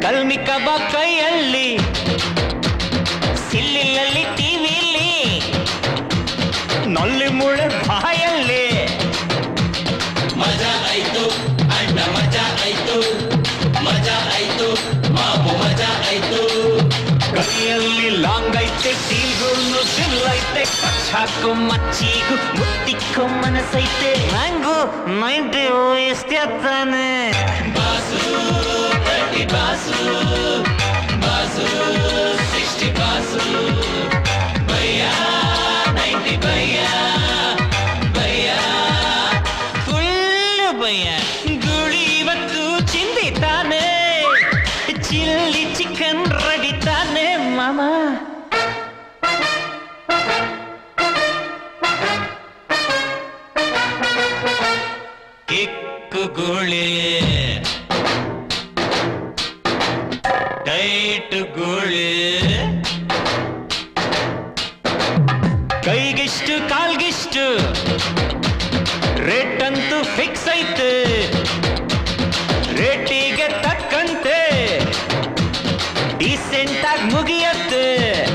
ಕಲ್ಮಿ ಕಬಾಬ್ ಕೈಯಲ್ಲಿ, ಸಿಲ್ಲಿಯಲ್ಲಿ ಟಿವಿಲಿ, ನಲ್ಲಿ ಮುಳೆ ಬಾಯಲ್ಲಿ. ಮಜಾ ಆಯ್ತು ಅಣ್ಣ, ಮಜಾ ಆಯ್ತು, ಮಜಾ ಆಯ್ತು ಮಾಮು, ಮಜಾ ಆಯ್ತು. ಕೈಯಲ್ಲಿ ಲಾಂಗ್ ಐತೆ, ಟೀಲ್ಗೂ ಸಿಲ್ಲೈತೆ, ಕಚ್ಚಾಕೋ ಮಚ್ಚಿಗೂ ಮುತ್ತಿಕ್ಕೋ ಮನಸ್ಸೈತೆ. ನಂಗೂ 90 ವಯಸ್ಸೇ ತಾನೆ. ಬಾಸು 30 ಬಾಸು, ಬಾಸು 60 ಬಾಸು, ಭಯ್ಯ 90 ಭಯ್ಯ, ಭಯ್ಯ ಫುಲ್ ಭಯ್ಯ. ಗುಳಿ ಇವತ್ತು ಚಿಂದಿತಾನೆ, ಚಿಲ್ಲಿ ಚಿಕನ್ ರೆಡಿ ತಾನೆ ಮಾಮ. ಕಿಕ್ಕು ಗುಳಿ, ಟೈಟ್ ಗುಳಿ, ಕೈಗಿಷ್ಟು ಕಾಲ್ಗಿಷ್ಟು, ರೇಟ್ ಅಂತೂ ಫಿಕ್ಸ್ ಐತೆ. ರೇಟಿಗೆ ತಕ್ಕಂತೆ ಡೀಸೆಂಟ್ ಆಗಿ ಮುಗಿಯತ್ತೆ.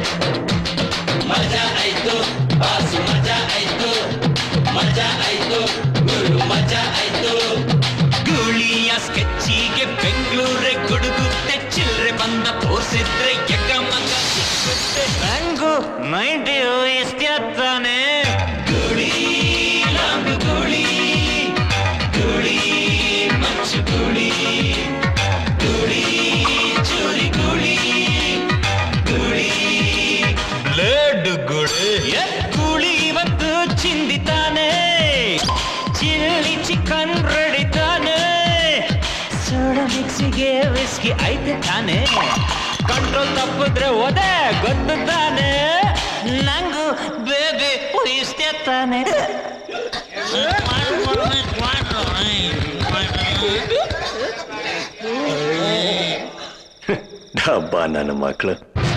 ಮಜಾ ಆಯ್ತು ಬಾಸು, ಮಜಾ ಆಯ್ತು, ಮಜಾ ಆಯ್ತು ಗುರು, ಮಜಾ ಆಯ್ತು. ಗೂಳಿಯ ಸ್ಕೆಚ್ಚಿಗೆ ಬೆಂಗಳೂರೇ ಗುಡುಗುತ್ತೆ, ಚಿಲ್ರೆ ಬಂದ ತೋರ್ಸಿದ್ರೆ ಯಕಮಗ ಸಿಕ್ಕುತ್ತೆ. ನಂಗೂ 90 ವಯಸ್ಸೇ ತಾನೆ. ಗುಳಿ ಲಾಂಗ್ ಗುಳಿ, ಗುಳಿ ಮಚ್ಚು ಗುಳಿ, ಗುಳಿ ಚೂರಿ ಗುಳಿ, ಗುಳಿ ಬ್ಲೇಡ್ ಗುಳಿ. ಗೂಳಿ ಇವತ್ತು ಚಿಂದಿತಾನೆ, ಚಿಲ್ಲಿ ಚಿಕನ್ ರೆಡಿ ತಾನೆ. ಸೋಡಾ ಮಿಕ್ಸಿಗೆ ವಿಸ್ಕಿ ಐತೆ ತಾನೆ. ಕಂಟ್ರೋಲ್ ತಪ್ಪಿದ್ರೆ ಒದೆ ಗೊತ್ತು ತಾನೆ. ನಂಗೂ ಬೇಬಿ ಇಷ್ಟೇ ತಾನೆ. ಡಬ್ಬ ನನ್ನ ಮಕ್ಕಳು.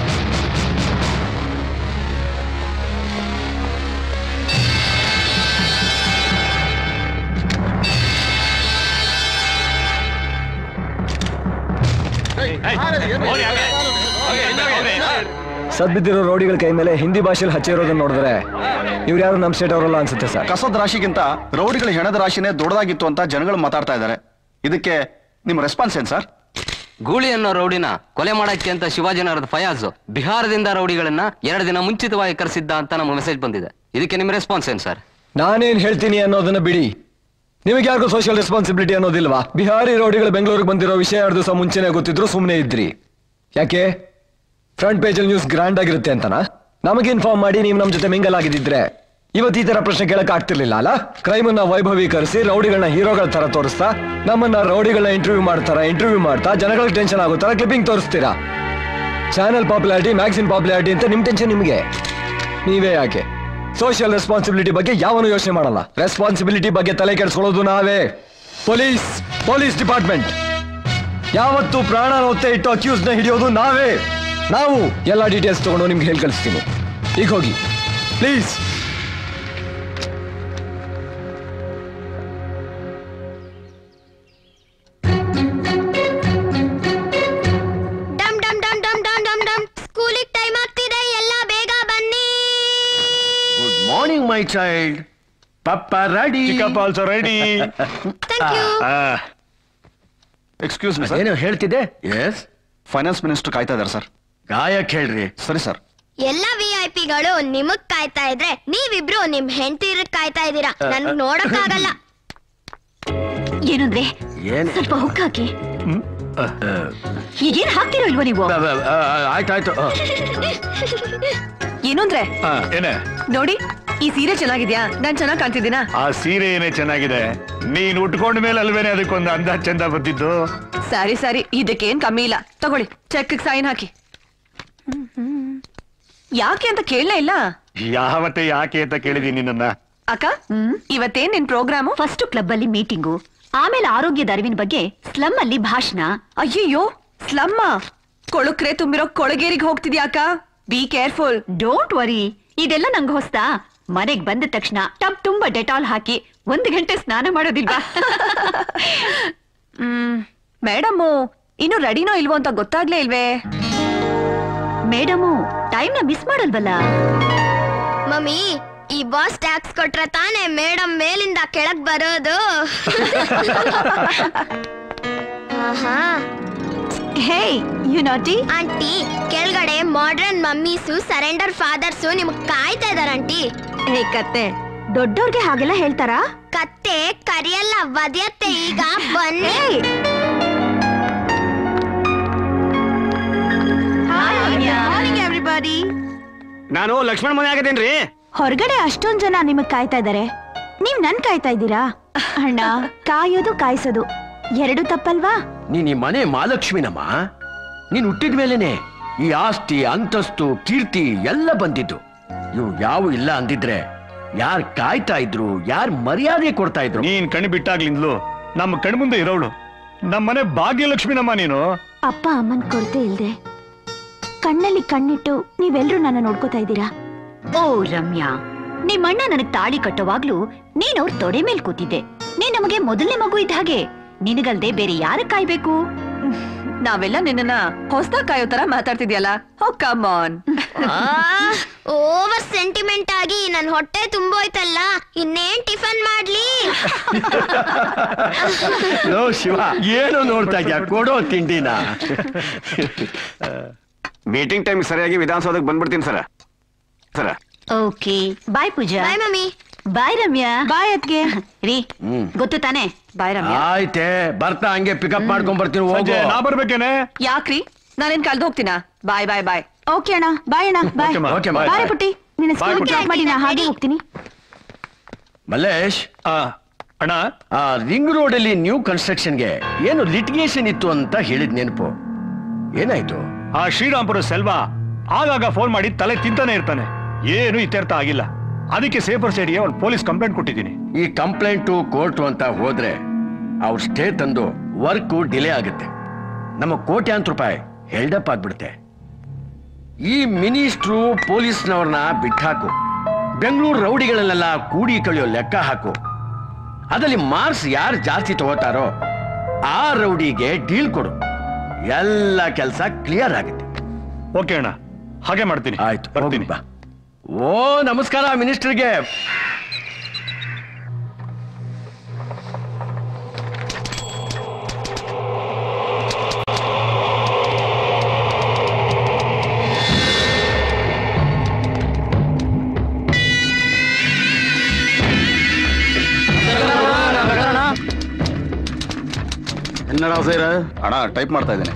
ಸದ್ಬಿದ್ದಿರೋ ರೌಡಿಗಳ ಕೈ ಮೇಲೆ ಹಿಂದಿ ಭಾಷೆಯಲ್ಲಿ ಹಚ್ಚಿರೋದನ್ನ ನೋಡಿದ್ರೆ ಇವ್ರು ಯಾರು ನಮ್ಮ ಸ್ಟೇಟ್ ಅವರಲ್ಲ ಅನ್ಸುತ್ತೆ ಸರ್. ಕಸದ ರಾಶಿಗಿಂತ ರೌಡಿಗಳ ಹೆಣದ ರಾಶಿನೇ ದೊಡ್ಡದಾಗಿತ್ತು ಅಂತ ಜನಗಳು ಮಾತಾಡ್ತಾ ಇದ್ದಾರೆ. ಇದಕ್ಕೆ ನಿಮ್ಮ ರೆಸ್ಪಾನ್ಸ್ ಏನ್ ಸರ್? ಗೂಳಿ ಅನ್ನೋ ರೌಡಿನ ಕೊಲೆ ಮಾಡಕ್ಕೆ ಅಂತ ಶಿವಾಜಿನಗರದ ಫಯಾಜ್ ಬಿಹಾರದಿಂದ ರೌಡಿಗಳನ್ನ 2 ದಿನ ಮುಂಚಿತವಾಗಿ ಕರೆಸಿದ್ದ ಅಂತ ನಮ್ಮ ಮೆಸೇಜ್ ಬಂದಿದೆ. ಇದಕ್ಕೆ ನಿಮ್ಮ ರೆಸ್ಪಾನ್ಸ್ ಏನ್ ಸರ್? ನಾನೇನ್ ಹೇಳ್ತೀನಿ ಅನ್ನೋದನ್ನ ಬಿಡಿ, ನಿಮಗೆ ಯಾರಿಗೂ ಸೋಷಿಯಲ್ ರೆಸ್ಪಾನ್ಸಿಬಿಲಿಟಿ ಅನ್ನೋದಿಲ್ವಾ? ಬಿಹಾರಿ ರೌಡಿಗಳು ಬೆಂಗಳೂರಿಗೆ ಬಂದಿರೋ ವಿಷಯ 2 ದಿವಸ ಮುಂಚೆನೆ ಗೊತ್ತಿದ್ರು ಸುಮ್ಮನೆ ಇದ್ರಿ. ಯಾಕೆ? ಫ್ರಂಟ್ ಪೇಜಲ್ಲಿ ನ್ಯೂಸ್ ಗ್ರ್ಯಾಂಡ್ ಆಗಿರುತ್ತೆ ಅಂತನಾ? ನಮಗೆ ಇನ್ಫಾರ್ಮ್ ಮಾಡಿ ನೀವು ನಮ್ಮ ಜೊತೆ ಮಿಂಗಲ್ ಆಗಿದ್ದಿದ್ರೆ ಇವತ್ತು ಈ ತರ ಪ್ರಶ್ನೆ ಕೇಳಕ್ ಆಗ್ತಿರ್ಲಿಲ್ಲ ಅಲ್ಲ? ಕ್ರೈಮ್ ಅನ್ನ ವೈಭವೀಕರಿಸಿ ರೌಡಿಗಳನ್ನ ಹೀರೋಗಳ ತರ ತೋರಿಸ್ತಾ, ನಮ್ಮನ್ನ ರೌಡಿಗಳನ್ನ ಇಂಟರ್ವ್ಯೂ ಮಾಡ್ತಾ ಜನಗಳಿಗೆ ಟೆನ್ಷನ್ ಆಗೋ ತರ ಕ್ಲಿಪ್ಪಿಂಗ್ ತೋರಿಸ್ತೀರಾ. ಚಾನೆಲ್ ಪಾಪ್ಯುಲಾರಿಟಿ, ಮ್ಯಾಗ್ಝಿನ್ ಪಾಪ್ಯುಲಾರಿಟಿ ಅಂತ ನಿಮ್ ಟೆನ್ಷನ್ ನಿಮಗೆ. ನೀವೇ ಯಾಕೆ ಸೋಷಿಯಲ್ ರೆಸ್ಪಾನ್ಸಿಬಿಲಿಟಿ ಬಗ್ಗೆ ಯಾವನು ಯೋಚನೆ ಮಾಡಲ್ಲ? ರೆಸ್ಪಾನ್ಸಿಬಿಲಿಟಿ ಬಗ್ಗೆ ತಲೆ ಕೆಡಿಸ್ಕೊಳ್ಳೋದು ನಾವೇ. ಪೊಲೀಸ್ ಡಿಪಾರ್ಟ್ಮೆಂಟ್ ಯಾವತ್ತು ಪ್ರಾಣ ಒತ್ತೆ ಇಟ್ಟು ಅಕ್ಯೂಸ್ ನ ಹಿಡಿಯೋದು ನಾವೇ. ನಾವು ಎಲ್ಲ ಡೀಟೇಲ್ಸ್ ತಗೊಂಡು ನಿಮ್ಗೆ ಹೇಳಿ ಕಳಿಸ್ತೀನಿ. ಈಗ ಹೋಗಿ ಪ್ಲೀಸ್. ಸ್ಕೂಲಿಗೆ ಟೈಮ್ ಆಗ್ತಿದೆ, ಎಲ್ಲ ಬೇಗ ಬನ್ನಿ. Good morning my child. Papa ready, ಚಿಕ್ಕಪ್ಪ also ready. Thank you. Excuse me sir. ಏನು ಹೇಳ್ತಿದ್ದೆ? ಎಸ್, ಫೈನಾನ್ಸ್ ಮಿನಿಸ್ಟರ್ ಕಾಯ್ತಾ ಇದ್ದಾರೆ ಸರ್. ಗಾಯಕ್ ಹೇಳ್ರಿ. ಸರಿ ಸರ್. ಎಲ್ಲ ವಿಐಪಿಗಳು ನಿಮಗ್ ಕಾಯ್ತಾ ಇದ್ರೆ ನೀವಿಬ್ರು ನಿಮ್ ಹೆಂಡತಿರ ಕಾಯ್ತಾ ಇದ್ದೀರಾ. ನನ್ಗೆ ನೋಡಕ್ಕಾಗಲ್ಲ. ಏನಂದ್ರೆ ಏನ್ ಸ್ವಲ್ಪ ಹುಕ್ಕಾಕಿ. ಈಗೇನ್ ಹಾಕ್ತಿರೋ ಇಲ್ವೋ ನೀವು? ಆಯ್ತಾಯ್ತು. ಏನು ಅಂದ್ರೆ ಏನೇ ನೋಡಿ, ಈ ಸೀರೆ ಚೆನ್ನಾಗಿದ್ಯಾ? ನಾನ್ ಚೆನ್ನಾಗ್ ಕಾಣ್ತಿದ್ದೀನಾ? ಆ ಸೀರೆ ಏನೇ ಚೆನ್ನಾಗಿದೆ, ನೀನ್ ಉಟ್ಕೊಂಡ ಮೇಲೆ ಅಲ್ವೇನೆ ಅದಕ್ಕೊಂದು ಅಂದ ಚಂದ ಬಂದಿದ್ದು. ಸರಿ, ಇದಕ್ಕೇನ್ ಕಮ್ಮಿ ಇಲ್ಲ. ತಗೊಳ್ಳಿ, ಚೆಕ್ ಸೈನ್ ಹಾಕಿ. ಯಾಕೆ ಅಂತ ಕೇಳಲೇ ಇಲ್ಲ. ಯಾವತ್ತೆ ಯಾಕೆ ಅಂತ ಕೇಳಿದೀನಿ ನನ್ನ. ಅಕ್ಕ, ಇವತ್ತೇನ್ ನಿನ್ ಪ್ರೋಗ್ರಾಮು? ಫಸ್ಟ್ ಕ್ಲಬ್ ಅಲ್ಲಿ ಮೀಟಿಂಗು, ಆಮೇಲೆ ಆರೋಗ್ಯದ ಅರಿವಿನ ಬಗ್ಗೆ ಸ್ಲಮ್ ಅಲ್ಲಿ ಭಾಷಣ. ಅಯ್ಯಯ್ಯೋ, ಸ್ಲಮ್ಮ ಕೊಳುಕ್ರೆ ತುಂಬಿರೋ ಕೊಳಗೇರಿಗೆ ಹೋಗ್ತಿದ್ಯಾ ಅಕ್ಕ? Be careful. ಡೋಂಟ್ ವರಿ, ಇದೆಲ್ಲ ನಂಗೆ ಹೊಸ್ತಾ. ಮನೆಗ್ ಬಂದ ತಕ್ಷಣ ಟಬ್ ತುಂಬಾ ಡೆಟಾಲ್ ಹಾಕಿ 1 ಗಂಟೆ ಸ್ನಾನ ಮಾಡೋದಿಲ್ವಾ? ಮೇಡಮ್ಮು ಇನ್ನು ರೆಡಿನೋ ಇಲ್ವೋ ಅಂತ ಗೊತ್ತಾಗ್ಲೇ ಇಲ್ವೇ? ಮೇಡಮು ಟೈಮ್ ನ ಮಿಸ್ ಮಾಡಲ್ವಲ್ಲ? ಮಮ್ಮಿ, ಈ ಬಾಸ್ ಟ್ಯಾಕ್ಸ್ ಕೊಟ್ರೆ ತಾನೇ ಮೇಡಮ್ ಮೇಲಿಂದ ಕೆಳಗ್ ಬರೋದು. ಆಹಾ. Hey you naughty. ಆಂಟಿ, ಕೆಳಗಡೆ ಮಾಡ್ರನ್ ಮಮ್ಮೀಸು ಸರೆಂಡರ್ ಫಾದರ್ಸು ನಿಮ್ಗ್ ಕಾಯ್ತಾ ಇದಾರ ಆಂಟಿ. ಹೇ ಕತ್ತೆ, ದೊಡ್ಡೋರ್ಗೆ ಹಾಗೆಲ್ಲ ಹೇಳ್ತಾರಾ? ಕತ್ತೆ ಕರಿಯಲ್ಲ, ವದ್ಯತ್ತೆ. ಈಗ ಬನ್ನಿ. ಎವ್ರಿಬಡಿ. ನಾನು ಲಕ್ಷ್ಮಣ್ ಮನೆ ಆಗಿದ್ದೇನ್ರಿ. ಹೊರಗಡೆ ಅಷ್ಟೊಂದ್ ಜನ ನಿಮಗ್ ಕಾಯ್ತಾ ಇದಾರೆ, ನೀವ್ ನನ್ ಕಾಯ್ತಾ ಇದ್ದೀರಾ? ಅಣ್ಣ, ಕಾಯೋದು ಕಾಯ್ಸೋದು ಎರಡು ತಪ್ಪಲ್ವಾ? ನೀನ್ ಈ ಮನೆ ಮಹಾಲಕ್ಷ್ಮಿನಮ್ಮ. ನೀನ್ ಹುಟ್ಟಿದ ಮೇಲೇನೆ ಈ ಆಸ್ತಿ, ಅಂತಸ್ತು, ಕೀರ್ತಿ ಎಲ್ಲ ಬಂದಿದ್ದು. ಇವು ಯಾವ ಇಲ್ಲ ಅಂದಿದ್ರೆ ಯಾರ್ ಕಾಯ್ತಾ ಇದ್ರು, ಯಾರ್ ಮರ್ಯಾದೆ ಕೊಡ್ತಾ ಇದ್ರು? ನೀನ್ ಕಣ್ಣು ಬಿಟ್ಟಾಗ್ಲಿಂದ್ಲು ನಮ್ಮ ಕಣ್ಮುಂದೆ ಇರೋಳು ನಮ್ಮನೆ ಭಾಗ್ಯಲಕ್ಷ್ಮಿನಮ್ಮ ನೀನು. ಅಪ್ಪ ಅಮ್ಮನ್ ಕೊರತೆ ಇಲ್ದೆ ಕಣ್ಣಲ್ಲಿ ಕಣ್ಣಿಟ್ಟು ನೀವೆಲ್ರೂ ನನ್ನ ನೋಡ್ಕೋತಾ ಇದ್ದೀರಾ. ಓ ರಮ್ಯಾ, ನಿಮ್ಮಣ್ಣ ನನಗ್ ತಾಳಿ ಕಟ್ಟೋವಾಗ್ಲೂ ನೀನ್ ಅವ್ರ ತೊಡೆ ಮೇಲ್ ಕೂತಿದ್ದೆ. ನೀನ್ ನಮಗೆ ಮೊದಲನೇ ಮಗು ಇದ್ದ ಹಾಗೆ. ನಿನಗಲ್ದೆ ಬೇರೆ ಯಾರ ಕಾಯ್ಬೇಕು? ನಾವೆಲ್ಲ ನಿನ್ನ ಹೊಸದಾಗ್ ಕಾಯೋ ತರ ಮಾತಾಡ್ತಿದ್ಯಲ್ಲ. Oh come on. Over sentiment ಆಗಿ ನನ್ ಹೊಟ್ಟೆ ತುಂಬೋಯ್ತಲ್ಲ, ಇನ್ನೇನ್ ಟಿಫನ್ ಮಾಡ್ಲಿ? ಲೋ ಶಿವ, ಏನು ನೋಡ್ತಾ ಇದ್ಯಾ? ಕೊಡೋ ತಿಂಡಿನ. ಮೀಟಿಂಗ್ ಟೈಮ್ ಸರಿಯಾಗಿ ವಿಧಾನಸೌಧಕ್ಕೆ ಬಂದ್ಬಿಡ್ತೀನಿ ಸರ. Okay bye Pooja. Bye mummy. Bye Ramya. Bye ಅದ್ಗೆ. ರೀ, ಗೊತ್ತು ತಾನೆ? ಬಾಯ್ ರಮ್ಯಾ. ಆಯ್ತೆ, ಬರ್ತಾ ಹಂಗೆ ಪಿಕಪ್ ಮಾಡ್ಕೊಂಡ್ ಬರ್ತೀನಿ. ಹೋಗು. ನಾ ಬರ್ಬೇಕೇನೆ? ಯಾಕ್ರಿ, ನಾನೇನ್ ಕಳ್ದು ಹೋಗ್ತೀನಾ? ಬಾಯ್ ಬಾಯ್ ಬಾಯ್. ಓಕೆ ಅಣ್ಣ, ಬಾಯ್ ಅಣ್ಣ, ಬಾಯ್. ಓಕೆ, ಬಾಯ್. ಬಾಯ್ ಪುಟ್ಟಿ, ನಿನ್ನ ಸ್ಕೂಲ್ ಡ್ರಾಪ್ ಮಾಡಿ ನಾ ಹಾಗೆ ಹೋಗ್ತೀನಿ. ಮಲ್ಲೇಶ್, ಅಣ್ಣ, ರಿಂಗ್ ರೋಡ್ ಅಲ್ಲಿ ನ್ಯೂ ಕನ್ಸ್ಟ್ರಕ್ಷನ್ಗೆ ಏನು ಲಿಟಿಗೇಷನ್ ಇತ್ತು ಅಂತ ಹೇಳಿದ್ ನೆನಪು, ಏನಾಯ್ತು? ಆ ಶ್ರೀರಾಮ್ಪುರ ಸೆಲ್ವಾ ಆಗಾಗ ಫೋನ್ ಮಾಡಿ ತಲೆ ತಿಂತಾನೆ ಇರ್ತಾನೆ. ಏನು ಇತ್ಯರ್ಥ ಆಗಿಲ್ಲ. ಅದಕ್ಕೆ ಸೇಫರ್ ಸೈಡ್ಗೆ ಒಂದು ಪೊಲೀಸ್ ಕಂಪ್ಲೇಂಟ್ ಕೊಟ್ಟಿದ್ದೀನಿ. ಈ ಕಂಪ್ಲೇಂಟು ಕೋರ್ಟು ಅಂತ ಹೋದ್ರೆ ಅವ್ರ ಸ್ಟೇ ತಂದು ವರ್ಕ್ ಡಿಲೇ ಆಗುತ್ತೆ. ನಮ್ಮ ಕೋಟ್ಯಾಂತರ ರೂಪಾಯಿ ಹೆಲ್ಡಪ್ ಆಗ್ಬಿಡುತ್ತೆ. ಈ ಮಿನಿಸ್ಟ್ರು ಪೊಲೀಸ್ನವ್ರನ್ನ ಬಿಟ್ಟಾಕು, ಬೆಂಗಳೂರು ರೌಡಿಗಳನ್ನೆಲ್ಲ ಕೂಡಿ ಕಳಿಯೋ ಲೆಕ್ಕ ಹಾಕು. ಅದಲ್ಲಿ ಮಾರ್ಕ್ಸ್ ಯಾರು ಜಾಸ್ತಿ ತಗೋತಾರೋ ಆ ರೌಡಿಗೆ ಡೀಲ್ ಕೊಡು. ಎಲ್ಲ ಕೆಲಸ ಕ್ಲಿಯರ್ ಆಗುತ್ತೆ. ಓಕೆ ಅಣ್ಣ, ಹಾಗೆ ಮಾಡ್ತೀನಿ. ಆಯ್ತು, ಬರ್ತೀನಿ. ಬಾ. ಓ ನಮಸ್ಕಾರ ಮಿನಿಸ್ಟರ್ಗೆ. ಅಣ್ಣ ಟೈಪ್ ಮಾಡ್ತಾ ಇದ್ದೇನೆ.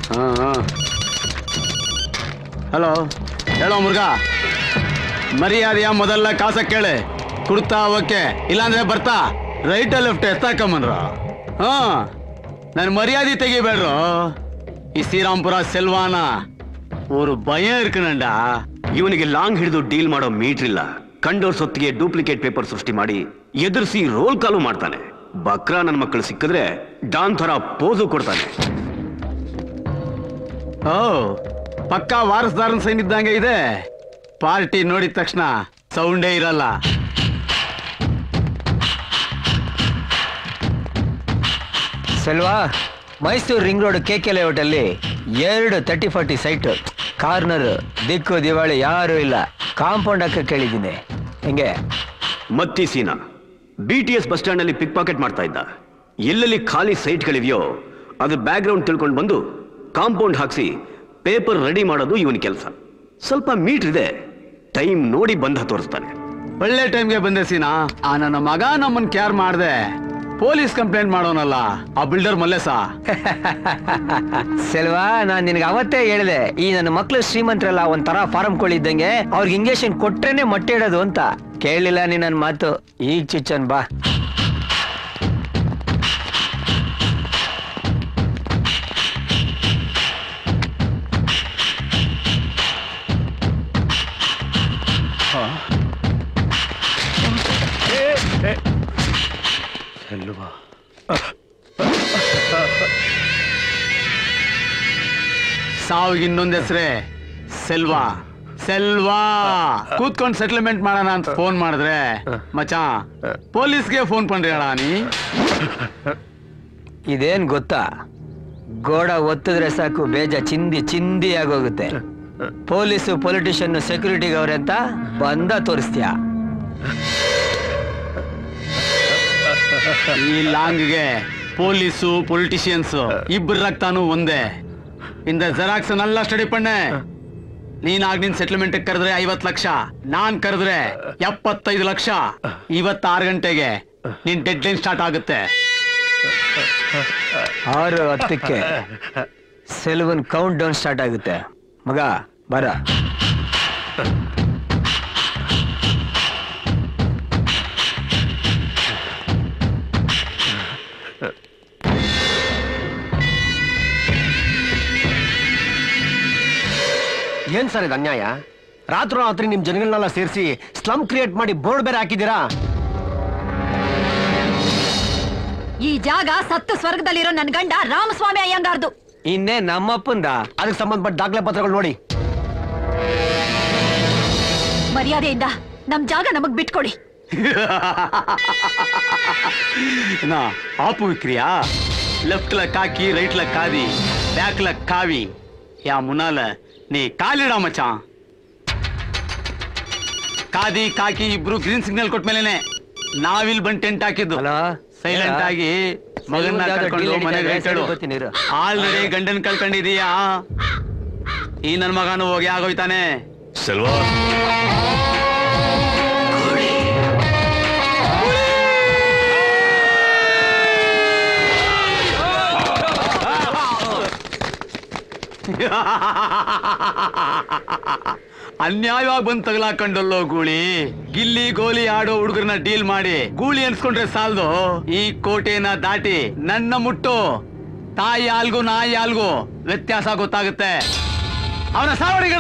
ಹಲೋ, ಹೇಳೋ ಮುರುಘ, ಮರ್ಯಾದೆಯ ಮೊದಲ ಕಾಸ ಕೇಳೆ ಕುಡ್ತಾ ಓಕೆ, ಇಲ್ಲಾಂದ್ರೆ ಬರ್ತಾ ರೈಟ್ ಲೆಫ್ಟ್ ಎತ್ತಾಕಂಬನ್ರ. ನನ್ ಮರ್ಯಾದೆ ತೆಗಿಬೇಡ್ರು. ಈ ಶ್ರೀರಾಮ್ಪುರ ಸೆಲ್ವಾನ ஒரு பயம் இருக்குನಂಡ. ಇವನಿಗೆ ಲಾಂಗ್ ಹಿಡಿದು ಡೀಲ್ ಮಾಡೋ ಮೀಟರ್ ಇಲ್ಲ. ಕಂಡೋರ್ ಸೊತ್ತಿಗೆ ಡೂಪ್ಲಿಕೇಟ್ ಪೇಪರ್ ಸೃಷ್ಟಿ ಮಾಡಿ ಎದುರಿಸಿ ರೋಲ್ ಕಾಲು ಮಾಡ್ತಾನೆ. ಬಕ್ರಾ ನನ್ನ ಮಕ್ಕಳು ಸಿಕ್ಕಿದ್ರೆ ಡಾನ್ ತರ ಪೋಸು ಕೊಡ್ತಾನೆ. ಓ, ಪಕ್ಕಾ ವಾರಸ್ದಾರನ್ ಸೈನ್ ಇದ್ದಂಗೆ ಇದೆ. ಪಾರ್ಟಿ ನೋಡಿದ ತಕ್ಷಣ ಸೌಂಡೇ ಇರಲ್ಲ. Selva, Mysore ring road KK layout ಅಲ್ಲಿ 2 30-40 ಸೈಟ್, ಕಾರ್ನರ್, ದಿಕ್ಕು ದಿವಾಳಿ ಯಾರು ಇಲ್ಲ. ಕಾಂಪೌಂಡ್ ಹಾಕ ಕೇಳಿದ್ದೀನಿ. ಹೆಂಗೆ? ಮತ್ತಿ ಸೀನಾ BTS ಬಸ್ ಸ್ಟ್ಯಾಂಡ್ ಅಲ್ಲಿ ಪಿಕ್ ಪಾಕೆಟ್ ಮಾಡ್ತಾ ಇದ್ದ. ಎಲ್ಲೆಲ್ಲಿ ಖಾಲಿ ಸೈಟ್ಗಳಿವೆಯೋ ಅದು ಬ್ಯಾಕ್ ಗ್ರೌಂಡ್ ತಿಳ್ಕೊಂಡು ಬಂದು ಕಾಂಪೌಂಡ್ ಹಾಕ್ಸಿ ಪೇಪರ್ ರೆಡಿ ಮಾಡೋದು ಇವನ ಕೆಲಸ. ಸ್ವಲ್ಪ ಮೀಟರ್ ಇದೆ, ಟೈಮ್ ನೋಡಿ ಬಂದ ತೋರಿಸ್ತಾನೆ. ಒಳ್ಳೆ ಟೈಮ್ಗೆ ಬಂದೆ ಸೀನಾ. ಆ ನನ್ನ ಮಗ ನಮ್ಮನ್ ಕೇರ್ ಮಾಡ್ದೆ ಪೊಲೀಸ್ ಕಂಪ್ಲೇಂಟ್ ಮಾಡೋನಲ್ಲ ಆ ಬಿಲ್ಡರ್ ಮಲ್ಲೇಸ. ಸೆಲ್ವಾ, ನಾನ್ ನಿನಗೆ ಅವತ್ತೇ ಹೇಳಿದೆ, ಈ ನನ್ನ ಮಕ್ಳು ಶ್ರೀಮಂತರಲ್ಲ ಒಂಥರ ಫಾರಂ ಕೊಳ್ಳಿದ್ದಂಗೆ, ಅವ್ರಿಗೆ ಇಂಜೆಕ್ಷನ್ ಕೊಟ್ರೇನೆ ಮೊಟ್ಟೆ ಇಡೋದು ಅಂತ. ಕೇಳಿಲ್ಲ ನೀ ನನ್ನ ಮಾತು. ಈಗ ಚಿಚ್ಚನ್ ಬಾ. ಸಾವಿಗೆ ಇನ್ನೊಂದ್ ಹೆಸ್ರೆ ಸೆಲ್ವಾ. ಸೆಲ್ವಾ ಕೂತ್ಕೊಂಡು ಸೆಟಲ್ಮೆಂಟ್ ಮಾಡೋಣ ಅಂತ ಫೋನ್ ಮಾಡಿದ್ರೆ ಮಚಾ ಪೊಲೀಸ್ಗೆ ಫೋನ್ ಪண்றேடா ನೀ. ಇದೇನ್ ಗೊತ್ತಾ? ಗೋಡ ಒತ್ತಿದ್ರೆ ಸಾಕು ಬೇಜ ಚಿಂದಿ ಚಿಂದಿ ಆಗೋಗುತ್ತೆ. ಪೊಲೀಸು ಪೊಲಿಟಿಷಿಯನ್ ಸೆಕ್ಯೂರಿಟಿಗೆ ಅವ್ರೆ ಅಂತ ಬಂದ ತೋರಿಸ್ತೀಯ. ಈ ಲಾಂಗ್ಗೆ ಪೊಲೀಸು ಪೊಲಿಟಿಷಿಯನ್ಸ್ ಇಬ್ಬರು ರಕ್ತಾನು ಒಂದೇ. ಇಂದ ಜೆರಾಕ್ಸ್ ನಲ್ಲ ಸ್ಟಡಿ ಪಣ್ಣೆ. ನೀನಾಗ್ ನಿನ್ ಸೆಟ್ಲ್ಮೆಂಟ್ ಕರೆದ್ರೆ 50 ಲಕ್ಷ, ನಾನ್ ಕರೆದ್ರೆ 75 ಲಕ್ಷ. ಇವತ್ತು 6 ಗಂಟೆಗೆ ನಿನ್ ಡೆಡ್ ಲೈನ್ ಸ್ಟಾರ್ಟ್ ಆಗುತ್ತೆ. 6:10 ಸೆಲ್ವನ್ ಕೌಂಟ್ ಡೌನ್ ಸ್ಟಾರ್ಟ್ ಆಗುತ್ತೆ. ಮಗ ಬರ. ಏನ್ ಸರ್ ಇದು ಅನ್ಯಾಯ? ರಾತ್ರಿ ನಿಮ್ ಜನಗಳನ್ನೆಲ್ಲ ಸೇರಿಸಿ ಸ್ಲಮ್ ಕ್ರಿಯೇಟ್ ಮಾಡಿ ಬೋರ್ಡ್ ಬೇರೆ ಹಾಕಿದ್ದೀರಾ. ಈ ಜಾಗ ಸತ್ತು ಸ್ವರ್ಗದಲ್ಲಿರೋ ನನ್ ಗಂಡ ರಾಮಸ್ವಾಮಿ ಅಯ್ಯಂಗಾರ್ದು. ಇನ್ನೇ ನಮ್ಮಪ್ಪಂದ. ಅದಕ್ಕೆ ಸಂಬಂಧಪಟ್ಟ ದಾಖಲೆ ಪತ್ರಗಳು ನೋಡಿ. ಮರ್ಯಾದೆಯಿಂದ ನಮ್ ಜಾಗ ನಮಗ್ ಬಿಟ್ಕೊಡಿ. ಆಪು ವಿಕ್ರಿಯಾ ಲೆಫ್ಟ್ ಲ ಕಾಕಿ ರೈಟ್ ಲ ಕಾದಿ ಬ್ಯಾಕ್ ಲ ಕಾವಿ ಯಾ ಮುನಾಲ ನೀ ಕಾಲಿಡ ಮಚ. ಕಾದಿ ಕಾಕಿ ಇಬ್ರು ಗ್ರೀನ್ ಸಿಗ್ನಲ್ ಕೊಟ್ಮೇಲೆ ನಾವಿಲ್ ಬಂದ್ ಟೆಂಟ್ ಹಾಕಿದ್ದು. ಸೈಲೆಂಟ್ ಆಗಿ ಮಗನ್ನ ಕರ್ಕೊಂಡು ಮನೆಗೆ ಹೇಳ್ತಾಳು. ಆಲ್ರೆಡಿ ಗಂಡನ್ ಕಳ್ಕೊಂಡಿದೀಯಾ. ಈ ನನ್ ಮಗನು ಹೋಗಿ ಆಗೋಯ್ತಾನೆ. ಸೆಲ್ವಾ ಅನ್ಯಾಯವಾಗಿ ಬಂದ್ ತಗಲಾಕೊಂಡಲ್ಲೋ ಗೂಳಿ. ಗಿಲ್ಲಿ ಗೋಲಿ ಆಡೋ ಹುಡುಗರನ್ನ ಡೀಲ್ ಮಾಡಿ ಗೂಳಿ ಅನ್ಸ್ಕೊಂಡ್ರೆ ಸಾಲದು. ಈ ಕೋಟೆನ ದಾಟಿ ನನ್ನ ಮುಟ್ಟು. ತಾಯಿ ಆಲ್ಗೂ ನಾಯಿ ಆಲ್ಗೂ ವ್ಯತ್ಯಾಸ ಗೊತ್ತಾಗುತ್ತೆ. ಅವನ ಸಾವಡಿಗಳ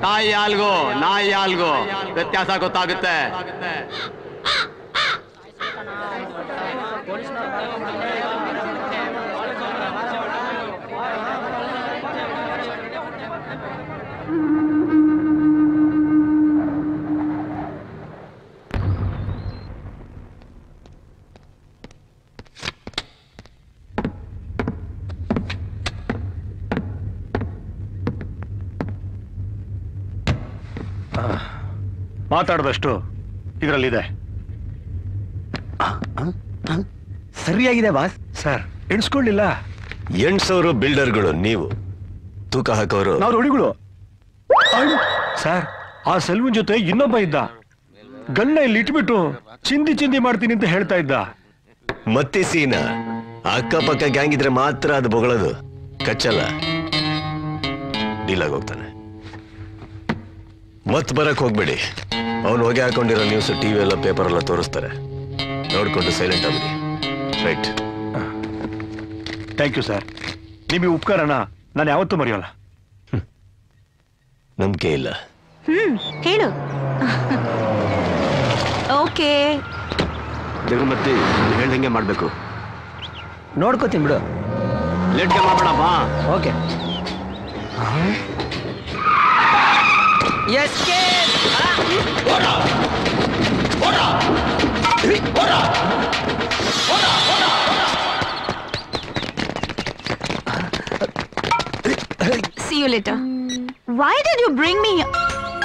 ತಾಯಿ ಹಾಲ್ಗೋ ನಾಯಿ ಹಾಲ್ಗೋ ವ್ಯತ್ಯಾಸ ಗೊತ್ತಾಗುತ್ತೆ. ಮಾತಾಡದಷ್ಟು ಇದರಲ್ಲಿದೆ. ಸರಿಯಾಗಿದೆ ಬಾಸ್. ಸರ್ ಎಣಿಸ್ಕೊಳ್ಳಿಲ್ಲ. ಎಣ್ಸೋರು ಬಿಲ್ಡರ್ಗಳು, ನೀವು ತೂಕ ಹಾಕೋರು ನಾವು ರೌಡಿಗಳು. ಸರ್ ಆ ಸೆಲ್ವನ್ ಜೊತೆ ಇನ್ನೊಬ್ಬ ಇದ್ದ, ಗನ್ನ ಇಲ್ಲಿ ಇಟ್ಬಿಟ್ಟು ಚಿಂದಿ ಚಿಂದಿ ಮಾಡ್ತೀನಿ ಅಂತ ಹೇಳ್ತಾ ಇದ್ದ. ಮತ್ತೆ ಸೀನ ಅಕ್ಕಪಕ್ಕ ಗ್ಯಾಂಗ್ ಇದ್ರೆ ಮಾತ್ರ ಅದು ಬೊಗಳದು, ಕಚ್ಚಲ್ಲ. ಡೀಲಾಗಿ ಹೋಗ್ತಾನೆ. ಮತ್ ಬರಕ್ ಹೋಗ್ಬೇಡಿ. ಅವನು ಹೊಗೆ ಹಾಕೊಂಡಿರೋ ನ್ಯೂಸ್ ಟಿವಿ ಎಲ್ಲ ಪೇಪರ್ ಎಲ್ಲ ತೋರಿಸ್ತಾರೆ. ನೋಡ್ಕೊಂಡು ಸೈಲೆಂಟ್ ಆಗ್ಬಿಡಿ. ರೈಟ್. Thank you sir. ನಿಮಗೆ ಉಪಕಾರನ ನಾನು ಯಾವತ್ತೂ ಮರೆಯೋಲ್ಲ. ನಂಬಿಕೆ ಇಲ್ಲ. ಹೇಳು. ಓಕೆ, ಮತ್ತೆ ಹೇಳ್ದಂಗೆ ಮಾಡ್ಬೇಕು. ನೋಡ್ಕೋತೀನಿ ಬಿಡು. ಲೇಟ್ಗೆ ಮಾಡಬೇಡ ಬಾ. Okay. See you later. Why did you bring me here?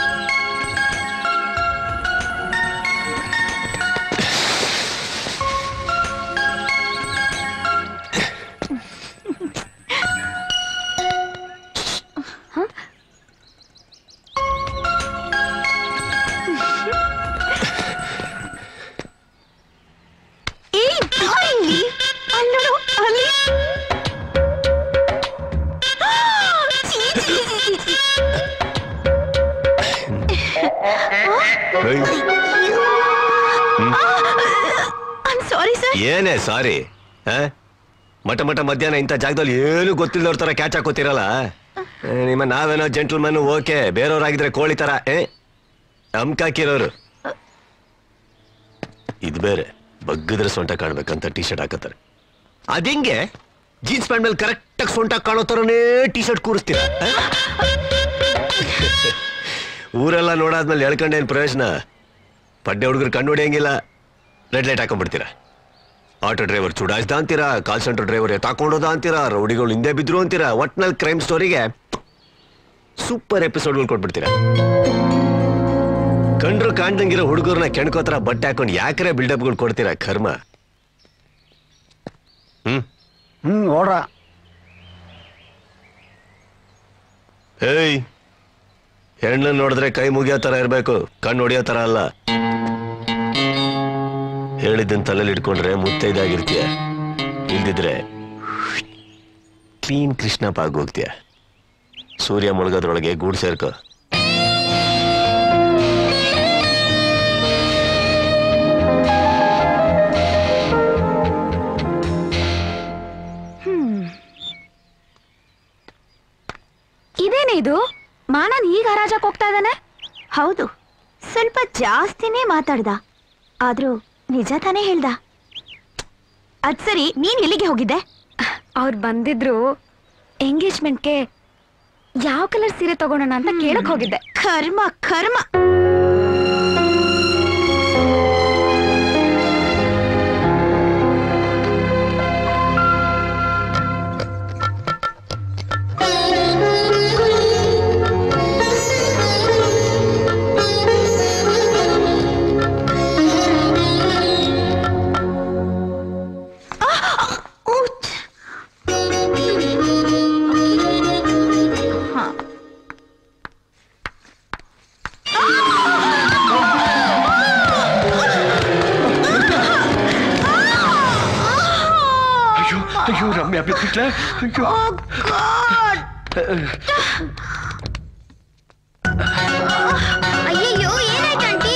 ಏನೇ ಸಾರಿ? ಮಠ ಮಠ ಮಧ್ಯಾಹ್ನ ಇಂಥ ಜಾಗದಲ್ಲಿ ಏನು ಗೊತ್ತಿಲ್ಲವ್ರ ತರ ಕ್ಯಾಚ್ ಹಾಕೋತಿರಲ್ಲ. ನಿಮ್ಮ ನಾವೇನೋ ಜೆಂಟಲ್ಮನ್ ಓಕೆ, ಬೇರೆಯವ್ರಾಗಿದ್ರೆ ಕೋಳಿ ತರ ಅಮ್ಕಾಕಿರೋರು. ಇದು ಬೇರೆ, ಬಗ್ಗಿದ್ರೆ ಸೊಂಟ ಕಾಣ್ಬೇಕಂತ ಟಿ ಶರ್ಟ್ ಹಾಕತ್ತಾರೆ. ಅದಿಂಗೆ ಜೀನ್ಸ್ ಪ್ಯಾಂಟ್ ಮೇಲೆ ಕರೆಕ್ಟ್ ಆಗಿ ಸೊಂಟ ಕಾಣೋ ತರನೇ ಟಿ ಶರ್ಟ್ ಕೂರಿಸ್ತೀರ. ಊರೆಲ್ಲ ನೋಡಾದ್ಮೇಲೆ ಎಳ್ಕೊಂಡೇನು ಪ್ರಯೋಜನ? ಪಡ್ಡೆ ಹುಡುಗರು ಕಣ್ಣು ಹೊಡೆಯಂಗಿಲ್ಲ, ರೆಡ್ ಲೈಟ್ ಹಾಕೊಂಡ್ಬಿಡ್ತೀರಾ. ಆಟೋ ಡ್ರೈವರ್ ಚುಡಾಯಿಸ್ದ ಅಂತೀರಾ, ಕಾಲ್ ಸೆಂಟರ್ ಡ್ರೈವರ್ ಎತ್ತಾಕೊಂಡೋದ ಅಂತೀರಾ, ರೌಡಿಗಳು ಹಿಂದೆ ಬಿದ್ರು ಅಂತೀರಾ. ಒಟ್ನಲ್ಲಿ ಕ್ರೈಮ್ ಸ್ಟೋರಿಗೆ ಸೂಪರ್ ಎಪಿಸೋಡ್ಗಳು ಕೊಟ್ಬಿಡ್ತೀರಾ. ಕಂಡ್ರು ಕಾಣ್ದಂಗಿರೋ ಹುಡುಗರನ್ನ ಕೆಣ್ಕೋತರ ಬಟ್ಟೆ ಹಾಕೊಂಡು ಯಾಕರೆ ಬಿಲ್ಡಪ್ಗಳು ಕೊಡ್ತೀರಾ? ಕರ್ಮ. ನೋಡ್ರ. ಏಯ್, ಹೆಣ್ಣು ನೋಡಿದ್ರೆ ಕೈ ಮುಗಿಯೋ ತರ ಇರ್ಬೇಕು, ಕಣ್ಣು ಹೊಡಿಯೋ ತರ ಅಲ್ಲ. ಹೇಳಿದ್ದನ್ ತಲೆಯಲ್ಲಿ ಇಟ್ಕೊಂಡ್ರೆ ಮುತ್ತೈದಾಗಿರ್ತೀಯ, ಇಲ್ದಿದ್ರೆ ಕ್ಲೀನ್ ಕೃಷ್ಣಪ್ಪ ಆಗೋಗ್ತೀಯ. ಸೂರ್ಯ ಮುಳುಗೋದ್ರೊಳಗೆ ಗೂಡು ಸೇರ್ಕೋ. ಇದೇನೇ ಇದು? ಮಾನನ್ ಈಗ ಹರಾಜಕ್ ಹೋಗ್ತಾ ಇದ್ದಾನೆ? ಹೌದು, ಸ್ವಲ್ಪ ಜಾಸ್ತಿನೇ ಮಾತಾಡ್ದ, ಆದ್ರೂ ನಿಜ ತಾನೇ ಹೇಳ್ದ. ಅದ್ ಸರಿ, ನೀನ್ ಎಲ್ಲಿಗೆ ಹೋಗಿದ್ದೆ? ಅವ್ರು ಬಂದಿದ್ರು, ಎಂಗೇಜ್ಮೆಂಟ್ಗೆ ಯಾವ ಕಲರ್ ಸೀರೆ ತಗೋಣ ಅಂತ ಕೇಳಕ್ ಹೋಗಿದ್ದೆ. ಕರ್ಮ ಕರ್ಮ. ಅಯ್ಯೋ ರಮ್ಯಾ ಬಿದ್ಬಿಟ್ಲೆ. ಅಯ್ಯೋ ಏನಾಯ್ತು ಆಂಟಿ?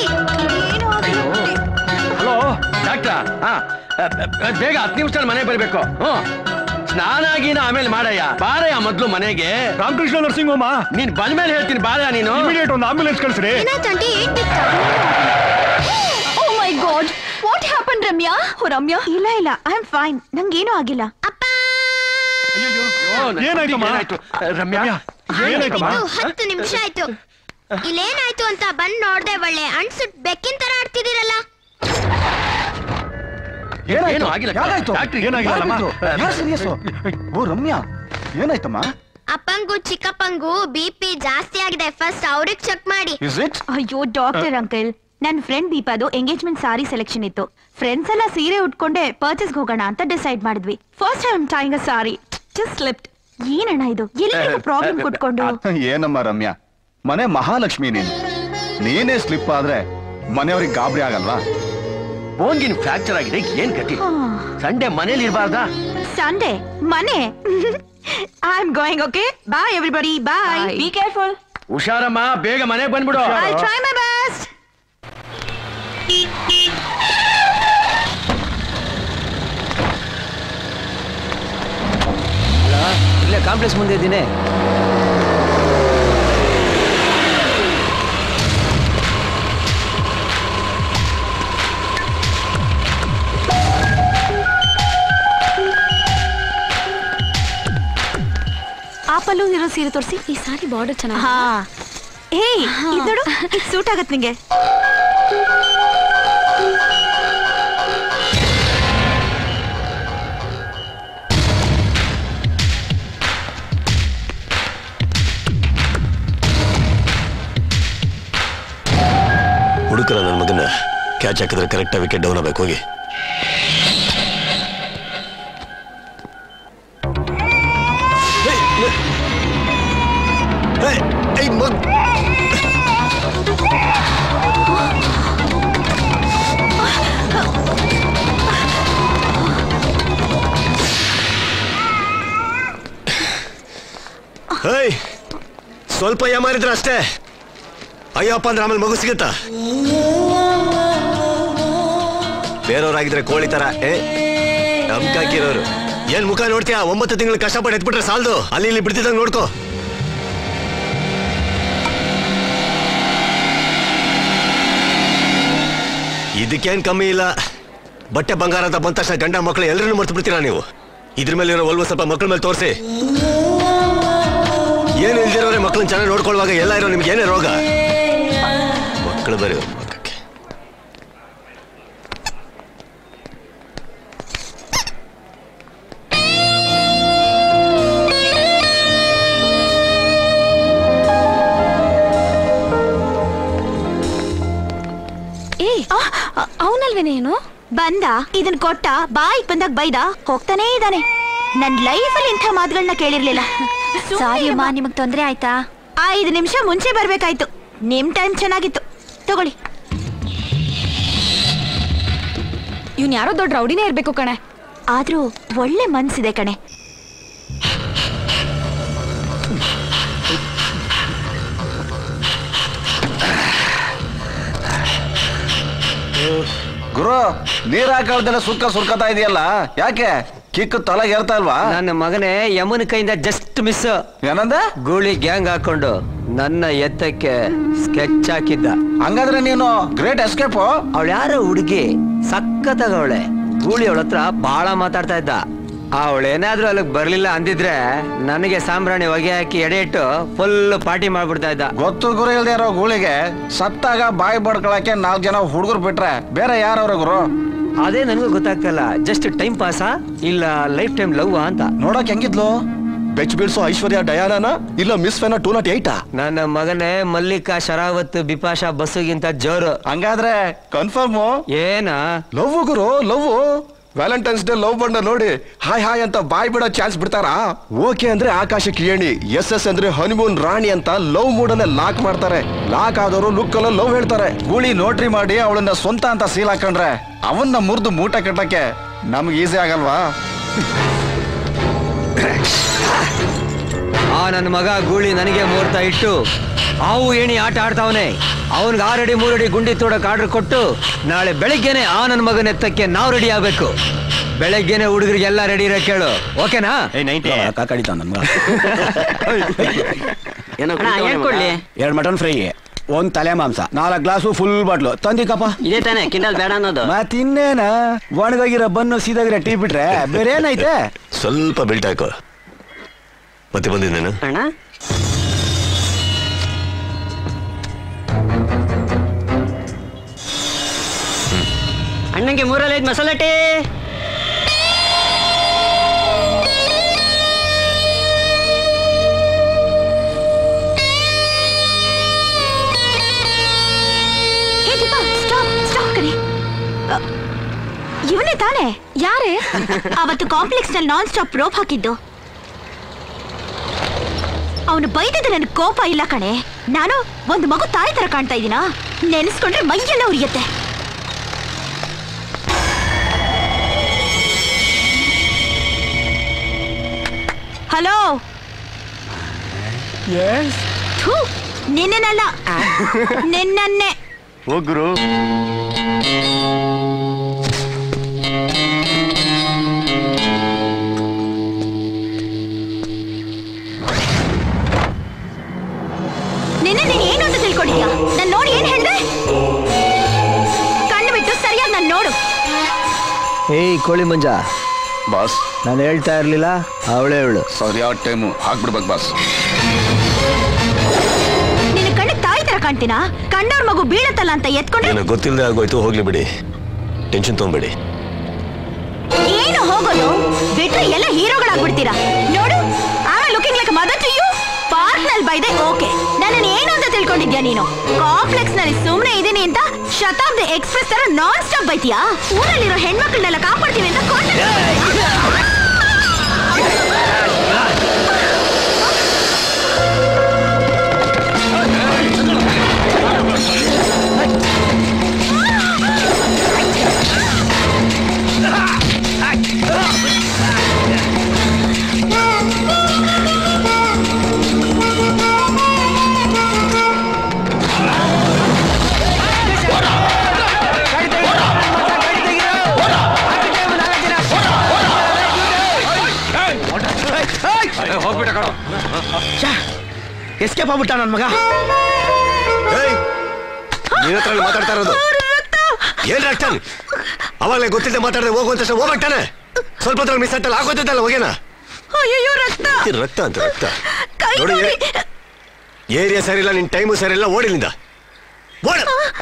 ಹಲೋ ಡಾಕ್ಟ್ರಾ, ಬೇಗ 10 ನಿಮಿಷದಲ್ಲಿ ಮನೆ ಬರಬೇಕು. ಸ್ನಾನಾಗಿನ ಆಮೇಲೆ ಮಾಡಯ್ಯ. ಬಾರಯ್ಯ ಮೊದ್ಲು ಮನೆಗೆ. ರಾಮಕೃಷ್ಣ ನರ್ಸಿಂಗ್ ಹೋಮ. ನೀನ್ ಬಂದ್ಮೇಲೆ ಹೇಳ್ತೀನಿ ಬಾರಯ್ಯ ನೀನು. ಇಮಿಡಿಯೇಟ್ ಒಂದು ಆಂಬುಲೆನ್ಸ್ ಕಳಿಸ್ರಿ. Oh my god, what happen Ramya? Ramya, ಇಲ್ಲ ಇಲ್ಲ, ಐ ಆಮ್ ಫೈನ್, ನಂಗೇನೂ ಆಗಿಲ್ಲ. ಏನಾಯ್ತಮ್ಮ? ರಮ್ಯಾ ಏನಾಯ್ತಮ್ಮ? 10 ನಿಮಿಷ ಆಯ್ತು. ಇಲ್ಲೇನಾಯ್ತು ಅಂತ ಬಂದ್ ನೋಡ್ದೆ, ಒಳ್ಳೆ ಅನ್ಸುಟ್ ಬೆಕ್ಕಿನ ತರ ಆಡ್ತಿದ್ದೀರಲ್ಲ. ಏನು ಆಗಿಲ್ಲ? ಓ ರಮ್ಯಾ, ಏನಾಯ್ತಮ್ಮ? ಅಪ್ಪಂಗೂ ಚಿಕ್ಕಪ್ಪಂಗೂ BP ಜಾಸ್ತಿ ಆಗಿದೆ. ಫಸ್ಟ್ ಅವ್ರಿಗೆ ಚೆಕ್ ಮಾಡಿ. ಅಯ್ಯೋ ಡಾಕ್ಟರ್ ಅಂಕಲ್, ನನ್ನ ಫ್ರೆಂಡ್ ದೀಪಾದು ಎಂಗೇಜ್ಮೆಂಟ್ ಸಾರಿ ಸೆಲೆಕ್ಷನ್ ಇತ್ತು. ಫ್ರೆಂಡ್ಸ್ ಎಲ್ಲ ಸೀರೆ ಉಟ್ಕೊಂಡೆ ಪರ್ಚೇಸ್ ಹೋಗೋಣ ಅಂತ ಡಿಸೈಡ್ ಮಾಡಿದ್ವಿ. ಫಸ್ಟ್ ಟೈಮ್ ಟೈಂಗ್ ಅ ಸಾರಿ, ಜಸ್ಟ್ ಸ್ಲಿಪ್ಡ್. ಏನಣ್ಣ ಇದು, ಎಲ್ಲಿ ಪ್ರಾಬ್ಲಮ್ ಕೊಟ್ಕೊಂಡು? ಏನಮ್ಮ ರಮ್ಯಾ, ಮನೆ ಮಹಾಲಕ್ಷ್ಮಿ ನೀನೇ ಸ್ಲಿಪ್ ಆದ್ರೆ ಮನೆಯವ್ರಿಗೆ ಗಾಬರಿ ಆಗಲ್ವಾ? ಬೋನ್ಗಿನ್ ಫ್ರಾಕ್ಚರ್ ಆಗಿದೆ, ಏನ್ ಗತಿ? ಸಂಡೇ ಮನೇಲಿ ಇರಬಾರ್ದಾ? ಸಂಡೇ ಮನೆ? I am going. Okay, bye everybody, bye. Be careful. ಹುಷಾರಮ್ಮ, ಬೇಗ ಮನೆಗೆ ಬಂದ್ಬಿಡು. I try my best. ಇಲ್ಲೇ ಕಾಂಪ್ಲೆಕ್ಸ್ ಮುಂದೆ ಇದ್ದೀನಿ. ಆಪಲ್ಲೂ ಇರೋ ಸೀರೆ ತೋರಿಸಿ. ಈ ಸಾರಿ ಬಾರ್ಡರ್ ಚೆನ್ನಾಗಿ. ಹಾ, ಹೇ ಇದು ನೋಡು, ಇದು ಸೂಟ್ ಆಗತ್ತೆ ನಿಂಗೆ. ಹುಡುಕರ ನನ್ನ ಮಗನ ಕ್ಯಾಚ್ ಹಾಕಿದ್ರೆ ಕರೆಕ್ಟ್ ವಿಕೆಟ್ ಡೌನ್ ಆಗ್ಬೇಕು. ಹೋಗಿ ಸ್ವಲ್ಪ ಯಾಮಾರಿದ್ರ ಅಷ್ಟೇ. ಅಯ್ಯಪ್ಪ ಅಂದ್ರೆ ಆಮೇಲೆ ಮಗು ಸಿಗುತ್ತಾ? ಬೇರೆಯವ್ರಾಗಿದ್ರೆ ಕೋಳಿ ತರ ನಮ್ಕಾಕಿರೋರು. ಏನ್ ಮುಖ ನೋಡ್ತೀಯಾ? 9 ತಿಂಗಳು ಕಷ್ಟಪಟ್ಟು ಎತ್ಬಿಟ್ರೆ ಸಾಲದು, ಅಲ್ಲಿ ಇಲ್ಲಿ ಬಿಡ್ತಿದ್ದಂಗೆ ನೋಡ್ಕೋ. ಇದಕ್ಕೇನ್ ಕಮ್ಮಿ ಇಲ್ಲ. ಬಟ್ಟೆ ಬಂಗಾರ ಅಂತ ಬಂದ ತಕ್ಷಣ ಗಂಡ ಮಕ್ಕಳು ಎಲ್ಲರನ್ನೂ ಮರ್ತು ಬಿಡ್ತೀರಾ ನೀವು. ಇದ್ರ ಮೇಲೆ ಇರೋ ಒಲ್ವ ಸ್ವಲ್ಪ ಮಕ್ಕಳ ಮೇಲೆ ತೋರಿಸಿ. ಏನು ಇಲ್ದಿರೋರೆ ಮಕ್ಕಳನ್ನ ಚೆನ್ನಾಗಿ ನೋಡ್ಕೊಳ್ಳುವಾಗ ಎಲ್ಲ ಇರೋ ನಿಮ್ಗೆ ಏನೇ ರೋಗ? ಮಕ್ಕಳು ಬರೀ ಮಕ್ಕಕ್ಕೆ. ಅವನಲ್ವೇನೇನು ಬಂದ, ಇದನ್ ಕೊಟ್ಟ, ಬಾಯಿಗೆ ಬಂದಾಗ ಬೈದ ಹೋಗ್ತಾನೇ ಇದ್ದಾನೆ. ನನ್ ಲೈಫಲ್ಲಿ ಇಂಥ ಮಾತುಗಳನ್ನ ಕೇಳಿರ್ಲಿಲ್ಲ. ಸಾರಿ ಅಮ್ಮ, ನಿಮಗ್ ತೊಂದ್ರೆ ಆಯ್ತಾ? 5 ನಿಮಿಷ ಮುಂಚೆ ಬರ್ಬೇಕಾಯ್ತು. ನಿಮ್ ಟೈಮ್ ಚೆನ್ನಾಗಿತ್ತು, ತಗೊಳ್ಳಿ. ಇವ್ನ್ ಯಾರೋ ದೊಡ್ಡ ರೌಡಿನೇ ಇರ್ಬೇಕು ಕಣೆ. ಆದ್ರೂ ಒಳ್ಳೆ ಮನ್ಸಿದೆ ಕಣೆ. ಗುರು, ನೀರ್ ಹಾಕಳ್ದೆಲ್ಲ ಸುರ್ಕತಾ ಇದೆಯಲ್ಲ, ಯಾಕೆ? ಕಿಕ್ಕು ತಲೆಗೆ ಏರ್ತಾ ಇಲ್ವಾ? ನನ್ನ ಮಗನೇ ಯಮುನ ಕೈಯಿಂದ ಜಸ್ಟ್ ಮಿಸ್. ಏನಂದ? ಗೂಳಿ ಗ್ಯಾಂಗ್ ಹಾಕೊಂಡು ನನ್ನ ಎತ್ತಕ್ಕೆ ಸ್ಕೆಚ್ ಹಾಕಿದ್ದ. ಹಂಗಾದ್ರೆ ನೀನು ಗ್ರೇಟ್ ಎಸ್ಕೇಪ್. ಅವಳು ಯಾರೋ ಹುಡುಗಿ ಸಕ್ಕತ್ತಾಗವಳೆ. ಗೂಳಿ ಅವಳ ಹತ್ರ ಬಹಳ ಮಾತಾಡ್ತಾ ಇದ್ದ. ಅವಳೇನಾದ್ರೂ ಅಲ್ಲಿಗೆ ಬರ್ಲಿಲ್ಲ ಅಂದಿದ್ರೆ ನನಗೆ ಸಾಂಬ್ರಾಣಿ ಹೊಗೆ ಹಾಕಿ ಎಡೆ ಇಟ್ಟು ಫುಲ್ ಪಾರ್ಟಿ ಮಾಡ್ಬಿಡ್ತಾ ಇದ್ದ. ಗೊತ್ತು ಗುರು ಇಲ್ದೇ ಇರೋ ಗೂಳಿಗೆ ಸತ್ತಾಗ ಬಾಯಿ ಬಡ್ಕೊಳಕ್ಕೆ 4 ಜನ ಹುಡುಗರು ಬಿಟ್ರೆ ಬೇರೆ ಯಾರವ್ರ ಗುರು? ಅದೇ ನನಗೂ ಗೊತ್ತಾಗ್ತಲ್ಲ, ಜಸ್ಟ್ ಟೈಮ್ ಪಾಸಾ ಇಲ್ಲ ಲೈಫ್ ಟೈಮ್ ಲವ್ ಅಂತ. ನೋಡಕ್ ಹೆಂಗಿದ್ಲು? ಬೆಚ್ ಬೀಳ್ಸೋ ಐಶ್ವರ್ಯ ಡಯಾನ ಇಲ್ಲ ಮಿಸ್ ಫೆನಾ 208? ನನ್ನ ಮಗನೇ ಮಲ್ಲಿಕಾ ಶರಾವತ್ ಬಿಪಾಶಾ ಬಸ್ಸುಗಿಂತ ಜೋರು. ಹಂಗಾದ್ರೆ ಕನ್ಫರ್ಮ್ ಏನ? ಲವ್ ಗುರು, ಲವ್. ವ್ಯಾಲೆಂಟೈನ್ಸ್ ಡೇ ಲವ್ ಬಂಡ ನೋಡಿ ಹಾಯ್ ಹಾಯ್ ಅಂತ ಬಾಯ್ ಬಿಡೋ ಚಾನ್ಸ್ ಬಿಡ್ತಾರಾ? ಓಕೆ ಅಂದ್ರೆ ಆಕಾಶಕ್ಕೆ ಏಣಿ, ಎಸ್ ಅಂದ್ರೆ ಹನಿಮೂನ್ ರಾಣಿ ಅಂತ ಲವ್ ಮೂಡನ್ನೇ ಲಾಕ್ ಮಾಡ್ತಾರೆ. ಲಾಕ್ ಆದವರು ಲುಕ್ ಅಲ್ಲ ಲವ್ ಹೇಳ್ತಾರೆ. ಗೂಳಿ ನೋಟ್ರಿ ಮಾಡಿ ಅವಳನ್ನ ಸ್ವಂತ ಅಂತ ಸೀಲ್ ಹಾಕೊಂಡ್ರೆ ಅವನ್ನ ಮುರಿದು ಮೂಟೆ ಕಟ್ಟಕ್ಕೆ ನಮ್ಗೆ ಈಸಿ ಆಗಲ್ವಾ? ಆ ನನ್ನ ಮಗ ಗೂಳಿ ನನಗೆ ಮುಹೂರ್ತ ಇಟ್ಟು ಹಾವು ಏಣಿ ಆಟ ಆಡ್ತಾವನೆ. ಅವನ್ಗೆ 6 ಅಡಿ 3 ಅಡಿ ಗುಂಡಿ ತೋಡಕ್ ಆರ್ಡರ್ ಕೊಟ್ಟು ನಾಳೆ ಬೆಳಿಗ್ಗೆನೆ ಆ ನನ್ನ ಮಗನ ಎತ್ತಕ್ಕೆ ನಾವು ರೆಡಿ ಆಗ್ಬೇಕು. ಬೆಳಗ್ಗೆನೆ ಹುಡುಗರಿಗೆಲ್ಲ ರೆಡಿ ಇರೋ ಕೇಳು, ಓಕೆನಾ? ಕಡಿತಾವ ನಮ್ಗ. ಕೊಡ್ಲಿ? 2 ಮಟನ್ ಫ್ರೈ, 1 ತಲೆ ಮಾಂಸ, 4 ಗ್ಲಾಸು ಫುಲ್ ಬಾಟ್ಲು ತಂದಿಕಪ್ಪ. ಇದೇ ತಾನೆ ಕಿಂಡಲ್ ಬೇಡ ಅನ್ನೋದು. ಮತ್ತಿನ್ನೇನ ಒಣಗೋಗಿರೋ ಬನ್ನು ಸೀದಾಗಿರೋ ಟೀ ಬಿಟ್ರೆ ಬೇರೆ ಏನೈತೆ? ಸ್ವಲ್ಪ ಬೆಲ್ಟ್ ಹಾಕೋ. ಮತ್ತೆ ಬಂದಿದ್ದೇನೆ ಅಣ್ಣ. ಅಣ್ಣಂಗೆ 3 ಮಸಾಲೆ ಟೀ. ಇವನೇ ತಾನೆ? ಯಾರೇ ಅವತ್ತು ಕಾಂಪ್ಲೆಕ್ಸ್ ನಲ್ಲಿ ನಾನ್ ಸ್ಟಾಪ್ ರೋಪ್ ಹಾಕಿದ್ದು? ಅವನು ಬೈದಿದ್ದ ನನ್ ಕೋಪ ಇಲ್ಲ ಕಣೆ. ನಾನು ಒಂದು ಮಗು ತಾಯಿ ತರ ಕಾಣ್ತಾ ಇದ್ದೀನ? ನೆನೆಸ್ಕೊಂಡ್ರೆ ಮೈಯೆಲ್ಲ ಉರಿಯುತ್ತೆ. ಹಲೋ, ನಿನ್ನೆನಲ್ಲ ನಿನ್ನನ್ನೇ. ಹೋಗ್ರು. ನಿನ್ನೆ ನೀನ್ ಏನು ಅಂತ ತಿಳ್ಕೊಂಡಿದ್ಯಾ? ನಾನು ನೋಡಿ ಏನ್ ಹೇಳ್ದೆ? ಕಣ್ಣು ಬಿಟ್ಟು ಸರಿಯಾಗಿ ನಾನು ನೋಡು. ಏಯ್ ಕೋಳಿ ಮಂಜ ಬಾಸ್, ನಾನು ಹೇಳ್ತಾ ಇರ್ಲಿಲ್ಲ, ಅವಳೇ ಅವಳು. ಸರಿಯಾದ ಟೈಮು ಹಾಕ್ಬಿಡ್ಬೇಕು ಬಾಸ್. ನಿನ್ನ ಕಣ್ಣು ತಾಯಿ ತರ ಕಾಣ್ತೀನಾ? ಕಂಡವ್ರ ಮಗು ಬೀಳತ್ತಲ್ಲ ಅಂತ ಎತ್ಕೊಂಡ್ರೆ ಏನೋ ಗೊತ್ತಿಲ್ಲದೆ ಆಗೋಯ್ತು, ಹೋಗ್ಲಿ ಬಿಡಿ, ಟೆನ್ಷನ್ ತಗೊಂಬೇಡಿ. ಏನು ಹೋಗೋದು? ಬಿಟ್ರೆ ಎಲ್ಲ ಹೀರೋಗಳಾಗ್ಬಿಡ್ತೀರಾ. ನೋಡು, ಆಮೇಲೆ looking like mother to you. Park ನಲ್ಲಿ ಬೈದೆ ಓಕೆ, ನನ್ನನ್ನು ಏನು ಅಂತ ತಿಳ್ಕೊಂಡಿದ್ಯಾ ನೀನು? ಕಾಂಪ್ಲೆಕ್ಸ್ ನಲ್ಲಿ ಸುಮ್ನೆ ಇದೀನಿ ಅಂತ ಶತಾಬ್ದಿ ಎಕ್ಸ್ಪ್ರೆಸ್ ತರ ನಾನ್ ಸ್ಟಾಪ್ ಬೈತೀಯಾ? ಊರಲ್ಲಿರೋ ಹೆಣ್ಮಕ್ಳನ್ನೆಲ್ಲ ಕಾಪಾಡ್ತೀವಿ ಅಂತ ಎಸ್ಕೇಪ್ ಆಗ್ಬಿಟ್ಟ ನನ್ ಮಗ. ನೀನ್ ಹತ್ರ ಮಾತಾಡ್ತಾ ಇರೋದು ಏನ್ ರಕ್ತ? ಅವಾಗಲೇ ಗೊತ್ತಿದ್ದೆ ಮಾತಾಡಿದ್ರೆ ಹೋಗುವಂತ ಹೋಗ್ಬಿಟ್ಟಾನೆ. ಸ್ವಲ್ಪ ಹೊತ್ತು ಮಿಸ್ ಆಯ್ತಲ್ಲ, ಆಗೋತಿದ್ದಲ್ಲ ಹೋಗೇನ? ರಕ್ತ ಅಂತ ರಕ್ತ ನೋಡಿ. ಏರಿಯಾ ಸರಿ ಇಲ್ಲ, ನಿನ್ ಟೈಮು ಸರಿ ಇಲ್ಲ, ಓಡಿಲಿಂದ ಓಡ.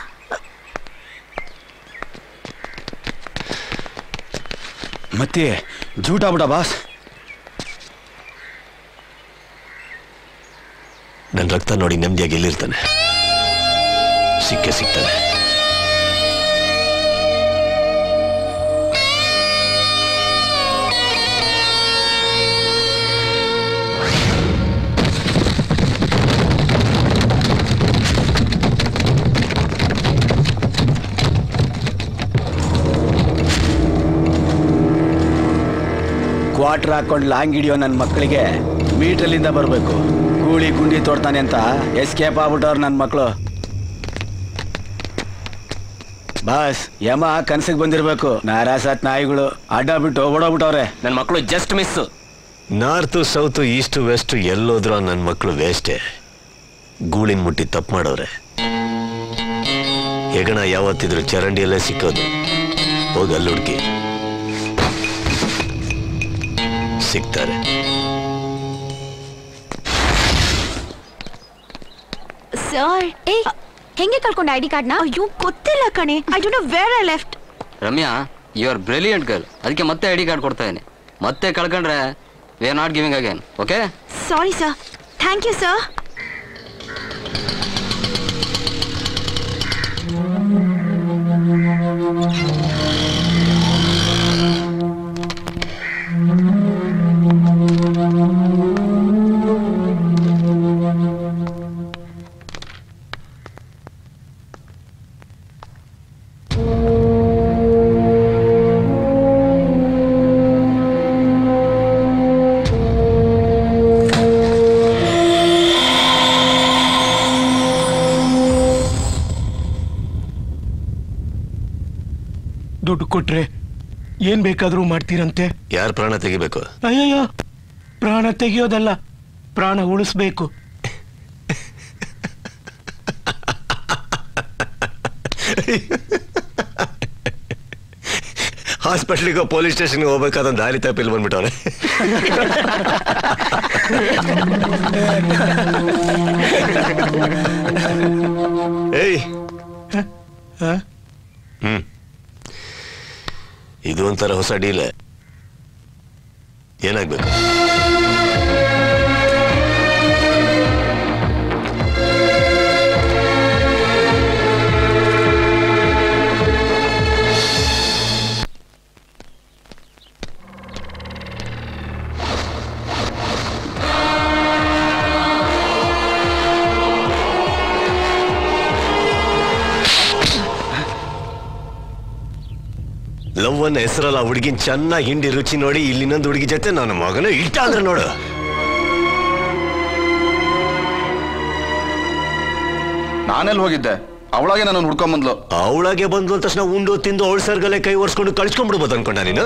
ಮತ್ತೆ ಜೂಟ್ ಆಗ್ಬಿಟ್ಟ ಬಾಸ್. ನನ್ನ ರಕ್ತ ನೋಡಿ ನೆಮ್ಮದಿಯಾಗಿ ಎಲ್ಲಿರ್ತಾನೆ? ಸಿಕ್ಕೇ ಸಿಗ್ತಾನೆ. ಕ್ವಾರ್ಟರ್ ಹಾಕೊಂಡು ಲಾಂಗ್ ಹಿಡಿಯೋ ನನ್ನ ಮಕ್ಕಳಿಗೆ ಮೀಟ್ರಲ್ಲಿಂದ ಬರಬೇಕು. ಗೂಳಿ ಗುಂಡಿ ತೋಡ್ತಾನೆ ಅಂತ ಎಸ್ಕೇಪ್ ಆಗ್ಬಿಟ್ಟವ್ರು ನನ್ನ ಮಕ್ಕಳು. ಬಾಸ್, ಯಮ ಕನ್ಸಿಗೆ ಬಂದಿರ್ಬೇಕು. ನಾರಾಸತ್ ನಾಯಿಗಳು ಅಡ್ಡ ಬಿಟ್ಟು ಓಡೋಗ್ಬಿಟ್ಟವ್ರೆ. ನನ್ನ ಮಕ್ಕಳು just miss. North south east west ಎಲ್ಲೋದ್ರು ನನ್ನ ಮಕ್ಕಳು ವೇಸ್ಟೇ. ಗೂಳಿನ ಮುಟ್ಟಿ ತಪ್ಪು ಮಾಡೋರೆ. ಹೆಗಣ ಯಾವತ್ತಿದ್ರು ಚರಂಡಿಯಲ್ಲೇ ಸಿಕ್ಕೋದು. ಹೋಗಿ ಅಲ್ಲಿ ಹುಡುಕಿ ಸಿಗ್ತಾರೆ. ಸರ್, ಹೆಂಗೆ ಕಳ್ಕೊಂಡೆ ಐಡಿ ಕಾರ್ಡ್ನ? ಅಯ್ಯೋ ಗೊತ್ತಿಲ್ಲ ಕಣೆ. I don't know where I left. Ramya, you are brilliant girl. ಅದಕ್ಕೆ ಮತ್ತೆ ಐಡಿ ಕಾರ್ಡ್ ಕೊಡ್ತಾ ಇದೀನಿ. ಮತ್ತೆ ಕಳ್ಕೊಂಡ್ರೆ we are not giving again. Okay? Sorry sir. Thank you sir. ದುಡ್ಡು ಕೊಟ್ರೆ ಏನ್ ಬೇಕಾದ್ರೂ ಮಾಡ್ತೀರಂತೆ. ಯಾರ ಪ್ರಾಣ ತೆಗಿಬೇಕು? ಅಯ್ಯಯ್ಯೋ, ಪ್ರಾಣ ತೆಗಿಯೋದಲ್ಲ, ಪ್ರಾಣ ಉಳಿಸ್ಬೇಕು. ಹಾಸ್ಪಿಟ್ಲಿಗೋ ಪೊಲೀಸ್ ಸ್ಟೇಷನ್ಗೆ ಹೋಗ್ಬೇಕಾದ ದಾರಿ ತಪ್ಪಿಲ್ ಬಂದ್ಬಿಟ್ಟವನೆ. ಏಯ್, ಇದು ಒಂಥರ ಹೊಸ ಡೀಲ್. ಏನಾಗ್ಬೇಕು? ಲವ್ ಅನ್ನ ಹೆಸರಲ್ಲ ಹುಡುಗಿನ ಚೆನ್ನಾಗಿ ಹಿಂಡಿ ರುಚಿ ನೋಡಿ ಇಲ್ಲಿ ಇನ್ನೊಂದು ಹುಡುಗಿ ಜೊತೆ ನನ್ನ ಮಗನ ಇಷ್ಟ ಅಂದ್ರೆ ನೋಡು. ನಾನೆಲ್ಲಿ ಹೋಗಿದ್ದೆ? ಅವಳಾಗೆ ನಾನು ಹುಡ್ಕೊಂಬಂದ್ಲು. ಅವಳಾಗೆ ಬಂದ್ಲು ಅಂದ ತಕ್ಷಣ ಉಂಡು ತಿಂದು ಅವಳ ಸರ್ಗಲ್ಲೇ ಕೈ ಒರ್ಸ್ಕೊಂಡು ಕಳ್ಸ್ಕೊಂಡ್ಬಿಡ್ಬೋದು ಅನ್ಕೊಂಡ ನೀನು?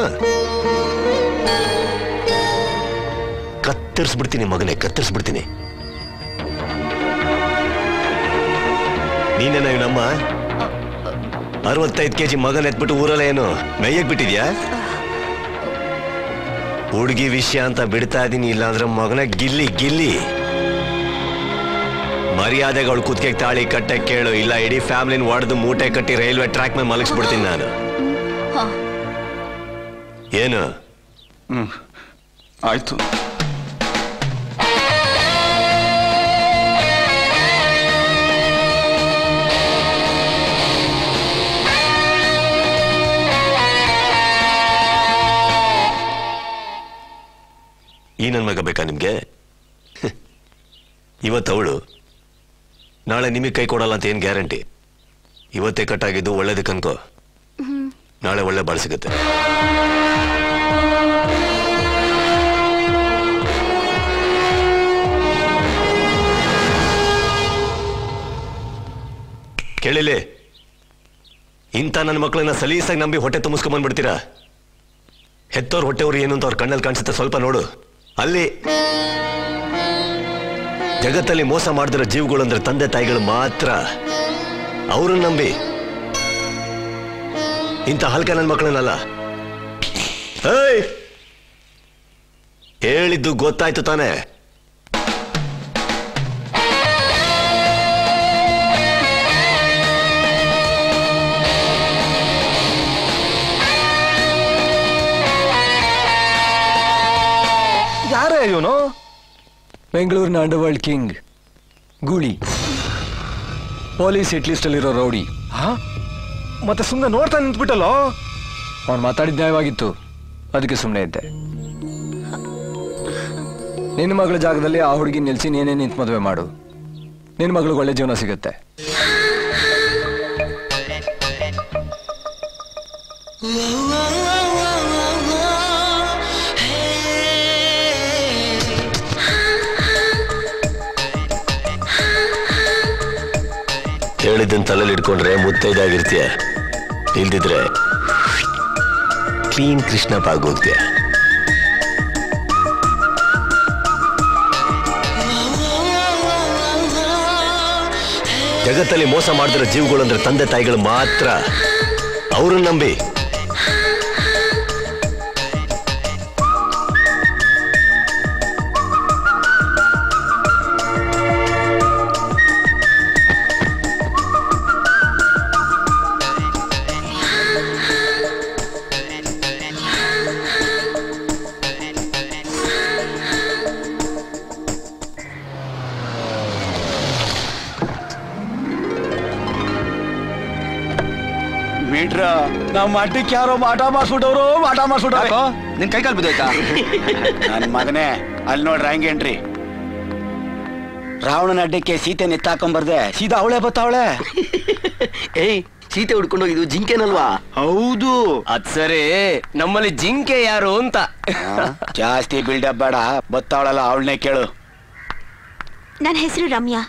ಕತ್ತರಿಸ್ಬಿಡ್ತೀನಿ ಮಗನೇ, ಕತ್ತರಿಸ್ಬಿಡ್ತೀನಿ. ನೀನೇನ ನಮ್ಮ 65 kg ಮಗನ ಎತ್ಬಿಟ್ಟು ಊರಲ್ಲ ಏನು ಮೇಯಕ್ ಬಿಟ್ಟಿದ್ಯಾ? ಹುಡುಗಿ ವಿಷಯ ಅಂತ ಬಿಡ್ತಾ ಇದೀನಿ, ಇಲ್ಲಾಂದ್ರೆ ಮಗನ ಗಿಲ್ಲಿ ಗಿಲ್ಲಿ. ಮರ್ಯಾದೆಗೆ ಅವಳು ಕುತ್ತಿಗೆ ತಾಳಿ ಕಟ್ಟೆ ಕೇಳು, ಇಲ್ಲ ಇಡೀ ಫ್ಯಾಮಿಲಿನ ಒಡೆದು ಮೂಟೆ ಕಟ್ಟಿ ರೈಲ್ವೆ ಟ್ರ್ಯಾಕ್ ಮೇಲೆ ಮಲಗಿಸ್ಬಿಡ್ತೀನಿ ನಾನು. ಏನು? ಆಯ್ತು. ಈ ನನ್ನ ಮಗ ಬೇಕಾ ನಿಮ್ಗೆ? ಇವತ್ತವಳು ನಾಳೆ ನಿಮಗೆ ಕೈ ಕೊಡಲ್ಲ ಅಂತ ಏನ್ ಗ್ಯಾರಂಟಿ? ಇವತ್ತೇ ಕಟ್ಟಾಗಿದ್ದು ಒಳ್ಳೇದಕ್ಕೆ ಅನ್ಕೋ, ನಾಳೆ ಒಳ್ಳೆ ಬಾಳ್ ಸಿಗುತ್ತೆ. ಕೇಳಿಲಿ, ಇಂಥ ನನ್ನ ಮಕ್ಕಳನ್ನ ಸಲೀಸಾಗಿ ನಂಬಿ ಹೊಟ್ಟೆ ತುಂಬಿಸ್ಕೊಂಡ್ಬಂದ್ಬಿಡ್ತೀರಾ? ಹೆತ್ತವ್ರ ಹೊಟ್ಟೆವ್ರು ಏನು ಅಂತ ಅವ್ರ ಕಣ್ಣಲ್ಲಿ ಕಾಣಿಸುತ್ತೆ, ಸ್ವಲ್ಪ ನೋಡು. ಅಲ್ಲಿ ಜಗತ್ತಲ್ಲಿ ಮೋಸ ಮಾಡಿದಿರೋ ಜೀವಗಳು ಅಂದ್ರೆ ತಂದೆ ತಾಯಿಗಳು ಮಾತ್ರ. ಅವ್ರನ್ನ ನಂಬಿ ಇಂಥ ಹಲ್ಕ ನನ್ನ ಮಕ್ಕಳನ್ನಲ್ಲ. ಹೇಳಿದ್ದು ಗೊತ್ತಾಯ್ತು ತಾನೆ? ಯಾರೇ ಇವನು? ಬೆಂಗಳೂರಿನ ಅಂಡರ್ವರ್ಲ್ಡ್ ಕಿಂಗ್ ಗೂಳಿ, ಪೊಲೀಸ್ ಹಿಟ್ ಲಿಸ್ಟ್ ಅಲ್ಲಿರೋ ರೌಡಿ. ಮತ್ತೆ ಸುಮ್ಮನೆ ನೋಡ್ತಾ ನಿಂತ್ಬಿಟ್ಟಲ್ಲೋ. ಅವ್ನು ಮಾತಾಡಿದ ನ್ಯಾಯವಾಗಿತ್ತು, ಅದಕ್ಕೆ ಸುಮ್ಮನೆ ಇದ್ದೆ. ನಿನ್ನ ಮಗಳ ಜಾಗದಲ್ಲಿ ಆ ಹುಡುಗಿ ನಿಲ್ಸಿ ನೀನೇ ನಿಂತು ಮದುವೆ ಮಾಡು, ನಿನ್ನ ಮಗಳಿಗೆ ಒಳ್ಳೆ ಜೀವನ ಸಿಗುತ್ತೆ. ಹೇಳಿದ್ದನ್ನು ತಲೆಯಲ್ಲಿ ಇಟ್ಕೊಂಡ್ರೆ ಮುತ್ತೈದಾಗಿರ್ತೀಯ, ಇಲ್ದಿದ್ರೆ ಕ್ಲೀನ್ ಕೃಷ್ಣಪ್ಪ ಆಗೋಗ್ತೀಯ. ಜಗತ್ತಲ್ಲಿ ಮೋಸ ಮಾಡಿದಿರೋ ಜೀವಗಳು ಅಂದ್ರೆ ತಂದೆ ತಾಯಿಗಳು ಮಾತ್ರ. ಅವ್ರನ್ನ ನಂಬಿ ನಮ್ಮ ಅಡ್ಡಕ್ಕೆ ಯಾರೋ ಮಾಟ ಮಾಡಿಸ್ಬಿಟ್ಟವ್ರು, ಮಾಟ ಮಾಡಿಸ್ಬಿಟ್ಟವ್ರು. ನಿನ್ ಕೈ ಕಾಲು ಬಿದ್ದೋಯ್ತಾ? ನನ್ನ ಮಗನೇ, ಅಲ್ಲಿ ನೋಡ್ರಿ ಹಂಗೇನ್ರಿ, ರಾವಣನ ಅಡ್ಡಕ್ಕೆ ಸೀತೆ ನೆತ್ತಾಕೊಂಬರ್ದೆ ಸೀದಾ ಅವಳೆ ಬತ್ತಾವಳೆ. ಏಯ್, ಸೀತೆ ಹುಡ್ಕೊಂಡೋಗಿದ್ದು ಜಿಂಕೆನಲ್ವಾ? ಹೌದು. ಅದ್ ಸರಿ, ನಮ್ಮಲ್ಲಿ ಜಿಂಕೆ ಯಾರು ಅಂತ. ಜಾಸ್ತಿ ಬಿಲ್ಡಪ್ ಬೇಡ, ಬತ್ತಾವಳಲ್ಲ ಅವಳನ್ನೇ ಕೇಳು. ನನ್ನ ಹೆಸರು ರಮ್ಯಾ,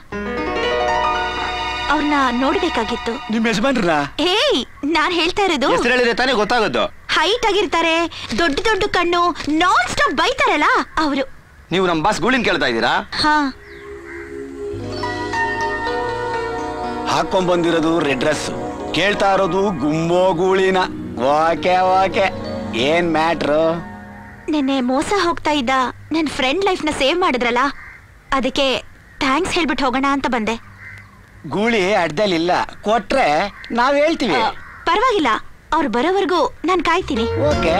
ಅವ್ರನ್ನ ನೋಡ್ಬೇಕಾಗಿತ್ತು. ನಿಮ್ ಯಜಮಾನ್ರನ್ನ? ಏಯ್, ನಾನ್ ಹೇಳ್ತಾ ಇರೋದು ಹೆಸರು ಹೇಳಿದ್ರೆ ತಾನೇ ಗೊತ್ತಾಗೋದು. ಹೈಟ್ ಆಗಿರ್ತಾರೆ, ದೊಡ್ಡ ದೊಡ್ಡ ಕಣ್ಣು, ನಾನ್ ಸ್ಟಾಪ್ ಬೈತಾರಲ್ಲ ಅವರು. ನೀವು ನಮ್ಮ ಬಾಸ್ ಗೂಳಿನ ಕೇಳ್ತಾ ಇದ್ದೀರಾ? ಹಾ. ಹಾಕೊಂಡ್ ಬಂದಿರೋದು ರೆಡ್ ಡ್ರೆಸ್, ಕೇಳ್ತಾ ಇರೋದು ಗುಮ್ಮೋ ಗೂಳಿನ. ಓಕೆ ಓಕೆ, ಏನ್ ಮ್ಯಾಟ್ರು? ನೆನ್ನೆ ಮೋಸ ಹೋಗ್ತಾ ಇದ್ದ ನನ್ನ ಫ್ರೆಂಡ್ ಲೈಫ್ ನ ಸೇವ್ ಮಾಡಿದ್ರಲ್ಲ, ಅದಕ್ಕೆ ಥ್ಯಾಂಕ್ಸ್ ಹೇಳ್ಬಿಟ್ಟು ಹೋಗೋಣ ಅಂತ ಬಂದೆ. ಗೂಳಿ ಅಡ್ಡಲಿಲ್ಲ, ಕೊಟ್ರೆ ನಾವ್ ಹೇಳ್ತೀವಿ. ಪರವಾಗಿಲ್ಲ, ಅವ್ರು ಬರೋವರೆಗೂ ನಾನು ಕಾಯ್ತೀನಿ. ಓಕೆ.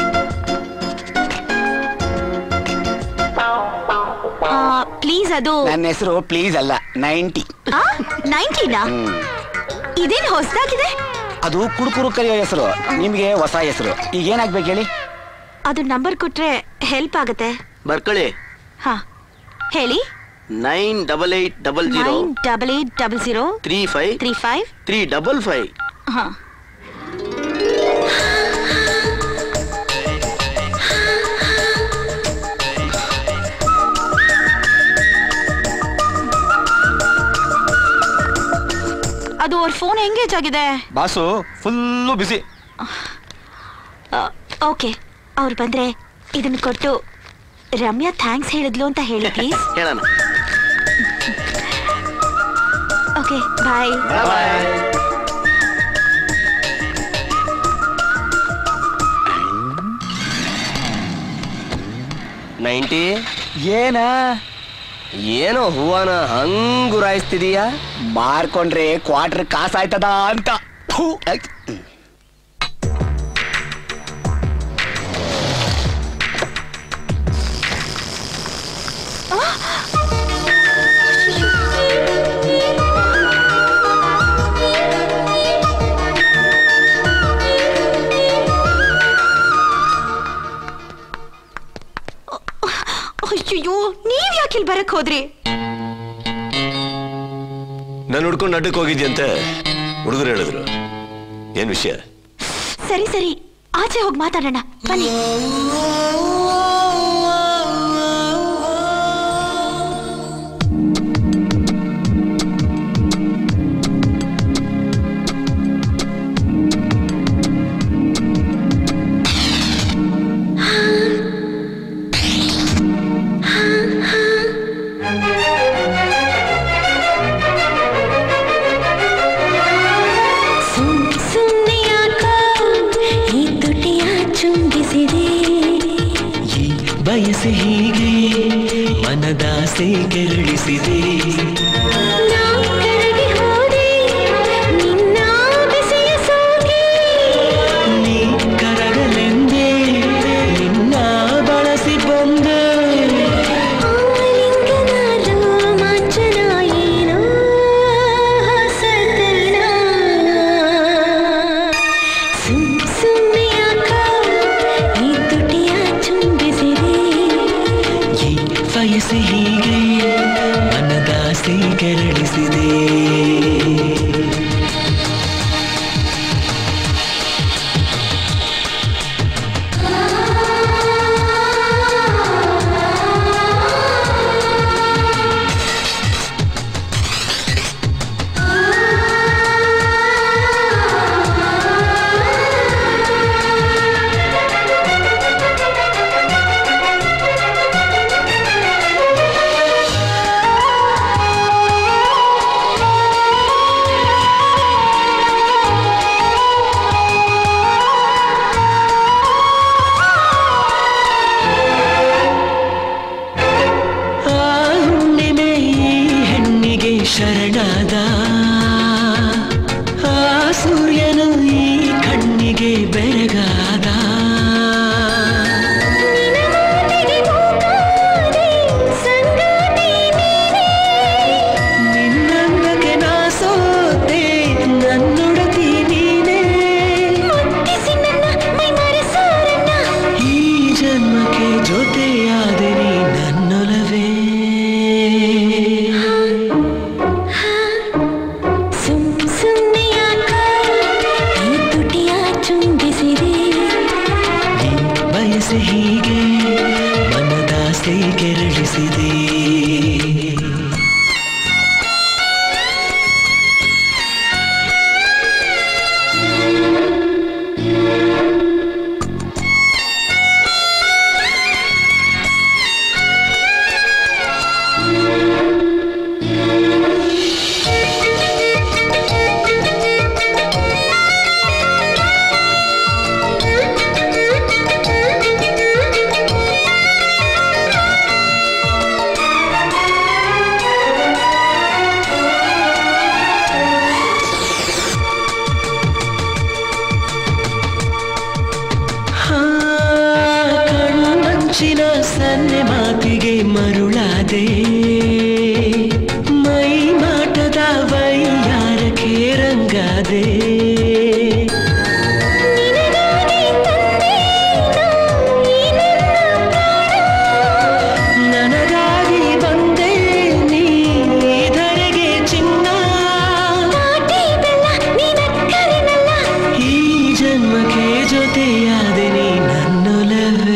ಪ್ಲೀಸ್, ಅದು ನನ್ನ ಹೆಸರು ಪ್ಲೀಸ್ ಅಲ್ಲ, 90. 90ನಾ? ಇದೇನು ಹೊಸದಾಗಿದೆ? ಅದು ಕುಡುಕುರು ಕರೆಯೋ ಹೆಸರು, ನಿಮ್ಗೆ ಹೊಸ ಹೆಸರು. ಈಗ ಏನಾಗ್ಬೇಕು ಹೇಳಿ? ಅದು ನಂಬರ್ ಕೊಟ್ರೆ ಹೆಲ್ಪ್ ಆಗುತ್ತೆ. ಬರ್ಕೊಳ್ಳಿ. ಹಾ ಹೇಳಿ. 98800 98800 35 355. ಹಾ. ಅದು ಅವ್ರ ಫೋನ್ ಎಂಗೇಜ್ ಆಗಿದೆ. Boss full busy. ಓಕೆ, ಅವ್ರು ಬಂದ್ರೆ ಇದನ್ನ ಕೊಟ್ಟು ರಮ್ಯಾ ಥ್ಯಾಂಕ್ಸ್ ಹೇಳಿದ್ಲು ಅಂತ ಹೇಳಿ ಪ್ಲೀಸ್. ಹೇಳೋಣ. ಓಕೆ, ಬಾಯ್. ಬಾಯ್. ನೈಂಟಿ ಏನೋ ಹೂವನ ಹಂಗುರಾಯಿಸ್ತಿದೀಯಾ? ಮಾರ್ಕೊಂಡ್ರೆ ಕ್ವಾರ್ಟರ್ ಕಾಸಾಯ್ತದ ಅಂತ. ಅಯ್ಯೋ, ನೀವ್ ಯಾಕೆ ಇಲ್ಲಿ ಬರಕ್ ಹೋದ್ರಿ? ನಾನು ಹುಡ್ಕೊಂಡು ಅಡ್ಡಕ್ಕೆ ಹೋಗಿದ್ಯಂತೆ ಹುಡುಗರು ಹೇಳಿದ್ರು. ಏನ್ ವಿಷಯ? ಸರಿ ಸರಿ, ಆಚೆ ಹೋಗಿ ಮಾತಾಡೋಣ ಬನ್ನಿ. ಬಯಸೆ ಹೀಗೆ ಮನದಾಸೆ ಕೆರಳಿಸಿದೆ. ನೀ ಕರಗಲೆಂದೇ ನಿನ್ನ ಬಳಸಿ ಬಂದೆ. ಬಯಸೆ ಹೀಗೆ ಮನದಾಸೆ ಕೆರಳಿಸಿದೆ. ಶರಣಾದ ಆ ಸೂರ್ಯನು ಈ ಕಣ್ಣಿಗೆ ಬೆರಗಾದ. ನಿನ್ನಂದಕ್ಕೆ ನಾ ಸೋತೆ, ನನ್ನೊಡತಿ ನೀನೇ. ಈ ಜನ್ಮಕ್ಕೆ ಜೊತೆಯಾದೆ ನೀ ನನ್ನೊಲವೇ. ಸುಮ್ನೆ ಯಾಕ ಈ ತುಟಿಯ ಚುಂಬಿಸಿದೆ. ಜೊತೆಯಾದೆ ನನಗಾಗಿ ಬಂದೆ ನೀ ಧರೆಗೆ ಚಿನ್ನ ಈ ಜನ್ಮಕ್ಕೆ ಜೊತೆಯಾದೆ ನೀ ನನ್ನೊಲವೇ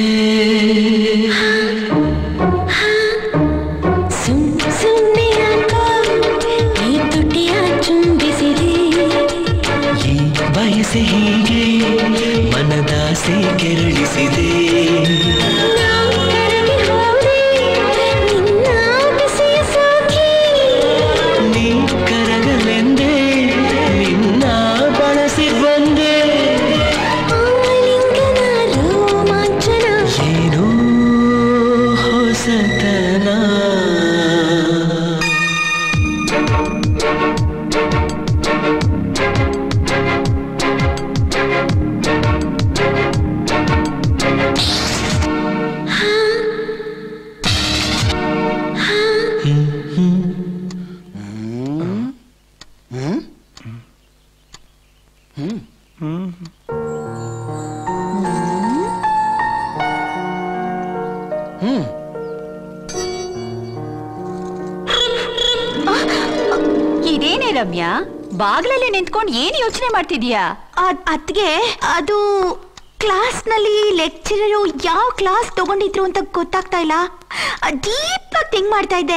ಬಯಸೆ ಹೀಗೆ ಮನದಾಸೆ ಕೆರಳಿಸಿದೆ ನೀ ಕರಗಲೆಂದೇ ನಿನ್ನ ಬಳಸಿ ಬಂದೆ ಏನೋ ಹೊಸತನ ಇದೇನೇ ರಮ್ಯಾ ಬಾಗ್ಲಲ್ಲಿ ನಿಂತ್ಕೊಂಡು ಏನ್ ಯೋಚನೆ ಮಾಡ್ತಿದ್ಯಾ? ಅದ್ಗೆ ಅದು ಕ್ಲಾಸ್ ನಲ್ಲಿ ಲೆಕ್ಚರರು ಯಾವ ಕ್ಲಾಸ್ ತಗೊಂಡಿದ್ರು ಅಂತ ಗೊತ್ತಾಗ್ತಾ ಇಲ್ಲ. ಡೀಪ್ ಆಗಿ ಥಿಂಕ್ ಮಾಡ್ತಾ ಇದ್ದೆ.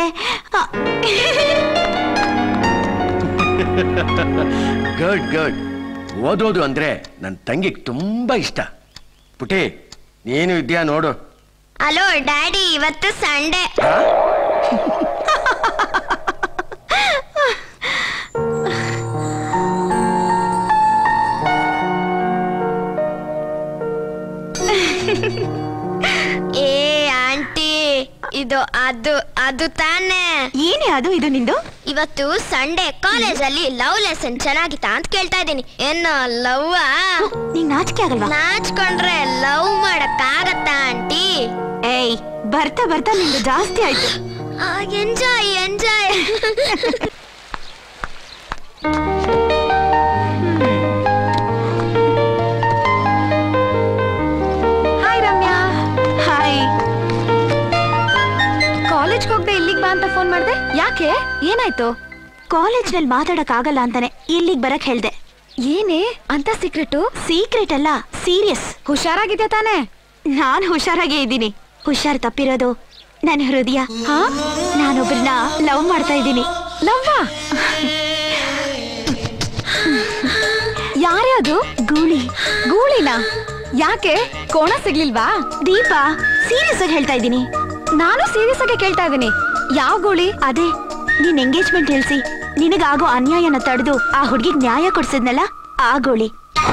Good good. ಓದೋದು ಅಂದ್ರೆ ನನ್ನ ತಂಗಿಗೆ ತುಂಬಾ ಇಷ್ಟ. ಪುಟಿ ನೀನು ಇದ್ಯಾ ನೋಡು. ಹಲೋ ಡ್ಯಾಡಿ, ಇವತ್ತು ಸಂಡೇ. ಏ ಆಂಟಿ, ಇದು ಅದು ತಾನೇ. ಏನೇ ಅದು? ಇದು ನಿಂದು? ಇವತ್ತು ಸಂಡೇ, ಕಾಲೇಜಲ್ಲಿ ಲವ್ ಲೆಸನ್ ಚೆನ್ನಾಗಿತ್ತಾ ಅಂತ ಕೇಳ್ತಾ ಇದ್ದೀನಿ. ಏನು ಲವ್? ನಿಂಗ್ ನಾಚಿಕೆ ಆಗಲ್ವಾ? ನಾಚ್ಕೊಂಡ್ರೆ ಲವ್ ಮಾಡಕ್ ಆಗತ್ತಾ ಆಂಟಿ? ಏಯ್, ಬರ್ತಾ ಬರ್ತಾ ನಿಂದು ಜಾಸ್ತಿ ಆಯ್ತು. Enjoy enjoy. Hi Ramya. Hi. ಕಾಲೇಜ್ಗೆ ಹೋಗದೆ ಇಲ್ಲಿಗೆ ಬಾ ಅಂತ ಫೋನ್ ಮಾಡ್ದೆ, ಯಾಕೆ? ಏನಾಯ್ತು? ಕಾಲೇಜ್ನಲ್ಲಿ ಮಾತಾಡಕ್ ಆಗಲ್ಲ ಅಂತಾನೆ ಇಲ್ಲಿಗೆ ಬರಕ್ ಹೇಳ್ದೆ. ಏನೇ ಅಂತ ಸೀಕ್ರೆಟು? ಸೀಕ್ರೆಟ್ ಅಲ್ಲ, ಸೀರಿಯಸ್. ಹುಷಾರಾಗಿದೆ ತಾನೇ? ನಾನ್ ಹುಷಾರಾಗೇ ಇದ್ದೀನಿ. ಹುಷಾರ್ ತಪ್ಪಿರೋದು ನನ್ನ ಹೃದಯ. ನಾನೊಬ್ರನ್ನ ಲವ್ ಮಾಡ್ತಾ ಇದ್ದೀನಿ. ಲವ್ವಾ? ಯಾರೇ ಅದು? ಗೂಳಿ. ಗೂಳಿನ? ಯಾಕೆ? ಕೋಣ ಸಿಗ್ಲಿಲ್ವಾ? ದೀಪ, ಸೀರಿಯಸ್ ಆಗಿ ಹೇಳ್ತಾ ಇದ್ದೀನಿ. ನಾನು ಸೀರಿಯಸ್ ಆಗಿ ಕೇಳ್ತಾ ಇದ್ದೀನಿ. ಯಾವ ಗೂಳಿ? ಅದೇ ನಿನ್ ಎಂಗೇಜ್ಮೆಂಟ್ ಹೇಳ್ಸಿ ನಿನಗಾಗೋ ಅನ್ಯಾಯನ ತಡೆದು ಆ ಹುಡ್ಗಿಗ್ ನ್ಯಾಯ ಕೊಡ್ಸಿದ್ನಲ್ಲ, ಆ ಗೋಳಿ.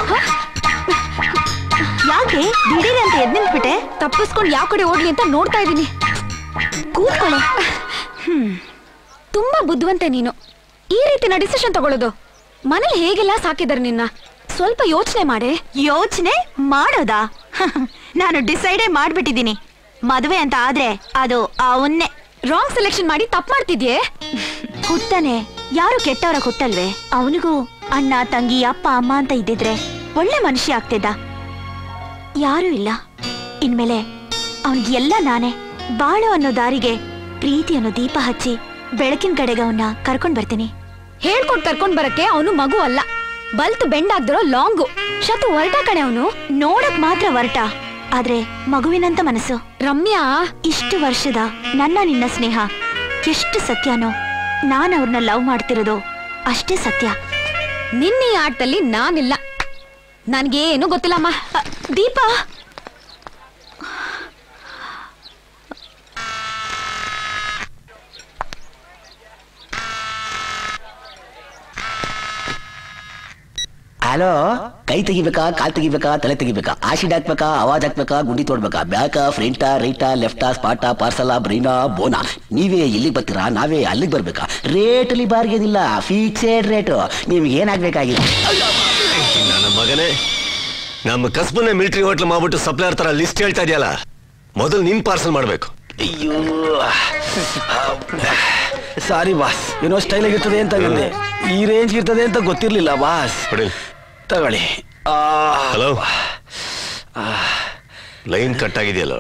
ಯಾಕೆ ದಿಢೀರ್ ಅಂತ ಎದ್ ನಿಂತ್ಬಿಟ್ಟೆ? ತಪ್ಪಿಸ್ಕೊಂಡು ಯಾವ ಕಡೆ ಓಡ್ಲಿ ಅಂತ ನೋಡ್ತಾ ಇದ್ದೀನಿ. ಕೂತ್ಕೊಳ್ಳೆ. ತುಂಬಾ ಬುದ್ಧಿವಂತೆ ನೀನು. ಈ ರೀತಿನ ಡಿಸಿಷನ್ ತಗೊಳ್ಳೋದು. ಮನೇಲಿ ಹೇಗೆಲ್ಲ ಸಾಕಿದಾರೆ ನಿನ್ನ, ಸ್ವಲ್ಪ ಯೋಚನೆ ಮಾಡೆ. ಯೋಚನೆ ಮಾಡೋದಾ? ನಾನು ಡಿಸೈಡೇ ಮಾಡ್ಬಿಟ್ಟಿದ್ದೀನಿ. ಮದುವೆ ಅಂತ ಆದ್ರೆ ಅದು ಅವನ್ನೇ. ರಾಂಗ್ ಸೆಲೆಕ್ಷನ್ ಮಾಡಿ ತಪ್ಪು ಮಾಡ್ತಿದ್ಯೆ. ಹುಟ್ಟಾನೆ ಯಾರು ಕೆಟ್ಟವರ ಹುಟ್ಟಲ್ವೇ? ಅವನಿಗೂ ಅಣ್ಣ ತಂಗಿ ಅಪ್ಪ ಅಮ್ಮ ಅಂತ ಇದ್ದಿದ್ರೆ ಒಳ್ಳೆ ಮನುಷ್ಯ ಆಗ್ತಿದ್ದ. ಯಾರೂ ಇಲ್ಲ. ಇನ್ಮೇಲೆ ಅವನಿಗೆ ಎಲ್ಲ ನಾನೇ. ಬಾಳು ಅನ್ನೋ ದಾರಿಗೆ ಪ್ರೀತಿ ಅನ್ನೋ ದೀಪ ಹಚ್ಚಿ ಬೆಳಕಿನ ಕಡೆಗೆ ಅವನ್ನ ಕರ್ಕೊಂಡ್ ಬರ್ತೀನಿ. ಹೇಳ್ಕೊಟ್ ಕರ್ಕೊಂಡ್ ಬರಕ್ಕೆ ಅವನು ಮಗು ಅಲ್ಲ, ಬಲ್ತ್ ಬೆಂಡ್ ಆಗ್ದಿರೋ ಲಾಂಗು. ಶತು ಹೊರಟ ಕಣೆ ಅವನು. ನೋಡಕ್ ಮಾತ್ರ ಹೊರಟ, ಆದ್ರೆ ಮಗುವಿನಂತ ಮನಸ್ಸು. ರಮ್ಯಾ, ಇಷ್ಟು ವರ್ಷದ ನನ್ನ ನಿನ್ನ ಸ್ನೇಹ ಎಷ್ಟು ಸತ್ಯನೋ, ನಾನು ಅವ್ರನ್ನ ಲವ್ ಮಾಡ್ತಿರೋದು ಅಷ್ಟೇ ಸತ್ಯ. ನಿನ್ನ ಈ ಆಟದಲ್ಲಿ ನಾನಿಲ್ಲ. ನನ್ಗೇನು ಗೊತ್ತಿಲ್ಲಮ್ಮ. ದೀಪ, ಹಲೋ, ಕೈ ತೆಗಿಬೇಕಾ, ಕಾಲ್ ತೆಗಿಬೇಕಾ, ತಲೆ ತೆಗಿಬೇಕಾ, ಆಸಿಡ್ ಹಾಕ್ಬೇಕಾ, ಅವಾಜ್ ಹಾಕ್ಬೇಕಾ, ಗುಂಡಿ ತೋಡ್ಬೇಕಾ, ಬ್ಯಾಕಾ, ಫ್ರಂಟಾ, ರೈಟಾ, ಲೆಫ್ಟಾ, ಸ್ಪಾಟಾ, ಪಾರ್ಸಲಾ, ಬ್ರೈನಾ, ಬೋನಾ? ನೀವೇ ಇಲ್ಲಿಗೆ ಬರ್ತೀರಾ, ನಾವೇ ಅಲ್ಲಿಗೆ ಬರ್ಬೇಕಾ? ರೇಟಲ್ಲಿ ಬಾರ್ಗೇನಿಲ್ಲ, ಫಿಕ್ಸೆಡ್ ರೇಟು. ನಿಮ್ಗೆ ಏನಾಗ್ಬೇಕಾಗಿದೆ? ನನ್ನ ಮಗನೇ, ನಮ್ಮ ಕಸ್ಬನ್ನೇ ಮಿಲಿಟರಿ ಹೋಟ್ಲ್ ಮಾಡ್ಬಿಟ್ಟು ಸಪ್ಲೈಯರ್ ತರ ಲಿಸ್ಟ್ ಹೇಳ್ತಾ ಇದೆಯಲ್ಲ, ಮೊದಲು ನಿನ್ ಪಾರ್ಸಲ್ ಮಾಡ್ಬೇಕು. ಅಯ್ಯೋ, ಸಾರಿ ಬಾಸ್ ಏನೋ ಸ್ಟೈಲ್ ಆಗಿರ್ತದೆ ಅಂತ ಅಂದೆ ಈ ರೇಂಜ್ ಇರ್ತದೆ ಅಂತ ಗೊತ್ತಿರ್ಲಿಲ್ಲ ಬಾಸ್ ತಗೊಳ್ಳಿ ಹಲೋ ಲೈನ್ ಕಟ್ ಆಗಿದೆಯಲ್ಲ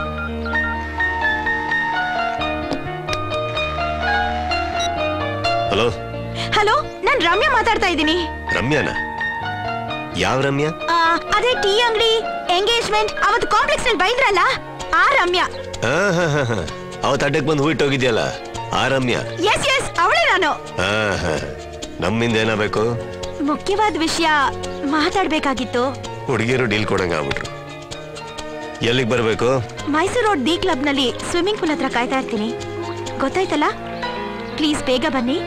ಹಲೋ ಹಲೋ ನಾನ್ ರಮ್ಯಾ ಮಾತಾಡ್ತಾ ಇದ್ದೀನಿ. ರಮ್ಯಾನ? ಯಾವ ರಮ್ಯಾ? ಅದೇ ಟೀ ಅಂಗಡಿ ಎಂಗೇಜ್ಮೆಂಟ್ ಅವತ್ತು ಕಾಂಪ್ಲೆಕ್ಸ್ ನಲ್ಲಿ ಬೈದ್ರಲ್ಲ ಆ ರಮ್ಯಾ. ಅವತ್ತು ಅಡ್ಡಕ್ಕೆ ಬಂದು ಹೂವಿಟ್ಟು ಹೋಗಿದ್ಯಲ್ಲ ಆ ರಮ್ಯಾ? ಎಸ್ ಎಸ್ ಅವಳೇ ನಾನು. ನಮ್ಮಿಂದ ಏನಾಗಬೇಕು? ಮುಖ್ಯವಾದ ವಿಷಯ ಮಾತಾಡ್ಬೇಕಾಗಿತ್ತು. ಹುಡುಗಿಯರು ಡೀಲ್ ಕೊಡಂಗ ಆಗ್ಬಿಟ್ರು. ಎಲ್ಲಿಗೆ ಬರ್ಬೇಕು? ಮೈಸೂರು ರೋಡ್ ಡಿ ಕ್ಲಬ್ ನಲ್ಲಿ ಸ್ವಿಮ್ಮಿಂಗ್ ಪೂಲ್ ಹತ್ರ ಕಾಯ್ತಾ ಇರ್ತೀನಿ. ಗೊತ್ತಾಯ್ತಲ್ಲ? ಪ್ಲೀಸ್ ಬೇಗ ಬನ್ನಿ.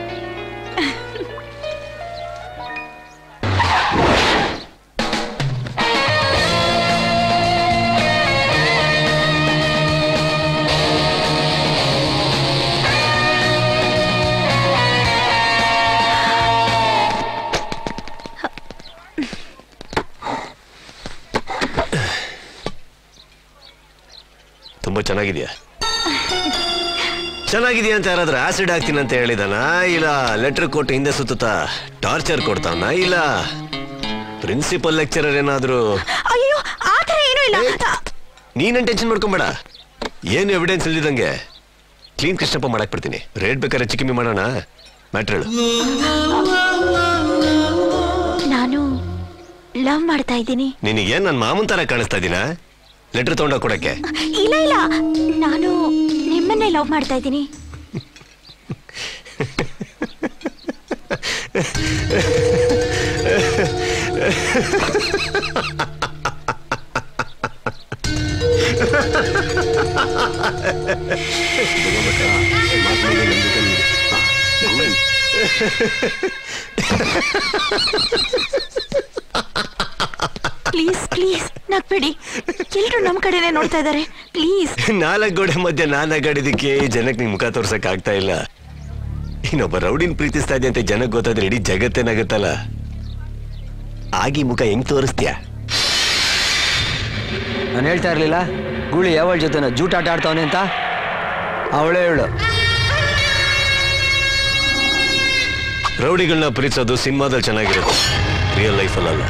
ತುಂಬಾ ಚೆನ್ನಾಗಿದ್ಯಾ? ಚೆನ್ನಾಗಿದೆಯಾ ಅಂತ ಯಾರಾದ್ರೂ ಆಸಿಡ್ ಹಾಕ್ತೀನಿ ಅಂತ ಹೇಳಿದಾನ, ಇಲ್ಲ ಲೆಟರ್ ಕೊಟ್ಟು ಹಿಂದೆ ಸುತ್ತಾ ಟಾರ್ಚರ್ ಕೊಡ್ತಾನ, ಇಲ್ಲ ಪ್ರಿನ್ಸಿಪಲ್ ಲೆಕ್ಚರರ್ ಏನಾದ್ರು? ಅಯ್ಯೋ ಆ ಥರ ಏನೂ ಇಲ್ಲ. ನೀನೇನ್ ಟೆನ್ಷನ್ ಮಾಡ್ಕೊಂಬೇಡ, ಏನು ಎವಿಡೆನ್ಸ್ ಇಲ್ದಿದಂಗೆ ಕ್ಲೀನ್ ಕೃಷ್ಣಪ್ಪ ಮಾಡಕ್ ಬಿಡ್ತೀನಿ. ರೇಟ್ ಬೇಕಾದ್ರೆ ಚಿಕ್ಕಮ್ಮಿ ಮಾಡೋಣ. ಮ್ಯಾಟ್ರಲ್ ನಾನು ಲವ್ ಮಾಡ್ತಾ ಇದ್ದೀನಿ. ನಿನಗೇನ್ ನನ್ನ ಮಾಮೂನ್ ತರ ಕಾಣಿಸ್ತಾ ಇದ್ದೀನ? ಲೆಟರ್ ತಗೊಂಡೋಗ್ ಕೊಡಕ್ಕೆ? ಇಲ್ಲ ಇಲ್ಲ, ನಾನು ನಿಮ್ಮನ್ನೇ ಲವ್ ಮಾಡ್ತಾ ಇದ್ದೀನಿ. ಪ್ಲೀಸ್ ಪ್ಲೀಸ್ ನಗ್ಬೇಡಿ, ಎಲ್ರು ನಮ್ ಕಡೆನೆ ನೋಡ್ತಾ ಇದಾರೆ. ಪ್ಲೀಸ್. 4 ಗೋಡೆ ಮಧ್ಯೆ ನಾನಾಗಾಡಿದಕ್ಕೆ ಜನಕ್ಕೆ ನಿಮ್ ಮುಖ ತೋರ್ಸಕ್ ಆಗ್ತಾ ಇಲ್ಲ. ಇನ್ನೊಬ್ಬ ರೌಡಿನ್ ಪ್ರೀತಿಸ್ತಾ ಇದೆ ಅಂತ ಜನಕ್ಕೆ ಗೊತ್ತಾದ್ರೆ ಇಡೀ ಜಗತ್ತೇನಾಗತ್ತಲ್ಲ. ಆಗಿ ಮುಖ ಹೆಂಗ್ ತೋರಿಸ್ತೀಯ? ನಾನು ಹೇಳ್ತಾ ಇರ್ಲಿಲ್ಲ ಗೂಳಿ ಯಾವಳ ಜೊತೆ ಜೂಟಾಟ ಆಡ್ತಾವನೆ ಅಂತ? ಅವಳೇ ಹೇಳು. ರೌಡಿಗಳನ್ನ ಪ್ರೀತಿಸೋದು ಸಿನಿಮಾದಲ್ಲಿ ಚೆನ್ನಾಗಿರುತ್ತೆ, ರಿಯಲ್ ಲೈಫಲ್ಲ.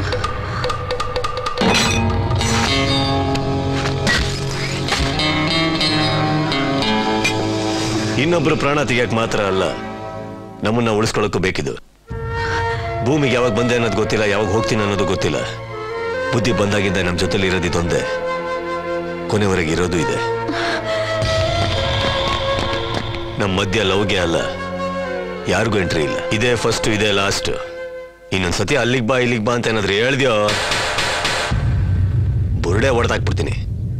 ಇನ್ನೊಬ್ರು ಪ್ರಾಣ ತೆಗಿಯಕ್ ಮಾತ್ರ ಅಲ್ಲ, ನಮ್ಮನ್ನ ಉಳಿಸ್ಕೊಳ್ಳೋಕ್ಕೂ ಬೇಕಿದ್ದು. ಭೂಮಿಗೆ ಯಾವಾಗ ಬಂದೆ ಅನ್ನೋದು ಗೊತ್ತಿಲ್ಲ, ಯಾವಾಗ ಹೋಗ್ತೀನಿ ಅನ್ನೋದು ಗೊತ್ತಿಲ್ಲ. ಬುದ್ಧಿ ಬಂದಾಗಿಂದ ನಮ್ಮ ಜೊತೆಲಿ ಇರೋದಿದೊಂದೇ, ಕೊನೆವರೆಗೆ ಇರೋದು ಇದೆ. ನಮ್ಮ ಮಧ್ಯ ಲವ್ಗೆ ಅಲ್ಲ, ಯಾರಿಗೂ ಎಂಟ್ರಿ ಇಲ್ಲ. ಇದೇ ಫಸ್ಟ್, ಇದೇ ಲಾಸ್ಟ್. ಇನ್ನೊಂದ್ಸತಿ ಅಲ್ಲಿಗೆ ಬಾ ಇಲ್ಲಿಗೆ ಬಾ ಅಂತ ಏನಾದ್ರೂ ಹೇಳ್ದ್ಯೋ ಬುರುಡೆ ಹೊಡೆದಾಕ್ಬಿಡ್ತೀನಿ.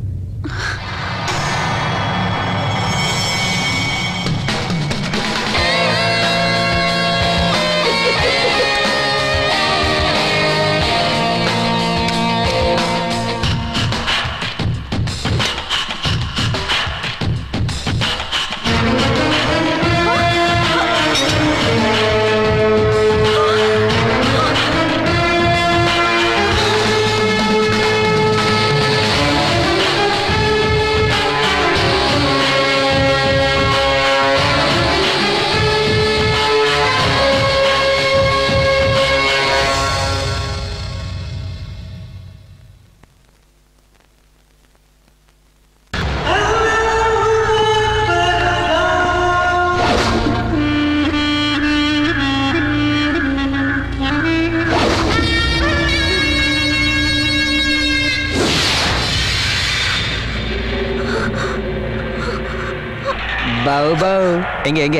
ಬಾವು ಬಾವು ಹೆಂಗೆ ಹೆಂಗೆ?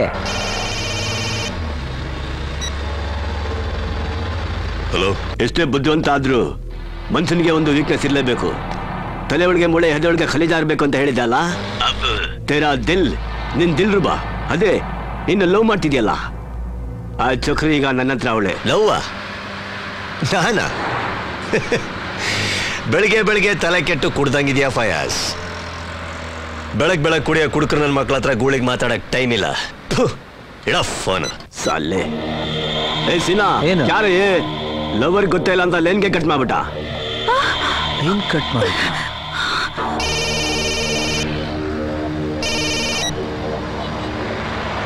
ಹಲೋ. ಎಷ್ಟೇ ಬುದ್ಧಿವಂತ ಆದ್ರೂ ಮನುಷ್ಯನಿಗೆ ಒಂದು ವೀಕ್ನೆಸ್ ಇರಲೇಬೇಕು. ತಲೆ ಒಳಗೆ ಮೂಳೆ ಹೆದೆ ಒಳಗೆ ಖಲೀಜಾರ್ಬೇಕು ಅಂತ ಹೇಳಿದಲ್ಲ. ತೇರಾ ದಿಲ್, ನಿನ್ ದಿಲ್ ರುಬಾ, ಅದೇ ಇನ್ನು ಲವ್ ಮಾಡ್ತಿದ್ಯಲ್ಲ ಆ ಚಕ್ರಿ ಈಗ ನನ್ನ ಹತ್ರ ಅವಳೆ. ಲವ್ವ? ನಾನ? ಬೆಳಿಗ್ಗೆ ಬೆಳಿಗ್ಗೆ ತಲೆ ಕೆಟ್ಟು ಕುಡ್ದಂಗಿದ್ಯಾ ಫಯಾಸ್? ಬೆಳಗ್ ಕುಡಿಯೋ ಕುಡುಕ್ರು ನನ್ನ ಮಕ್ಳ ಹತ್ರ ಗೂಳಿಗೆ ಮಾತಾಡಕ್ ಟೈಮ್ ಇಲ್ಲ. ಇಡ ಫೋನ್ ಸಾಲೆ. ಏ ಸಿನಾ, ಯಾರು ಲವರ್ ಗೊತ್ತೇ ಇಲ್ಲ ಅಂತ ಲೇನ್ಗೆ ಕಟ್ ಮಾಡ್ಬಿಟ್ಟ. ಲೈನ್ ಕಟ್ ಮಾಡಿ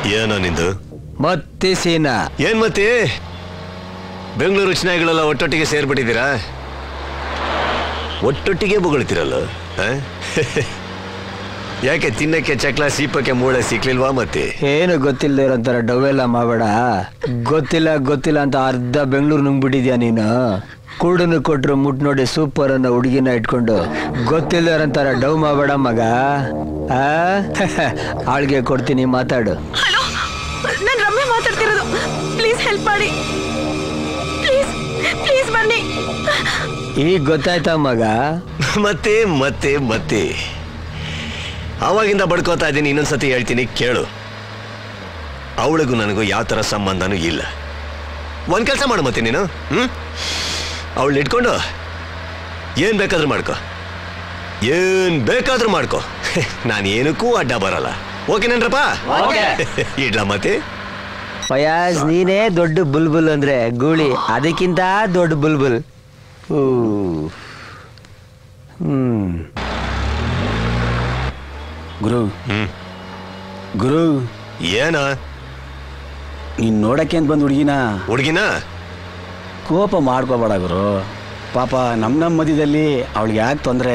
ಏನೋ ನಿಂದು ಮತ್ತೆ ಸೀನಾ ಏನ್ ಮತ್ತೆ ಬೆಂಗಳೂರು ಸ್ನೇಹಿಗಳೆಲ್ಲ ಒಟ್ಟೊಟ್ಟಿಗೆ ಸೇರ್ಬಿಟ್ಟಿದ್ದೀರಾ? ಒಟ್ಟೊಟ್ಟಿಗೆ ಬೊಗಳ್ತಿರಲ್ಲ ಯಾಕೆ ತಿನ್ನಕ್ಕೆ ಚಕ್ಲ ಸೀಪಕ್ಕೆ ಮೂಳೆ ಸಿಕ್ಲಿಲ್ವಾ? ಮತ್ತೆ ಏನು ಗೊತ್ತಿಲ್ಲದೆ ಇರೋಂತಾರ ಡವೆಲ್ಲ ಮಾಡಬೇಡ. ಗೊತ್ತಿಲ್ಲ ಅಂತ ಅರ್ಧ ಬೆಂಗಳೂರು ನುಂಗ್ಬಿಟ್ಟಿದ್ಯಾ ನೀನು. ಕೂಡನ್ನು ಕೊಟ್ರು ಮುಟ್ ನೋಡಿ ಸೂಪರ್ ಅನ್ನೋ ಹುಡುಗಿನ ಇಟ್ಕೊಂಡು ಗೊತ್ತಿಲ್ಲದೆ ಇರೋಂತಾರ ಡವ್ ಮಾಡಬೇಡ ಮಗ. ಆಳ್ಗೆ ಕೊಡ್ತೀನಿ, ಮಾತಾಡು. ಹಲೋ, ನಾನು ರಮ್ಯಾ ಮಾತಾಡ್ತಿರೋದು. ಪ್ಲೀಸ್ ಹೆಲ್ಪ್ ಮಾಡಿ, ಪ್ಲೀಸ್ ಪ್ಲೀಸ್ ಬನ್ನಿ. ಈಗ ಗೊತ್ತಾಯ್ತಾ ಮಗ? ಮತ್ತೆ ಮತ್ತೆ ಮತ್ತೆ ಅವಾಗಿಂದ ಬಡ್ಕೋತಾ ಇದ್ದೀನಿ. ಇನ್ನೊಂದ್ಸತಿ ಹೇಳ್ತೀನಿ ಕೇಳು. ಅವಳಿಗೂ ನನಗೂ ಯಾವ ಥರ ಸಂಬಂಧನೂ ಇಲ್ಲ. ಒಂದ್ ಕೆಲಸ ಮಾಡು ಮತ್ತೆ ನೀನು, ಅವಳನ್ನ ಇಟ್ಕೊಂಡು ಏನ್ ಬೇಕಾದ್ರೂ ಮಾಡ್ಕೊ, ಏನ್ ಬೇಕಾದ್ರೂ ಮಾಡ್ಕೊ. ನಾನು ಏನಕ್ಕೂ ಅಡ್ಡ ಬರಲ್ಲ. ಓಕೆನೇನ್ರಪ್ಪ? ಇಡ್ಲಾ ಮತ್ತೆ. ಫಯಾಜ್, ನೀನೇ ದೊಡ್ಡ ಬುಲ್ಬುಲ್ ಅಂದ್ರೆ ಗೂಳಿ ಅದಕ್ಕಿಂತ ದೊಡ್ಡ ಬುಲ್ಬುಲ್. ಗುರು ಗುರು ಏನ ನೀನ್ ನೋಡಕ್ಕೆ ಅಂತ ಬಂದ್ ಹುಡುಗಿನ ಕೋಪ ಮಾಡ್ಕೋಬೇಡ ಗುರು. ಪಾಪ ನಮ್ಮ ಮಧ್ಯದಲ್ಲಿ ಅವಳಿಗೆ ಯಾಕೆ ತೊಂದರೆ?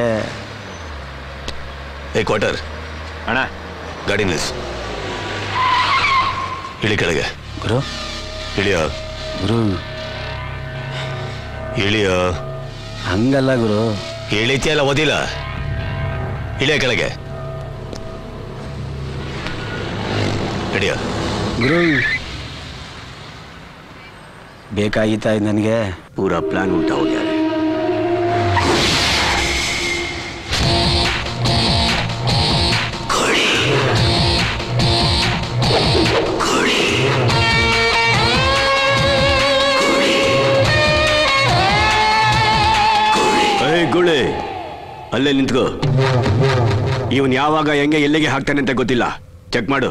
ಏ ಕ್ವಾರ್ಟರ್ ಅಣ್ಣ, ಗಾಡಿ ನಿಲ್ಲಿಸು. ಇಳಿ ಕೆಳಗೆ. ಗುರು ಇಳಿಯೋ. ಗುರು ಇಳಿಯೋ. ಹಂಗಲ್ಲ ಗುರು. ಇಳಿತಿಯಲ್ಲ, ಓದಿಲ್ಲ. ಇಳಿಯ ಕೆಳಗೆ. ಇಳಿಯ. ಗುರು ಬೇಕಾಗಿತ್ತಾ ಇದು ನನಗೆ? ಪೂರಾ ಪ್ಲಾನ್ ಉಲ್ಟಾ ಹೋಗ್ಯಾ. ಗುಳೆ, ಅಲ್ಲೇ ನಿಂತ್ಕೋ. ಇವನ್ ಯಾವಾಗ ಹೆಂಗೆ ಎಲ್ಲಿಗೆ ಹಾಕ್ತಾನೆ ಅಂತ ಗೊತ್ತಿಲ್ಲ. ಚೆಕ್ ಮಾಡು.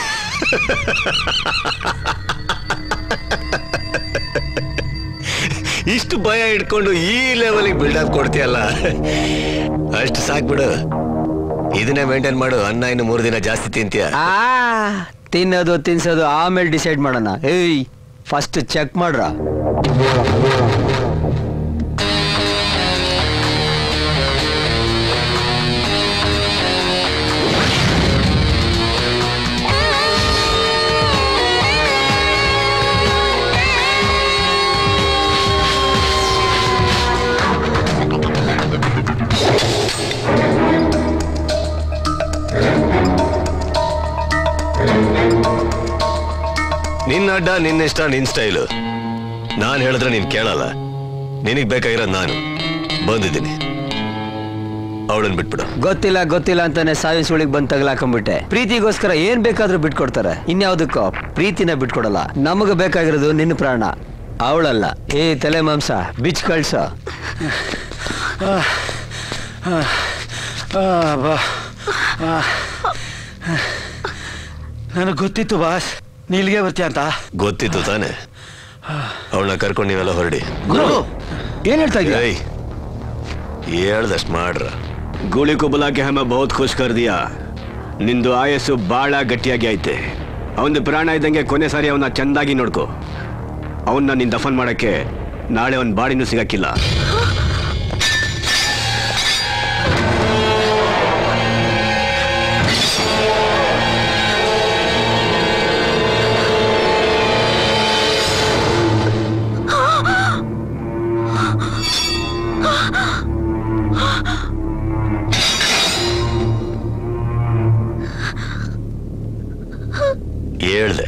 ಇಷ್ಟು ಭಯ ಇಟ್ಕೊಂಡು ಈ ಲೆವೆಲ್ಗೆ ಬಿಲ್ಡಪ್ ಕೊಡ್ತೀಯಲ್ಲ, ಅಷ್ಟು ಸಾಕ್ಬಿಡು. ಇದನ್ನೇ ಮೇಂಟೈನ್ ಮಾಡು. ಅನ್ನ ಇನ್ನು 3 ದಿನ ಜಾಸ್ತಿ ತಿಂತೀಯ. ತಿನ್ನೋದು ತಿನ್ಸೋದು ಆಮೇಲೆ ಡಿಸೈಡ್ ಮಾಡೋಣ. ಏಯ್, ಫಸ್ಟ್ ಚೆಕ್ ಮಾಡ್ರ. ನಿನ್ನ ಅಡ್ಡ, ನಿನ್ನಿಷ್ಟ, ನಿನ್ ಸ್ಟೈಲು. ನಾನು ಹೇಳಿದ್ರೆ ನೀನ್ ಕೇಳಲ್ಲ. ನಿನಗ್ ಬೇಕಾಗಿರೋದು ನಾನು ಬಂದಿದ್ದೀನಿ. ಅವಳನ್ನ ಬಿಟ್ಬಿಡು. ಗೊತ್ತಿಲ್ಲ ಅಂತಾನೆ ಸಾವಿನ ಸುಳಿಗೆ ಬಂದ್ ತಗಲಾಕೊಂಡ್ಬಿಟ್ಟೆ. ಪ್ರೀತಿಗೋಸ್ಕರ ಏನ್ ಬೇಕಾದ್ರೂ ಬಿಟ್ಕೊಡ್ತಾರೆ, ಇನ್ಯಾವುದಕ್ಕೋ ಪ್ರೀತಿನ ಬಿಟ್ಕೊಡಲ್ಲ. ನಮಗ ಬೇಕಾಗಿರೋದು ನಿನ್ನ ಪ್ರಾಣ, ಅವಳಲ್ಲ. ಏ ತಲೆ ಮಾಂಸ ಬಿಚ್ ಕಳ್ಸ. ನನಗೆ ಗೊತ್ತಿತ್ತು ಬಾಸ್, ನೀ ಇಲ್ಲಿಗೆ ಬರ್ತೀಯ ಅಂತ. ಗೊತ್ತಿತ್ತು ತಾನೆ. ಅವಳನ್ನ ಕರ್ಕೊಂಡು ನೀವೆಲ್ಲ ಹೊರಡಿ. ಏನ್ ಹೇಳ್ತಾ ಇದ್ದೀಯ? ಹೇಳ್ದಷ್ಟು ಮಾಡ್ರ. ಗೋಳಿ को बुला के हमें बहुत खुश कर दिया. ನಿಂದು ಆಯಸ್ಸು ಬಾಳ ಗಟ್ಟಿಯಾಗಿ ಐತೆ. ಅವನ ಪ್ರಾಣ ಇದ್ದಂಗೆ ಕೊನೆ ಸಾರಿ ಅವನ್ನ ಚಂದಾಗಿ ನೋಡ್ಕೋ. ಅವನ್ನ ನೀನ್ ದಫನ್ ಮಾಡಕ್ಕೆ ನಾಳೆ ಅವನ್ ಬಾಡಿನೂ ಸಿಗಕ್ಕಿಲ್ಲ. ಹೇಳ್ದೆ.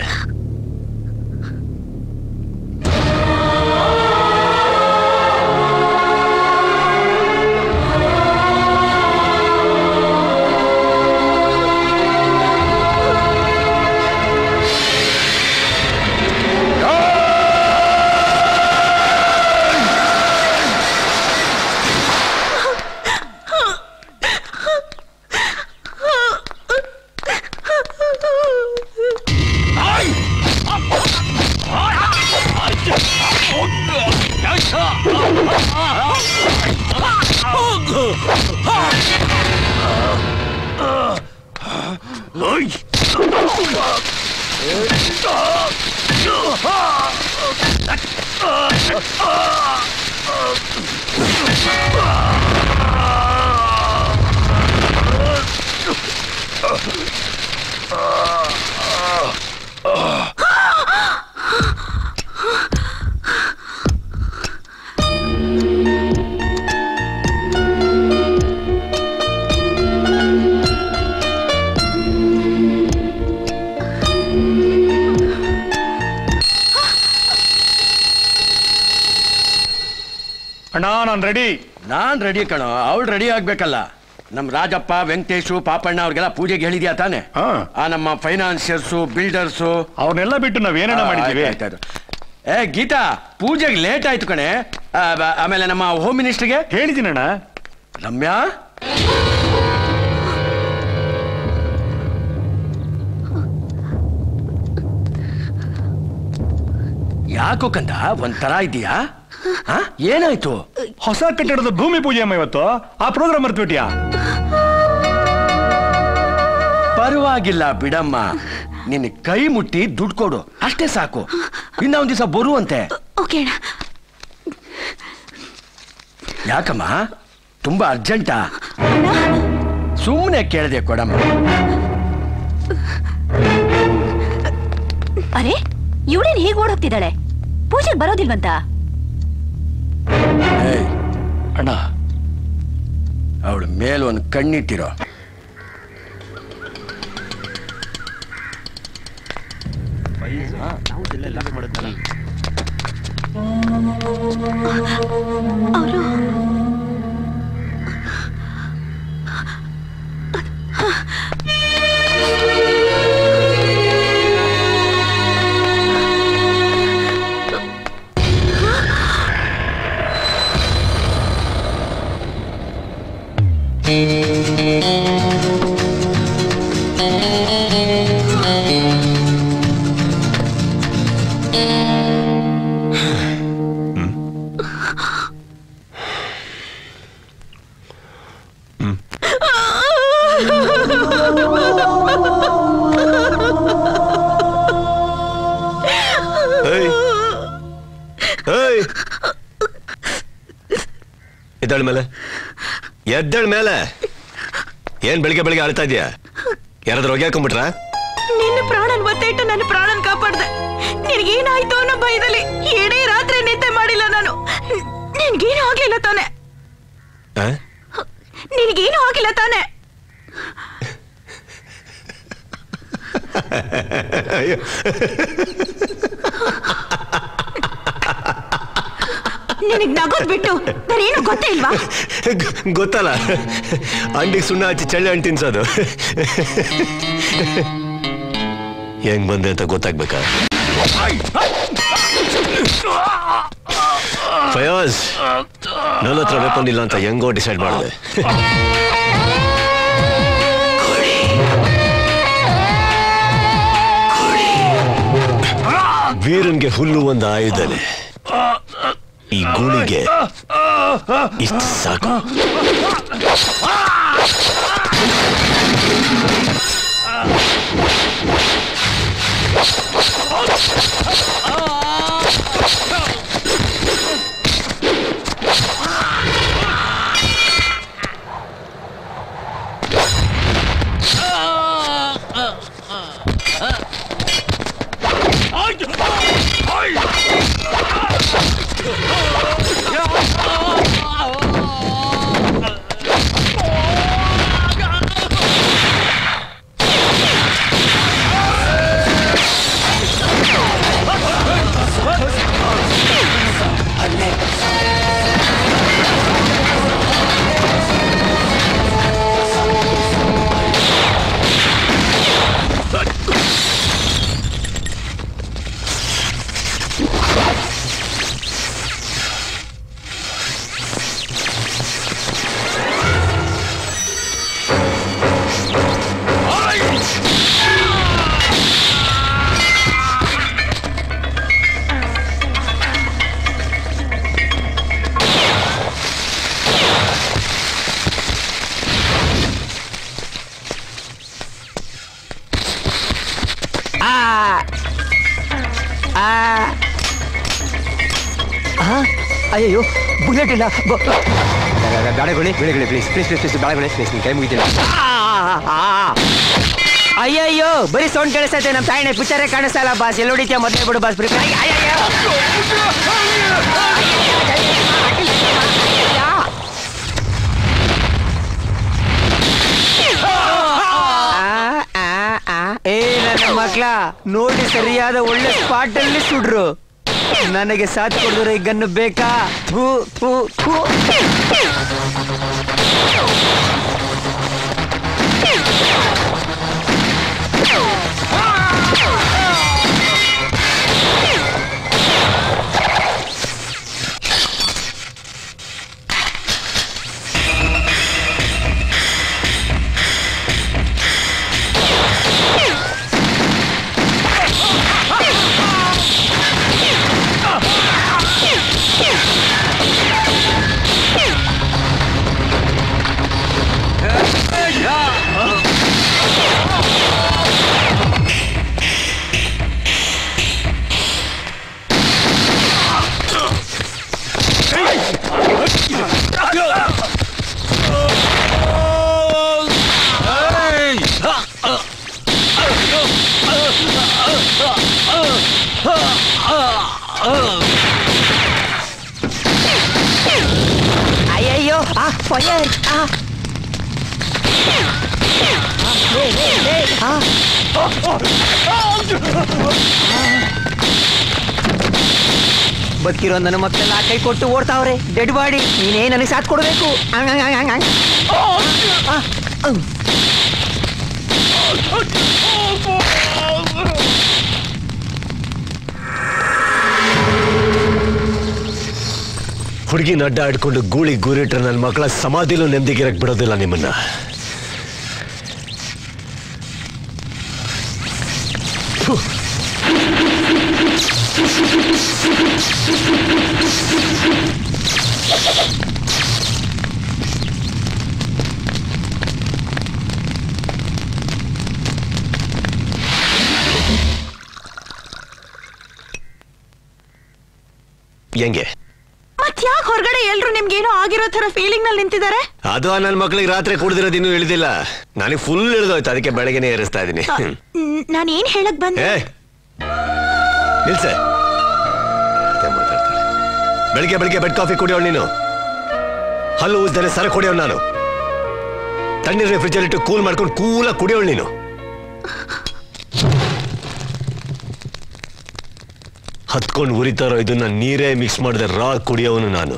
ಅಣ್ಣ ನಾನು ರೆಡಿ. ನಾನ್ ರೆಡಿ ಕಣೋ, ಅವಳು ರೆಡಿ ಆಗ್ಬೇಕಲ್ಲ. ನಮ್ ರಾಜಪ್ಪ, ವೆಂಕಟೇಶು, ಪಾಪಣ್ಣ ಅವ್ರಿಗೆಲ್ಲ ಪೂಜೆಗೆ ಹೇಳಿದ್ಯಾ ತಾನೆ? ಆ ನಮ್ಮ ಫೈನಾನ್ಸಿಯರ್ಸು, ಬಿಲ್ಡರ್ಸು ಅವ್ರನ್ನೆಲ್ಲ ಬಿಟ್ಟು ನಾವ್ ಏನೇನ ಮಾಡಿದ್ದೀವಿ. ಏ ಗೀತಾ, ಪೂಜೆಗೆ ಲೇಟ್ ಆಯ್ತು ಕಣೆ. ಆಮೇಲೆ ನಮ್ಮ ಹೋಮ್ ಮಿನಿಸ್ಟರ್ಗೆ ಹೇಳಿದ್ದೀನಣ್ಣ. ರಮ್ಯಾ, ಯಾಕೋ ಕಂದ ಒಂಥರ ಇದೆಯಾ? ಏನಾಯ್ತು? ಹೊಸ ಕಟ್ಟಡದ ಭೂಮಿ ಪೂಜೆ ಅಮ್ಮ ಇವತ್ತು. ಆ ಪ್ರೋಗ್ರಾಮ್ ಮರ್ತ್ಬಿಟ್ಯಾ? ಪರವಾಗಿಲ್ಲ ಬಿಡಮ್ಮ, ನಿನ್ನ ಕೈ ಮುಟ್ಟಿ ದುಡ್ಡು ಕೊಡು ಅಷ್ಟೇ ಸಾಕು. ಇನ್ನ ಒಂದ್ ದಿವಸ ಬರುವಂತೆ. ಯಾಕಮ್ಮ, ತುಂಬಾ ಅರ್ಜೆಂಟಾ? ಸುಮ್ಮನೆ ಕೇಳಿದೆ ಕೊಡಮ್ಮ. ಅರೆ, ಇವಳೇನ್ ಹೀಗೆ ಓಡೋಗ್ತಿದ್ದಾಳೆ? ಪೂಜೆಗೆ ಬರೋದಿಲ್ವಂತ? ಅಣ್ಣ, ಅವಳ ಮೇಲೆ ಒಂದು ಕಣ್ಣಿಟ್ಟಿರೋ. ಅವರು ಎದ್ದೇಳ ಮೇಲೆ, ಎದ್ದೇಳ ಮೇಲೆ. ಏನ್ ಬೆಳಿಗ್ಗೆ ಬೆಳಿಗ್ಗೆ ಆಳ್ತಾ ಇದೀಯ? ಯಾರಾದ್ರೂ ಹೊಗೆ ಹಾಕೊಂಡ್ಬಿಟ್ರ? ನಿನ್ನ ಪ್ರಾಣನ್ ಒತ್ತಿಟ್ಟು ನನ್ನ ಪ್ರಾಣನ್ ಕಾಪಾಡ್ದೆ. ನಿನಗೇನಾಯ್ತು ಅನ್ನೋ ಭಯದಲ್ಲಿ ಏನೇ ರಾತ್ರಿ ನಿದ್ದೆ ಮಾಡಿಲ್ಲ ನಾನು. ನಿನ್ಗೇನು ಆಗ್ಲಿಲ್ಲ ತಾನೆ? ನಿನಗೇನು ಆಗಿಲ್ಲ ತಾನೆ? ನಿನಗ್ ನಗೋದ್ ಬಿಟ್ಟು ಬೇರೇನು ಗೊತ್ತೇ ಇಲ್ವಾ? ಗೊತ್ತಲ್ಲ, ಅಂಡಿಗೆ ಸುಣ್ಣ ಹಚ್ಚಿ ಚಳ್ಳೆ ಹಣ್ಣು ತಿನ್ಸೋದು. ಹೆಂಗ್ ಬಂದೆ ಅಂತ ಗೊತ್ತಾಗ್ಬೇಕಾ? ಫಯಾಜ್, ನನ್ನ ಹತ್ರ ವೆಪನ್ ಇಲ್ಲ ಅಂತ ಹೆಂಗೋ ಡಿಸೈಡ್ ಮಾಡಿದೆ. ವೀರನ್ಗೆ ಹುಲ್ಲು ಒಂದು ಆಯುಧನೆ, ಈ ಗೂಳಿಗೆ ಇಷ್ಟು ಸಾಕು. ಅಯ್ಯೋ ಬುಲೆಟ್ ಇಲ್ಲ ಗಾಡಿಗಳು ಪ್ಲೀಸ್ ಪ್ಲೀಸ್ ಪ್ಲೀಸ್ ಪ್ಲೀಸ್ ಗಾಡಿಗಳು ಪ್ಲೀಸ್ ಕೈ ಮುಗಿತೀನಿ. ಅಯ್ಯಯ್ಯೋ ಬರೀ ಸೌಂಡ್ ಕೇಳಿಸ್ತೈತೆ. ನಮ್ಮ ತಾಯಿನ ಪಿಕ್ಚರೇ ಕಾಣಿಸ್ತಾ ಇಲ್ಲ ಬಾಸ್. ಎಲ್ಲಿ ಹೊಡಿತೀಯ ಮೊದಲೇ ಬಿಡು ಬಾಸ್. ಏ ನನ್ನ ಮಕ್ಳ ನೋಡಿ ಸರಿಯಾದ ಒಳ್ಳೆ ಸ್ಪಾಟ್ ಅಲ್ಲಿ ಸುಡ್ರು. ನನಗೆ ಸಾಥ್ ಕೊಡಿದ್ರೆ ಈ ಗನ್ನು ಬೇಕಾ? ಥೂ ಥೂ ಥೂ. ಅಯ್ಯಯ್ಯೋ ಫೈರ್. ಬದುಕಿರೋ ನನ್ನ ಮಕ್ಕಳೆಲ್ಲ ಕೈ ಕೊಟ್ಟು ಓಡ್ತಾವ್ರೆ. ಡೆಡ್ ಬಾಡಿ ನೀನೇ ನನಗೆ ಸಾಥ್ ಕೊಡಬೇಕು. ಹುಡುಗಿನ ಅಡ್ಡ ಆಡ್ಕೊಂಡು ಗೂಳಿ ಗೂರಿಟ್ರೆ ನನ್ನ ಮಕ್ಕಳ ಸಮಾಧಿಲೂ ನೆಮ್ಮದಿಗಿರಕ್ ಬಿಡೋದಿಲ್ಲ ನಿಮ್ಮನ್ನ. ಹೆಂಗೆ ಮತ್ಯಾಕ್ ಹೊರಗಡೆ ಎಲ್ರು ನಿಮ್ಗೇನೋ ಆಗಿರೋ ತರ ಫೀಲಿಂಗ್ ನಲ್ಲಿ ನಿಂತಿದ್ದಾರೆ? ಅದು ನನ್ನ ಮಕ್ಳಿಗೆ ರಾತ್ರಿ ಕುಡಿದಿರೋದು ಇನ್ನೂ ಇಳಿದಿಲ್ಲ. ನನಗೆ ಫುಲ್ ಇಳಿದೋಯ್ತು, ಅದಕ್ಕೆ ಬೆಳಗ್ಗೆನೆ ಏರಿಸ್ತಾ ಇದೀನಿ. ನಾನೇನ್ ಹೇಳಕ್ ಬಂದೆ? ನಿಲ್ಸೆ. ಬೆಳಿಗ್ಗೆ ಬೆಳಿಗ್ಗೆ ಬೆಡ್ ಕಾಫಿ ಕುಡಿಯೋಳು ನೀನು. ಹಲ್ಲು ಊಸ್ದರೆ ಸರ ಕುಡಿಯೋಳು ನಾನು. ತಣ್ಣೀರ್ ರೆಫ್ರಿಜರೇಟ್ ಕೂಲ್ ಮಾಡ್ಕೊಂಡು ಕೂಲಾಗಿ ಕುಡಿಯೋಳು ನೀನು. ಹತ್ಕೊಂಡು ಉರಿತಾರೋ ಇದನ್ನ ನೀರೇ ಮಿಕ್ಸ್ ಮಾಡಿದೆ ರಾ ಕುಡಿಯೋವನು ನಾನು.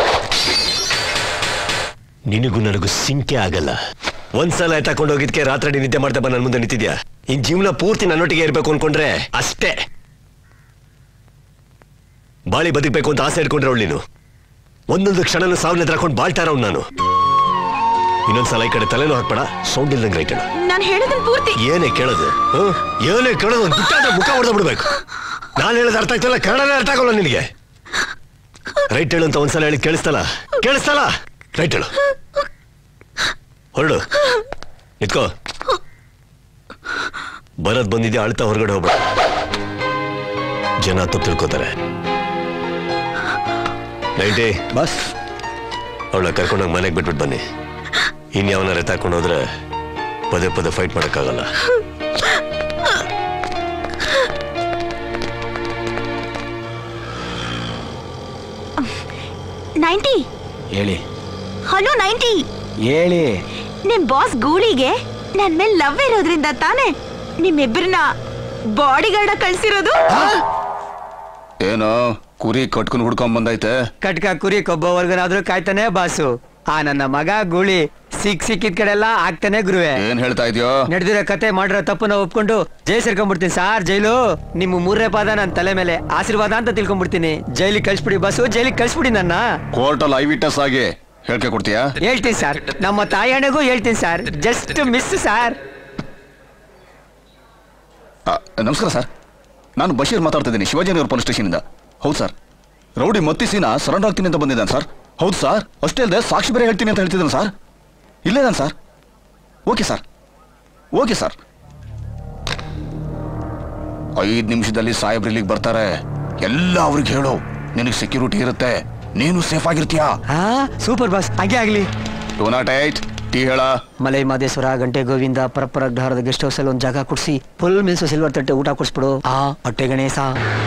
ನಿನಗೂ ನನಗೂ ಸಿಂಕೆ ಆಗಲ್ಲ. ಒಂದ್ಸಲ ತಕೊಂಡು ಹೋಗಿದ್ಕೆ ರಾತ್ರಿ ನಿದ್ದೆ ಮಾಡ್ತಾ ಬಂದು ನನ್ನ ಮುಂದೆ ನಿಂತಿದ್ಯಾ. ಇನ್ ಜೀವನ ಪೂರ್ತಿ ನನ್ನೊಟ್ಟಿಗೆ ಇರ್ಬೇಕು ಅನ್ಕೊಂಡ್ರೆ ಅಷ್ಟೇ. ಬಾಳಿ ಬದುಕಬೇಕು ಅಂತ ಆಸೆ ಇಟ್ಕೊಂಡ್ರೆ ಅವಳು ನೀನು. ಒಂದೊಂದು ಕ್ಷಣನೂ ಸಾವಿನ ಎದುರಾಕೊಂಡು ಬಾಳ್ತಾರವ್ ನಾನು. ಇನ್ನೊಂದ್ಸಲ ಈ ಕಡೆ ತಲೆನೂ ಹಾಕ್ಬೇಡ. ಸೌಂಡ್ ಇಲ್ದಂಗೆ ರೈಟ್ ಹೇಳು. ನಾನು ಹೇಳೋದನ್ನ ಪೂರ್ತಿ ಏನೇ ಕೇಳೋದು? ಏನೇ ಕೇಳೋದು? ಒಂದು ಬಿಟ್ಟಾದ್ರೆ ಮುಖ ಹೊಡೆದ ಬಿಡ್ಬೇಕು. ನಾನು ಹೇಳೋದು ಅರ್ಥ ಆಗ್ತಿಲ್ಲ, ಕನ್ನಡನೇ ಅರ್ಥ ಆಗೋಲ್ಲ ನಿನಗೆ. ರೈಟ್ ಹೇಳು ಅಂತ ಒಂದ್ಸಲ ಹೇಳಿ ಕೇಳಿಸ್ತಲ್ಲ ರೈಟ್ ಹೇಳು. ಹೊರಡು, ನಿತ್ಕೋ. ಬರೋದ್ ಬಂದಿದ್ಯಾ, ಅಳ್ತಾ ಹೊರಗಡೆ ಹೋಗ್ಬೇಡ. ಜನ ತಪ್ಪು ತಿಳ್ಕೋತಾರೆ. ನೈಂಟಿ ಬಸ್ ಅವಳ ಕರ್ಕೊಂಡೋಗಿ ಮನೆಗೆ ಬಿಟ್ಬಿಟ್ಟು ಬನ್ನಿ. ಇನ್ಯಾವನ ರೆತಾಕೊಂಡು ಹೋದ್ರೆ ಪದೇ ಪದೇ ಫೈಟ್ ಮಾಡೋಕ್ಕಾಗಲ್ಲ. ಹೇಳಿ. ಹಲೋ 90 ಹೇಳಿ. ನಿಮ್ ಬಾಸ್ ಗೂಳಿಗೆ ನನ್ ಮೇಲೆ ಲವ್ ಇರೋದ್ರಿಂದ ತಾನೇ ನಿಮ್ಮಿಬ್ಬರನ್ನ ಬಾಡಿ ಗಾರ್ಡ್ ಕಳ್ಸಿರೋದು? ಏನೋ ಕುರಿ ಕಟ್ಕೊಂಡು ಹುಡ್ಕೊಂಡ್ ಬಂದೈತೆ. ಕಟ್ಕ ಕುರಿ ಕೊಬ್ಬವರ್ಗನಾದ್ರೂ ಕಾಯ್ತಾನೆ ಬಾಸು. ನನ್ನ ಮಗ ಗೂಳಿ ಸಿಕ್ಕಿದ ಕಡೆ ಎಲ್ಲ ಆಗ್ತಾನೆ ಗುರುವೆ. ಏನ್ ಹೇಳ್ತಾ ಇದೆಯೋ? ನಡೆದಿರೋ ಕತೆ ಮಾಡಿರೋ ತಪ್ಪನ್ನ ಒಪ್ಕೊಂಡು ಜೈ ಸೇರ್ಕೊಂಡ್ಬಿಡ್ತೀನಿ ಸಾರ್. ಜೈಲು ನಿಮ್ಮ 3ನೇ ಪಾದ ನನ್ನ ತಲೆ ಮೇಲೆ ಆಶೀರ್ವಾದ ಅಂತ ತಿಳ್ಕೊಂಡ್ಬಿಡ್ತೀನಿ. ಜೈಲಿಗೆ ಕಳ್ಸ್ಬಿಡಿ ಬಾಸು, ಜೈಲಿಗೆ ಕಳ್ಸ್ಬಿಡಿ ನನ್ನ. ಕೋರ್ಟಲ್ಲಿ ಐ ವಿಟ್ನೆಸ್ ಆಗಿ ಹೇಳ್ಕೆ ಕೊಡ್ತೀಯಾ? ಹೇಳ್ತೀನಿ ಸರ್, ನಮ್ಮ ತಾಯಣ್ಣಗೂ ಹೇಳ್ತೀನಿ ಸರ್. Just miss sir. ನಮಸ್ಕಾರ ಸರ್, ನಾನು ಬಶೀರ್ ಮಾತಾಡ್ತಾ ಇದ್ದೀನಿ, ಶಿವಾಜಿನಗರ ಪೊಲೀಸ್ ಸ್ಟೇಷನ್ ಇಂದ. ಹೌದು ಸರ್, ರೌಡಿ ಮತ್ತಿಸಿನ ಸರೆಂಡರ್ ಆಗ್ತೀನಿ ಅಂತ ಬಂದಿದ್ದಾನೆ ಸರ್. ಹೌದು ಸರ್, ಅಷ್ಟೇ ಅಲ್ಲದೆ ಸಾಕ್ಷಿ ಬೇರೆ ಹೇಳ್ತೀನಿ ಅಂತ ಹೇಳ್ತಿದ್ದಾನೆ ಸರ್. ಇಲ್ಲೇದಾನೆ sir. Okay sir, okay sir. 5 ನಿಮಿಷದಲ್ಲಿ ಸಾಹೇಬ್ರು ಇಲ್ಲಿಗೆ ಬರ್ತಾರೆ. ಎಲ್ಲ ಅವ್ರಿಗೆ ಹೇಳು, ನಿನಗೆ ಸೆಕ್ಯೂರಿಟಿ ಇರುತ್ತೆ, ನೀನು ಸೇಫ್ ಆಗಿರ್ತೀಯಾ. ಸೂಪರ್ ಬಾಸ್, ಹಾಗೆ ಆಗ್ಲಿ. ಡೂ ನಾಟ್ ಏಟ್ ಟೀ ಹೇಳ. ಮಲೈ ಮಾದೇಶ್ವರ, ಗಂಟೆ ಗೋವಿಂದ, ಪರಪ್ಪರ ಅಗ್ರಹಾರದ ಗೆಸ್ಟ್ ಹೌಸ್ ಅಲ್ಲಿ ಒಂದು ಜಾಗ ಕೊಡ್ಸಿ ಫುಲ್ ಮಿಲ್ಸು ಸಿಲ್ವರ್ ತಟ್ಟೆ ಊಟ ಕೊಡ್ಸ್ಬಿಡು. ಹೊಟ್ಟೆ ಗಣೇಶ.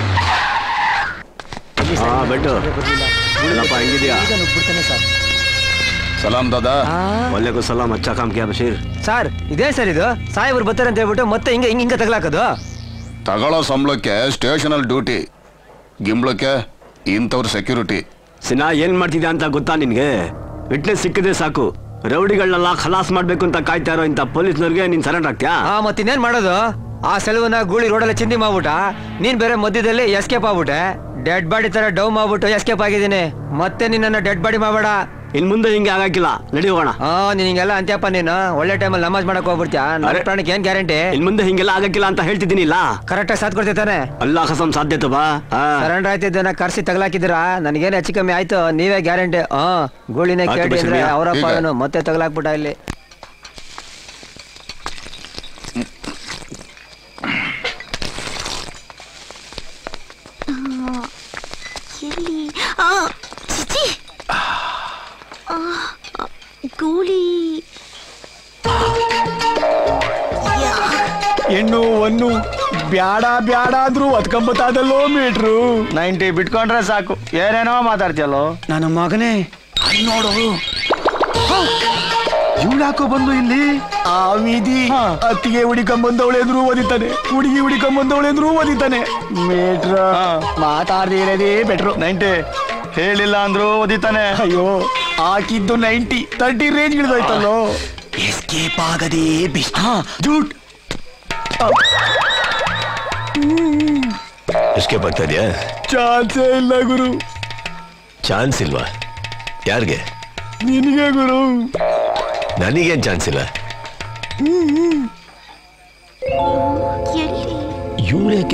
ಬೆಟ್ಟು ಹೆಂಗಿದ್ಯಾ? ಸರ್ ಸಲಾಂ ದಾದಾ. ಒಳ್ಳೆಗೂ ಸಲಾಂ. ಅಚ್ಚಾ ಕಾಮ್ ಕಿಯಾ ಬಶೀರ್. ಸರ್ ಇದೇ ಸರ್ ಇದು ಸಾಹೇಬ್ರು ಬರ್ತಾರೆ ಅಂತ ಹೇಳ್ಬಿಟ್ಟು ಮತ್ತೆ ಹಿಂಗ ತಗಲಾಕೋದು. ತಗೊಳ್ಳೋ ಸಂಬಳಕ್ಕೆ ಸ್ಟೇಷನ್ ಅಲ್ಲಿ ಡ್ಯೂಟಿ, ಗಿಂಬಳಕ್ಕೆ ಇಂಥವ್ರ ಸೆಕ್ಯೂರಿಟಿ. ಸಿನಾ ಏನ್ ಮಾಡ್ತಿದ್ಯಾ ಅಂತ ಗೊತ್ತಾ ನಿನ್ಗೆ? ವಿಟ್ನೆಸ್ ಸಿಕ್ಕಿದ್ರೆ ಸಾಕು, ರೌಡಿಗಳನ್ನೆಲ್ಲ ಖಲಾಸ್ ಮಾಡ್ಬೇಕು ಅಂತ ಕಾಯ್ತಾ ಇರೋ ಇಂಥ ಪೊಲೀಸ್ನವ್ರಿಗೆ ನೀನ್ ಸರೆಂಡರ್ ಆಗ್ತೀಯಾ? ಮತ್ತಿನ್ನೇನ್ ಮಾಡೋದು? ಆ ಸೆಲುವನ್ನ ಗೂಳಿ ರೋಡಲ್ಲಿ ಚಿಂದಿ ಮಾಡ್ಬಿಟ್ಟ, ನೀನ್ ಬೇರೆ ಮಧ್ಯದಲ್ಲಿ ಎಸ್ಕೇಪ್ ಆಗ್ಬಿಟ್ಟೆ. ಡೆಡ್ ಬಾಡಿ ತರ ಡೌ ಮಾಡ್ಬಿಟ್ಟು ಎಸ್ಕೇಪ್ ಆಗಿದ್ದೀನಿ. ಮತ್ತೆ ನಿನ್ನ ಡೆಡ್ ಬಾಡಿ ಮಾಡಬೇಡ. ಇನ್ ಮುಂದೆ ಹಿಂಗೆ ಆಗಾಕಿಲ್ಲ, ನಡಿ ಹೋಗೋಣ. ನೀನ್ ಹಿಂಗೆಲ್ಲ ಅಂತ್ಯಪ್ಪ, ನೀನು ಒಳ್ಳೆ ಟೈಮಲ್ಲಿ ನಮಾಜ್ ಮಾಡಕ್ ಹೋಗ್ಬಿಡ್ತೀಯ. ನನ್ನ ಪ್ರಾಣಕ್ಕೆ ಏನ್ ಗ್ಯಾರಂಟಿ? ಇನ್ ಮುಂದೆ ಹಿಂಗೆಲ್ಲ ಆಗಕ್ಕಿಲ್ಲ ಅಂತ ಹೇಳ್ತಿದ್ದೀನಿ. ಇಲ್ಲ ಕರೆಕ್ಟ್ ಆಗಿ ಸಾಥ್ ಕೊಡ್ತಿದ್ದಾನೆ. ಅಲ್ಲಾ ಕಸಂ ಸಾಧ್ಯತೆ ಬಾ. ಸರೆಂಡರ್ ಆಯ್ತಿದ್ದೇನ ಕರ್ಸಿ ತಗಲಾಕಿದ್ದೀರಾ? ನನಗೇನು ಹೆಚ್ಚು ಕಮ್ಮಿ ಆಯ್ತು, ನೀವೇ ಗ್ಯಾರಂಟಿ. ಗೂಳಿನೇ ಕೇಳಿ ಅಂದ್ರೆ ಅವರಪ್ಪ ಅವನು ಮತ್ತೆ ತಗಲಾಕ್ಬಿಟ್ಟ ಇಲ್ಲಿ. ಗೂಳಿ ಹೆಣ್ಣು ಒನ್ನು ಬ್ಯಾಡ ಬ್ಯಾಡ ಅಂದ್ರು ಅದ್ಕಂಬತ್ತಾದಲ್ಲೋ ಮೀಟ್ರು. 90 ಬಿಟ್ಕೊಂಡ್ರೆ ಸಾಕು, ಏನೇನೋ ಮಾತಾಡ್ತಿಯಲ್ಲೋ. ನನ್ನ ಮಗನೇ ನೋಡು, ಇವಳಾಕೋ ಬಂದು ಇಲ್ಲಿ. ಆ ವಿಧಿ ಅತ್ತಿಗೆ ಹುಡಿಕೊಂಬಂದವಳೆಂದ್ರು ಓದಿತಾನೆ, ಹುಡುಗಿ ಹುಡಿಕೊಂಬಂದವಳೆಂದ್ರು ಓದಿತಾನೆ. ಮೀಟ್ರ ಮಾತಾಡ್ದಿರೋದೇ ಬೆಟ್ರು. 90 ಹೇಳಿಲ್ಲ ಅಂದ್ರು ಓದಿತಾನೆ. ಅಯ್ಯೋ ಹಾಕಿದ್ದು 90 30 ರೇಂಜ್ ಹಿಡಿದೋಯ್ತಲ್ಲೋ. ಎಸ್ಕೇಪ್ ಆಗದೆ ಬಿಸ್ಟ್. ಜೂಟ್ ಎಸ್ಕೇಪ್ ಆಗ್ತಾ ಇದೆಯಾ? ಚಾನ್ಸೇ ಇಲ್ಲ ಗುರು. ಚಾನ್ಸ್ ಇಲ್ವಾ? ಯಾರಿಗೆ? ನಿನಗೆ ಗುರು. ನನಗೇನ್ ಚಾನ್ಸ್ ಇಲ್ಲ. ಇವಳೇಕೆ?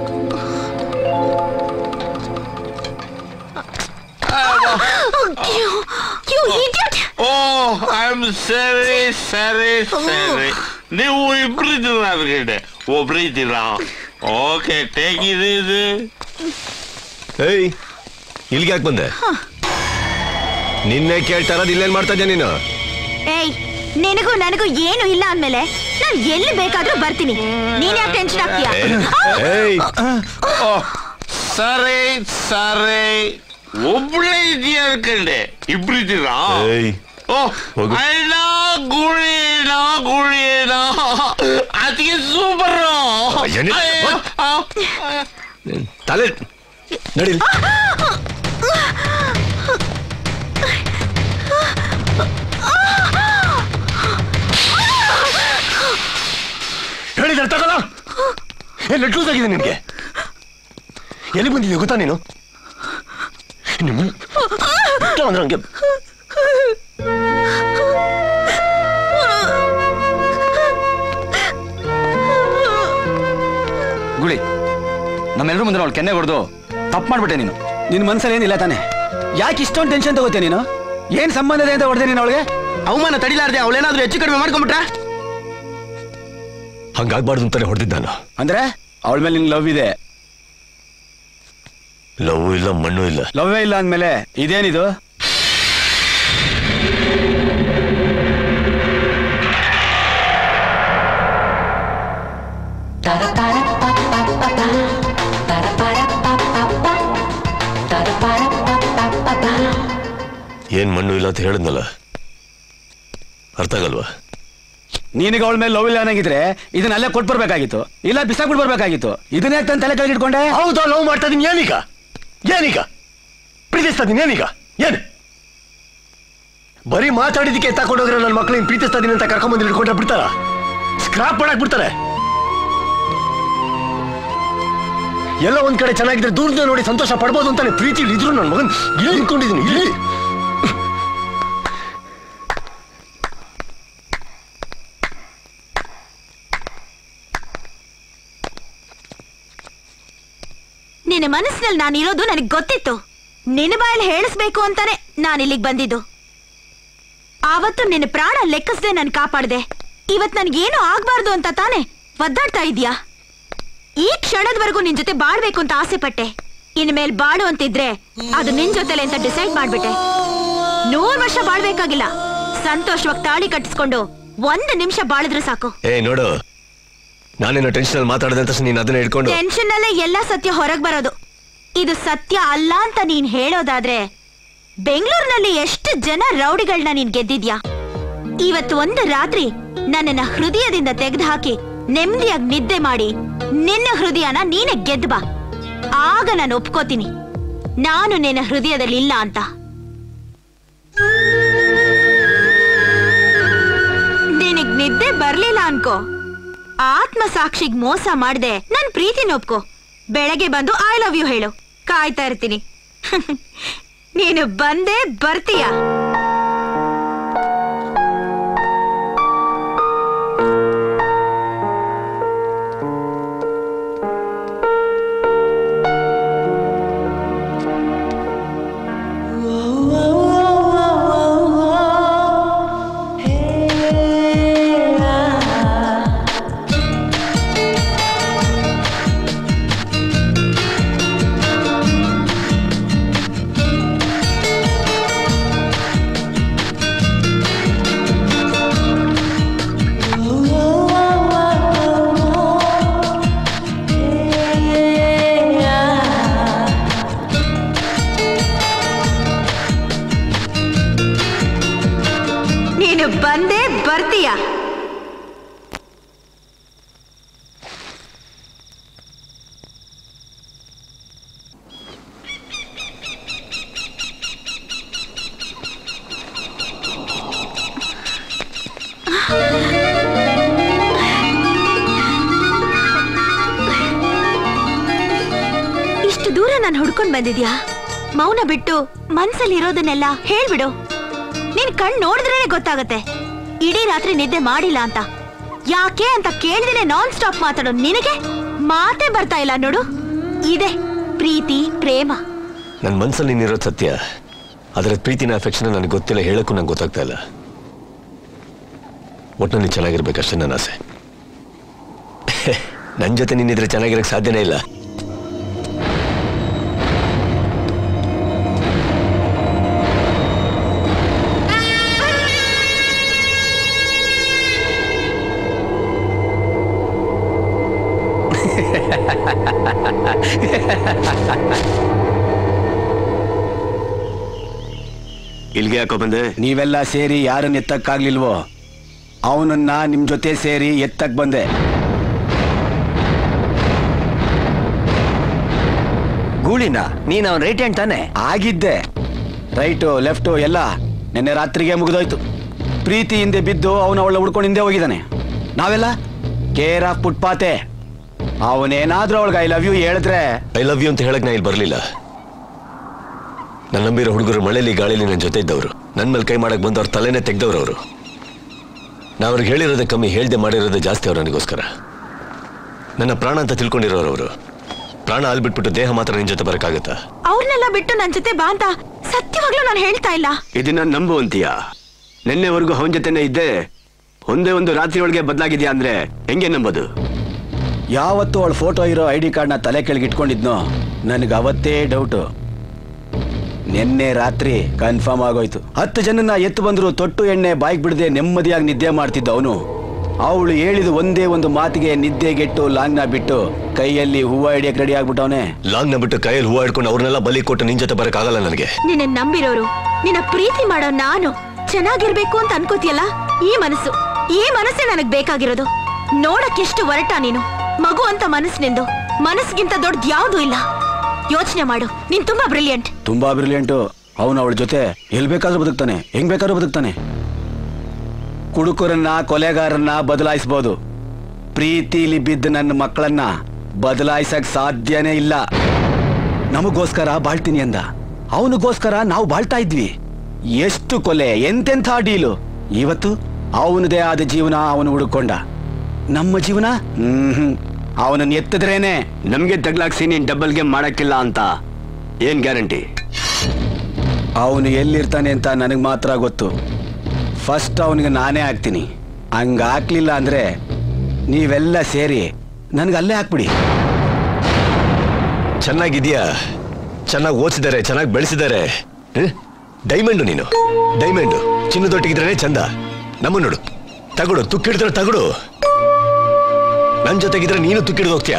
ಸರಿ ನೀವು ಇಬ್ರಿದ್ದೀರಾ? ಅದ್ಗಡೆ ಒಬ್ರಿದ್ದೀರಾ? ಓಕೆ, ಟೇಕ್ ಇದು. ಏಯ್, ಇಲ್ಲಿಗೆ ಯಾಕೆ ಬಂದೆ? ನಿನ್ನೆ ಕೇಳ್ತಾ ಇರೋದು ಇಲ್ಲೇನ್ ಮಾಡ್ತಾ ಇದ್ಯಾ ನೀನು? ಏಯ್, ನಿನಗೂ ನನಗೂ ಏನು ಇಲ್ಲ ಅಂದ್ಮೇಲೆ ನಾನು ಎಲ್ಲಿ ಬೇಕಾದ್ರೂ ಬರ್ತೀನಿ. ನೀನ್ ಯಾಕೆ ಟೆನ್ಷನ್ ಆಗ್ತೀಯಾ? ಸರಿ ಸರಿ, ಒಬ್ಳೇ ಇದೆಯಾ ಅನ್ಕಂಡೆ, ಇಬ್ರಿದ್ದೀರಾ? ಗುಳಿನ ಅದಕ್ಕೆ ಸೂಪರ್ ತಲೆ ನಡಿ. ಹೇಳಿದ್ರೆ ತಗೋಲ್ಲ. ಎಲ್ಲ ಲೂಸ್ ಆಗಿದೆ ನಿನ್ಗೆ. ಎಲ್ಲಿ ಬಂದಿದ್ಯಾ ಗೊತ್ತಾ ನೀನು? ಅಂದ್ರೆ ಹಂಗೆ ಗುಳಿ, ನಮ್ಮೆಲ್ಲರೂ ಮುಂದೆ ಅವಳು ಕೆನ್ನೆ ಹೊಡೆದು ತಪ್ಪು ಮಾಡ್ಬಿಟ್ಟೆ ನೀನು. ನಿನ್ನ ಮನ್ಸಲ್ಲಿ ಏನಿಲ್ಲ ತಾನೆ? ಯಾಕೆ ಇಷ್ಟೊಂದು ಟೆನ್ಷನ್ ತಗೋತೀಯ ನೀನು? ಏನ್ ಸಂಬಂಧ ಇದೆ ಅಂತ ಹೊಡೆದೆ ನೀನು ಅವಳಿಗೆ? ಅವಮಾನ ತಡಿಲಾರ್ದೆ ಅವಳೇನಾದ್ರೂ ಹೆಚ್ಚು ಕಡಿಮೆ ಮಾಡ್ಕೊಂಬಿಟ್ರ? ಹಂಗಾಗ್ಬಾರ್ದು ಅಂತಾನೆ ಹೊಡೆದಿದ್ದ ನಾನು. ಅಂದ್ರೆ ಅವಳ ಮೇಲೆ ನಿನ್ ಲವ್ ಇದೆ? ಲವ್ ಇಲ್ಲ, ಮಣ್ಣು ಇಲ್ಲ. ಲವ್ವೇ ಇಲ್ಲ ಅಂದ್ಮೇಲೆ ಇದೇನಿದು? ಏನ್ ಮಣ್ಣು ಇಲ್ಲ ಅಂತ ಹೇಳಿದ್ನಲ್ಲ, ಅರ್ಥ ಆಗಲ್ವಾ? ನಿನಗೆ ಅವಳ ಮೇಲೆ ಲವ್ ಇಲ್ಲ ಅನ್ನಂಗಿದ್ರೆ ಇದನ್ನ ಅಲ್ಲೇ ಕೊಟ್ಟು ಬರ್ಬೇಕಾಗಿತ್ತು, ಇಲ್ಲ ಬಿಸಾಕ್ಬಿಟ್ಟು ಬರ್ಬೇಕಾಗಿತ್ತು. ಇದನ್ನ ಯಾಕೆ ತನ್ನ ತಲೆ ಕೆಳಗೆ ಇಟ್ಕೊಂಡೆ? ಹೌದಾ, ಲವ್ ಮಾಡ್ತಾ ಇದೀನಿ. ಏನೀಗ ಪ್ರೀತಿಸ್ತಾ ಇದೀನಿ? ಏನೀಗ ಏನ್ ಬರೀ ಮಾತಾಡಿದಕ್ಕೆ ತಗೊಂಡೋಗ್ರೆ ನನ್ನ ಮಕ್ಕಳಿಗೆ ಪ್ರೀತಿಸ್ತಾ ಇದೀನಿ ಅಂತ ಕರ್ಕೊಂಡ್ಬಂದು ಇಟ್ಕೊಂಡ್ರೆ ಬಿಡ್ತಾರ? ಸ್ಕ್ರಾಪ್ ಮಾಡಕ್ ಬಿಡ್ತಾರೆ. ಎಲ್ಲ ಒಂದ್ ಕಡೆ ಚೆನ್ನಾಗಿದ್ರೆ ದೂರದಿಂದ ನೋಡಿ ಸಂತೋಷ ಪಡ್ಬೋದು ಅಂತಾನೆ ಪ್ರೀತಿ ಇದ್ರು ನನ್ನ ಮಗನ್ ಇಲ್ಲಿ ನಿಂತ್ಕೊಂಡಿದ್ದೀನಿ. ಇಲ್ಲಿ ನಿನ್ನ ಮನಸ್ಸಿನಲ್ಲಿ ನಾನಿರೋದು ನನಗೆ ಗೊತ್ತಿತ್ತು. ನಿನ್ನ ಬಾಯಲ್ಲಿ ಹೇಳಿಸ್ಬೇಕು ಅಂತಾನೆ ನಾನು ಇಲ್ಲಿಗೆ ಬಂದಿದ್ದು. ಆವತ್ತು ನಿನ್ನ ಪ್ರಾಣ ಲೆಕ್ಕಿಸದೆ ನಾನು ಕಾಪಾಡ್ದೆ. ಇವತ್ ನನ್ಗೇನು ಆಗ್ಬಾರ್ದು ಅಂತ ತಾನೆ ಒದ್ದಾಡ್ತಾ ಇದೀಯಾ? ಈ ಕ್ಷಣದವರೆಗೂ ನಿನ್ ಜೊತೆ ಬಾಳ್ಬೇಕು ಅಂತ ಆಸೆ ಪಟ್ಟೆ. ಇನ್ಮೇಲ್ ಬಾಳು ಅಂತಿದ್ರೆ ಅದು ನಿನ್ ಜೊತೆಲೆ ಅಂತ ಡಿಸೈಡ್ ಮಾಡ್ಬಿಟ್ಟೆ. 100 ವರ್ಷ ಬಾಳ್ಬೇಕಾಗಿಲ್ಲ, ಸಂತೋಷವಾಗಿ ತಾಳಿ ಕಟ್ಟಿಸ್ಕೊಂಡು 1 ನಿಮಿಷ ಬಾಳಿದ್ರೆ ಸಾಕು. ನೋಡು, ನಾನೇನೋ ಟೆನ್ಷನ್ ಮಾತಾಡದೆ ಅಂತ ನೀನ್ ಅದನ್ನ ಹಿಡ್ಕೊಂಡು ಟೆನ್ಷನ್ ಅಲ್ಲೇ ಎಲ್ಲ ಸತ್ಯ ಹೊರಗ್ ಬರೋದು. ಇದು ಸತ್ಯ ಅಲ್ಲ ಅಂತ ನೀನ್ ಹೇಳೋದಾದ್ರೆ ಬೆಂಗಳೂರಿನಲ್ಲಿ ಎಷ್ಟು ಜನ ರೌಡಿಗಳನ್ನ ನೀನ್ ಗೆದ್ದಿದ್ಯಾ? ಇವತ್ತು ಒಂದು ರಾತ್ರಿ ನನ್ನನ್ನ ಹೃದಯದಿಂದ ತೆಗೆದು ಹಾಕಿ ನೆಮ್ಮದಿಯಾಗಿ ನಿದ್ದೆ ಮಾಡಿ ನಿನ್ನ ಹೃದಯನ ನೀನೆ ಗೆದ್ದು ಬಾ. ಆಗ ನಾನು ಒಪ್ಕೋತೀನಿ ನಾನು ನಿನ್ನ ಹೃದಯದಲ್ಲಿ ಇಲ್ಲ ಅಂತ. ನಿನಗ್ ನಿದ್ದೆ ಬರ್ಲಿಲ್ಲ ಅನ್ಕೋ, ಆತ್ಮ ಸಾಕ್ಷಿಗ್ ಮೋಸ ಮಾಡ್ದೆ ನನ್ ಪ್ರೀತಿನ ಒಪ್ಕೋ. ಬೆಳಗ್ಗೆ ಬಂದು ಐ ಲವ್ ಯು ಹೇಳು, ಕಾಯ್ತಾ ಇರ್ತೀನಿ. ನೀನು ಬಂದೇ ಬರ್ತೀಯ. ಬಂದೇ ಬರ್ತೀಯ. ಇಷ್ಟು ದೂರ ನಾನು ಹುಡ್ಕೊಂಡ್ ಬಂದಿದ್ಯಾ? ಮೌನ ಬಿಟ್ಟು ಮನ್ಸಲ್ಲಿ ಇರೋದನ್ನೆಲ್ಲ ಹೇಳ್ಬಿಡು. ನೀನ್ ಕಣ್ ನೋಡಿದ್ರೇನೆ ಗೊತ್ತಾಗತ್ತೆ ಇಡೀ ರಾತ್ರಿ ನಿದ್ದೆ ಮಾಡಿಲ್ಲ ಅಂತ. ಯಾಕೆ ಅಂತ ಕೇಳಿದ್ರೆ ನಾನ್ ಸ್ಟಾಪ್ ಮಾತಾಡೋ ನಿನಗೆ ಮಾತೇ ಬರ್ತಾ ಇಲ್ಲ ನೋಡು. ಇದೆ ಪ್ರೀತಿ ಪ್ರೇಮ. ನನ್ನ ಮನ್ಸಲ್ಲಿ ನೀನಿರೋದು ಸತ್ಯ, ಅದರ ಪ್ರೀತಿನ ಅಫೆಕ್ಷನ್ ನನಗೆ ಗೊತ್ತಿಲ್ಲ, ಹೇಳಕ್ಕೂ ನಂಗೆ ಗೊತ್ತಾಗ್ತಾ ಇಲ್ಲ. ಒಟ್ಟಿನಲ್ಲಿ ಚೆನ್ನಾಗಿರ್ಬೇಕಷ್ಟೇ ನನ್ನ ಆಸೆ. ನನ್ನ ಜೊತೆ ನೀನಿದ್ರೆ ಚೆನ್ನಾಗಿರಕ್ಕೆ ಸಾಧ್ಯನೇ ಇಲ್ಲ. ಇಲ್ಗೆ ಯಾಕೋ ಬಂದೆ? ನೀವೆಲ್ಲ ಸೇರಿ ಯಾರನ್ನ ಎತ್ತಕ್ಕಾಗ್ಲಿಲ್ವೋ ಅವನನ್ನ ನಿಮ್ ಜೊತೆ ಸೇರಿ ಎತ್ತಕ್ ಬಂದೆ. ಗೂಳಿನ ನೀನ್ ಅವನ್ ರೈಟ್ ಹ್ಯಾಂಡ್ ತಾನೆ? ಆಗಿದ್ದೆ. ರೈಟು ಲೆಫ್ಟು ಎಲ್ಲ ನಿನ್ನೆ ರಾತ್ರಿಗೆ ಮುಗಿದೋಯ್ತು. ಪ್ರೀತಿ ಹಿಂದೆ ಬಿದ್ದು ಅವನ ಅವಳ ಹುಡ್ಕೊಂಡು ಹಿಂದೆ ಹೋಗಿದ್ದಾನೆ. ನಾವೆಲ್ಲ ಕೇರ್ ಆಫ್ ಫುಟ್ಪಾತೆ. ಅವನೇನಾದ್ರೂ ಅವಳಿಗೆ ಐ ಲವ್ ಯು ಹೇಳಿದ್ರೆ ಐ ಲವ್ ಯು ಅಂತ ಹೇಳಕ್ ನಾ ಇಲ್ಲಿ ಬರ್ಲಿಲ್ಲ. ನನ್ನ ನಂಬಿರೋ ಹುಡುಗರು ಮಳೆಯಲ್ಲಿ ಗಾಳಿಲಿ ನನ್ನ ಜೊತೆ ಇದ್ದವರು, ನನ್ನ ಮೇಲೆ ಕೈ ಮಾಡಕ್ ಬಂದವ್ರ ತಲೆನೇ ತೆಗ್ದವ್ರು ಅವರು. ನಾ ಅವ್ರಿಗೆ ಹೇಳಿರೋದೇ ಕಮ್ಮಿ, ಹೇಳ್ದೆ ಮಾಡಿರೋದೇ ಜಾಸ್ತಿ. ಅವ್ರು ನನಗೋಸ್ಕರ ನನ್ನ ಪ್ರಾಣ ಅಂತ ತಿಳ್ಕೊಂಡಿರೋರು ಅವರು. ಪ್ರಾಣ ಅಲ್ಲಿ ಬಿಟ್ಬಿಟ್ಟು ದೇಹ ಮಾತ್ರ ನಿನ್ ಜೊತೆ ಬರಕ್ಕಾಗತ್ತಾ? ಅವ್ರನ್ನೆಲ್ಲ ಬಿಟ್ಟು ನನ್ ಜೊತೆ ಬಾ ಅಂತ ಸತ್ಯವಾಗ್ಲೂ ನಾನು ಹೇಳ್ತಾ ಇಲ್ಲ. ಇದನ್ನ ನಂಬು ಅಂತೀಯಾ? ನಿನ್ನೆವರೆಗೂ ಅವನ ಜೊತೆನೇ ಇದ್ದೆ, ಒಂದೇ ಒಂದು ರಾತ್ರಿ ಒಳಗೆ ಬದಲಾಗಿದ್ಯಾ ಅಂದ್ರೆ ಹೆಂಗೆ ನಂಬೋದು? ಯಾವತ್ತು ಅವಳ ಫೋಟೋ ಇರೋ ಐ ಡಿ ಕಾರ್ಡ್ನ ತಲೆ ಕೆಳಗೆ ಇಟ್ಕೊಂಡಿದ್ನೋ ನನಗೆ ಅವತ್ತೇ ಡೌಟು. ನಿನ್ನೆ ರಾತ್ರಿ ಕನ್ಫರ್ಮ್ ಆಗೋಯ್ತು. 10 ಜನನ ಎತ್ತು ಬಂದ್ರು ತೊಟ್ಟು ಎಣ್ಣೆ ಬಾಯಿಗೆ ಬಿಡದೆ ನೆಮ್ಮದಿಯಾಗಿ ನಿದ್ದೆ ಮಾಡ್ತಿದ್ದ ಅವನು. ಅವಳು ಹೇಳಿದ ಒಂದೇ ಒಂದು ಮಾತಿಗೆ ನಿದ್ದೆಗೆಟ್ಟು ಲಾಂಗ್ನ ಬಿಟ್ಟು ಕೈಯಲ್ಲಿ ಹೂವ ಹಿಡಿಯಕ್ ರೆಡಿ ಆಗ್ಬಿಟ್ಟವನೆ. ಲಾಂಗ್ನ ಬಿಟ್ಟು ಕೈಯಲ್ಲಿ ಹೂವ ಹಿಡ್ಕೊಂಡು ಅವ್ರನ್ನೆಲ್ಲ ಬಲಿ ಕೊಟ್ಟು ನಿನ್ ಜೊತೆ ಬರಕ್ಕಾಗಲ್ಲ ನನಗೆ. ನಿನ್ನ ನಂಬಿರೋರು, ನಿನ್ನ ಪ್ರೀತಿ ಮಾಡೋ ನಾನು ಚೆನ್ನಾಗಿರ್ಬೇಕು ಅಂತ ಅನ್ಕೋತಿಯಲ್ಲ, ಈ ಮನಸ್ಸೇ ನನಗ್ ಬೇಕಾಗಿರೋದು. ನೋಡಕ್ಕೆಷ್ಟು ಒರಟ ನೀನು, ಮಗು ಅಂತ ಮನಸ್ಸಿನಿಂದು. ಮನಸ್ಸಿಗಿಂತ ದೊಡ್ಡ ಯಾವ್ದು ಇಲ್ಲ. ಯೋಚನೆ ಮಾಡು, ನೀನ್ ತುಂಬಾ ಬ್ರಿಲಿಯಂಟ್. ತುಂಬಾ ಬ್ರಿಲಿಯಂಟು. ಅವನು ಅವಳ ಜೊತೆ ಎಲ್ ಬೇಕಾದ್ರೂ ಬದುಕ್ತಾನೆ, ಹೆಂಗ್ ಬೇಕಾದ್ರೂ ಬದುಕ್ತಾನೆ. ಕುಡುಕರನ್ನ ಕೊಲೆಗಾರನ್ನ ಬದಲಾಯಿಸಬಹುದು, ಪ್ರೀತಿಲಿ ಬಿದ್ದ ನನ್ನ ಮಕ್ಕಳನ್ನ ಬದಲಾಯಿಸಕ್ ಸಾಧ್ಯನೇ ಇಲ್ಲ. ನಮಗೋಸ್ಕರ ಬಾಳ್ತೀನಿ ಅಂದ, ಅವನಿಗೋಸ್ಕರ ನಾವು ಬಾಳ್ತಾ ಇದ್ವಿ. ಎಷ್ಟು ಕೊಲೆ, ಎಂತೆಂಥ ಡೀಲು. ಇವತ್ತು ಅವನದೇ ಆದ ಜೀವನ ಅವನು ಹುಡುಕೊಂಡ. ನಮ್ಮ ಜೀವನ ಅವನನ್ನು ಎತ್ತಿದ್ರೇನೆ. ನಮ್ಗೆ ತಗ್ಲಾಕ್ಸಿ ನೀನ್ ಡಬಲ್ ಗೇಮ್ ಮಾಡಕ್ಕಿಲ್ಲ ಅಂತ ಏನ್ ಗ್ಯಾರಂಟಿ? ಅವನು ಎಲ್ಲಿರ್ತಾನೆ ಅಂತ ನನಗೆ ಮಾತ್ರ ಗೊತ್ತು. ಫಸ್ಟ್ ಅವನಿಗೆ ನಾನೇ ಹಾಕ್ತೀನಿ. ಹಂಗ ಹಾಕ್ಲಿಲ್ಲ ಅಂದ್ರೆ ನೀವೆಲ್ಲ ಸೇರಿ ನನಗೆ ಅಲ್ಲೇ ಹಾಕ್ಬಿಡಿ. ಚೆನ್ನಾಗಿದ್ಯಾ? ಚೆನ್ನಾಗಿ ಓದಿಸಿದ್ದಾರೆ, ಚೆನ್ನಾಗಿ ಬೆಳೆಸಿದ್ದಾರೆ. ಡೈಮಂಡು ನೀನು, ಡೈಮಂಡು. ಚಿನ್ನದೊಟ್ಟಿಗಿದ್ರೆ ಚಂದ. ನಮ್ಮ ನೋಡು, ತಗೊಡು, ತುಕ್ಕಿಡಿದ್ರೆ ತಗೊಡು. ನನ್ನ ಜೊತೆಗಿದ್ರೆ ನೀನು ತುಕ್ಕಿಡ್ದು ಹೋಗ್ತೀಯ.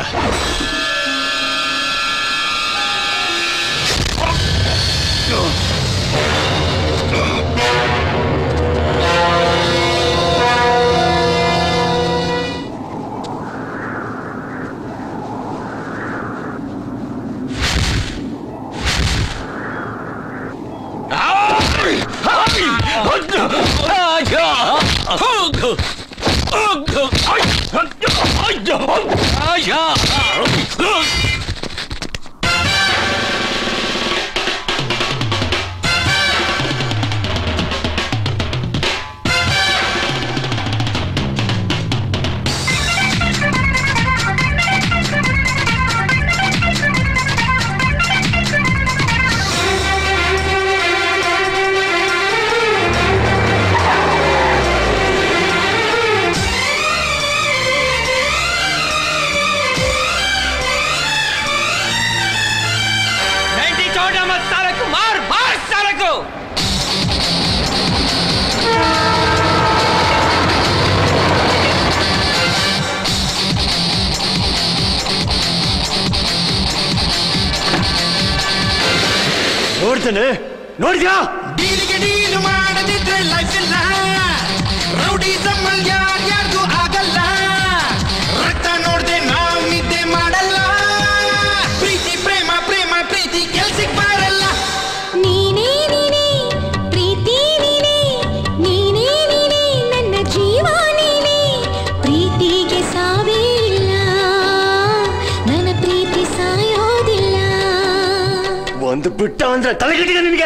ನೋಡ್ತೇನೆ, ನೋಡಿದ್ಯಾ? ಡೀಲಿಗೆ ಡೀಲು ಮಾಡದಿದ್ರೆ ಲೈಫ್ ಇಲ್ಲ. ರೌಡಿಸಮ್ ಯಾರ್ಯಾರ್ಗೂ ಆಗಲ್ಲ. ರಕ್ತ ನೋಡ್ದೆ ನಾವು ನಿದ್ದೆ ಮಾಡಲ್ಲ. ಪ್ರೀತಿ ಪ್ರೇಮ, ಪ್ರೇಮ ಪ್ರೀತಿ ಕೆಲ್ಸಕ್ಕೆ ಬರಲ್ಲ. ನೀನೇ ನೀನೇ ಪ್ರೀತಿ, ನೀನೇ ನೀನೇ ನೀನೇ ನನ್ನ ಜೀವ, ನೀನೇ ಪ್ರೀತಿಗೆ ಸಾವೇ ಇಲ್ಲ, ನನ್ನ ಪ್ರೀತಿ ಸಾಯೋದಿಲ್ಲ. ಒಂದು ಬಿಟ್ಟ ಅಂದ್ರೆ ತಲೆಗೆಟ್ಟಿದೆ ನಿನಗೆ.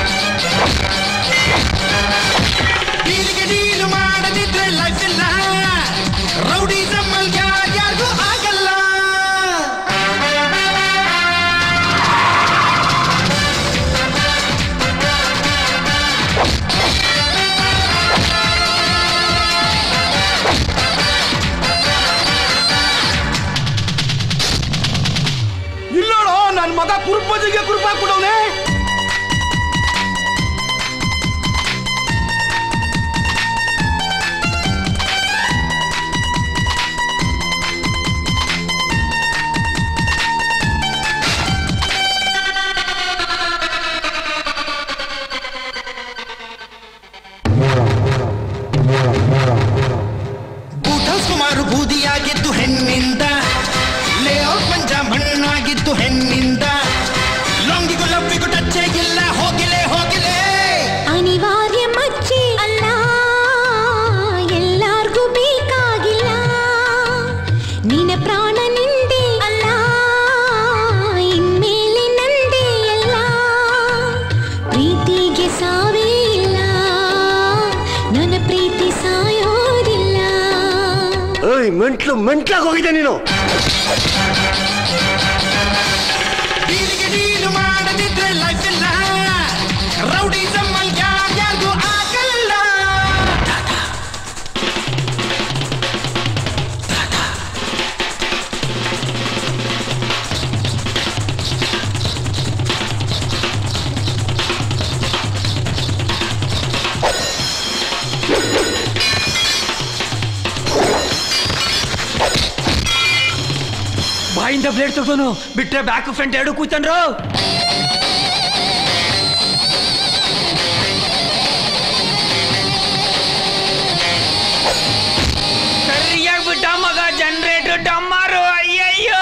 ಡೀಲಿಗೆ ಡೀಲು ಮಾಡದಿದ್ರೆ ಲೈಫ್ ಇಲ್ಲ. ರೌಡಿಸಮ್ ಯಾರ್ಯಾರ್ಗೂ ಆಗಲ್ಲ. ಇಲ್ಲೋಳೋ ನನ್ನ ಮಗ ಕುರುಪಜಿಗೆ ಕುರುಪಾಕ್ಬಿಡವನೆ. ಸುಮಾರು ಬೂದಿಯಾಗಿದ್ದು ಹೆಣ್ಣಿಂದ, ಲೇಔಟ್ ಮಂಜ ಮಣ್ಣಾಗಿದ್ದು ಹೆಣ್ಣಿಂದ. ಲೊಂಗಿಗೂ ಲವ್ವಿಗೂ ಟಚ್ಚೇ ಇಲ್ಲ, ಹೋಗಿಲೆ ಹೋಗಿಲೆ. ಅನಿವಾರ್ಯ ಮಚ್ಚೆ ಅಲ್ಲ, ಎಲ್ಲಾರ್ಗೂ ಬೇಕಾಗಿಲ್ಲ. ನಿನ್ನ ಪ್ರಾಣ ನಿಂದೆ ಅಲ್ಲ, ಇನ್ಮೇಲೆ ನಂದೇ ಎಲ್ಲ. ಪ್ರೀತಿಗೆ ಸಾವೇ ಇಲ್ಲ, ನನ್ನ ಪ್ರೀತಿ ಸಾಯೋದಿಲ್ಲ. ಮೆಂಟ್ಲಾಗಿ ಹೋಗಿದೆ ನೀನು. ಡೀಲಿಗೆ ಡೀಲು ಮಾಡದಿದ್ರೆ ಲೈಫ್ ಇಲ್ಲ. ರೌಡಿಸಮ್ ಯಾರ್ಯಾರ್ಗೂ ಆಗಲ್ಲ. ಬಾಯಿಂದ ಬ್ಲೇಡ್ ತಗೋನು ಬಿಟ್ರೆ ಬ್ಯಾಕ್ ಫ್ರಂಟ್ ಎರಡು ಕೂತನ್ರು. ಸರಿಯಾಗಿ ಬಿಟ್ಟ ಮಗ ಜನರೇಟರ್ ಡಮ್ಮಾರು. ಅಯ್ಯಯ್ಯೋ,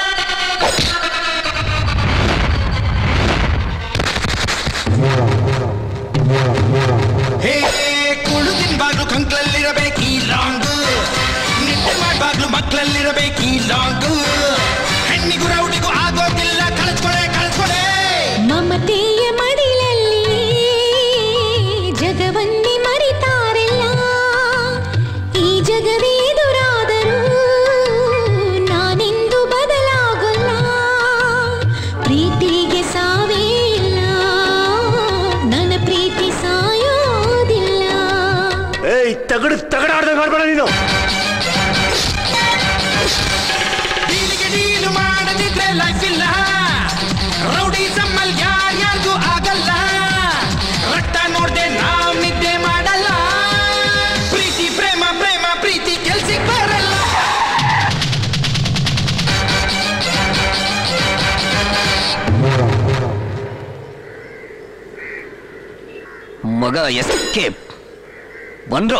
ಹೇ ಕುಳುದಿನ ಬಾಗ್ಲು ಕಂಕ್ಲಲ್ಲಿರಬೇಕು ಈ ಲಾಂಗ್. ನಿದ್ದೆ ಮಾಡ್ಬಾಗ್ಲು ಮಕ್ಳಲ್ಲಿರಬೇಕು ಈ ಲಾಂಗ್. ಹೆಣ್ಣಿಗೂ ರೌಡಿಗೂ ಆಗೋದಿಲ್ಲ, ಕಳಿಸ್ಕೊಡೆ ಕಳಿಸ್ಕೊಡೆ. ಮಮತೆಯ ಮಡಿಲಲ್ಲಿ ಜಗವನ್ನೇ ಮರಿತಾರೆಲ್ಲ. ಈ ಜಗವೇ ಎದುರಾದರೂ ನಾನೆಂದು ಬದಲಾಗಲ್ಲ. ಪ್ರೀತಿಗೆ ಸಾವೇ ಇಲ್ಲ, ನನ್ನ ಪ್ರೀತಿ ಸಾಯೋದಿಲ್ಲ. ಏಯ್ ತಗಡಾಡ್ದಂಗೆ ಮಾಡ್ಬೇಡ ನೀನು. ಡೀಲಿಗೆ ಡೀಲು ಮಾಡದಿದ್ರೆ ಲೈಫ್ ಇಲ್ಲ. ರೌಡಿಸಮ್ ಮಗ ಎಸ್ಕೇಪ್ ಬಂದ್ರು.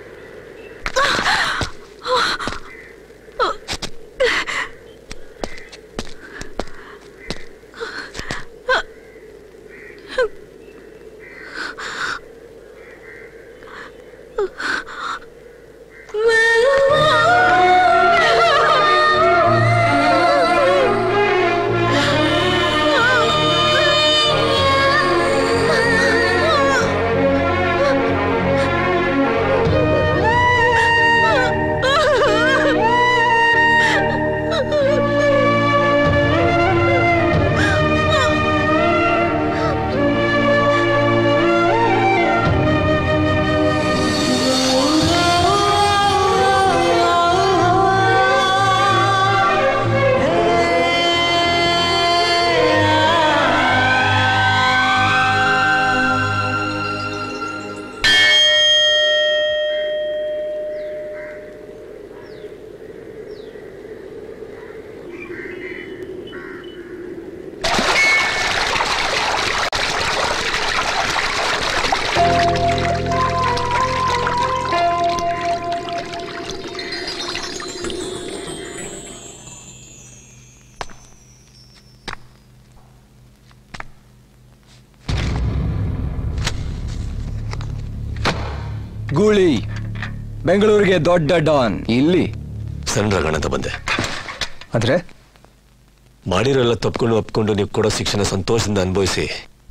ಗೂಳಿ ಬೆಂಗಳೂರಿಗೆ ದೊಡ್ಡ ಡಾನ್. ಇಲ್ಲಿ ಸಣ್ಣ ಅಂತ ಬಂದೆ. ಅಂದ್ರೆ ಮಾಡಿರೋಲ್ಲ ತಪ್ಕೊಂಡು ಒಪ್ಕೊಂಡು ನೀವು ಕೊಡೋ ಶಿಕ್ಷಣ ಸಂತೋಷದಿಂದ ಅನುಭವಿಸಿ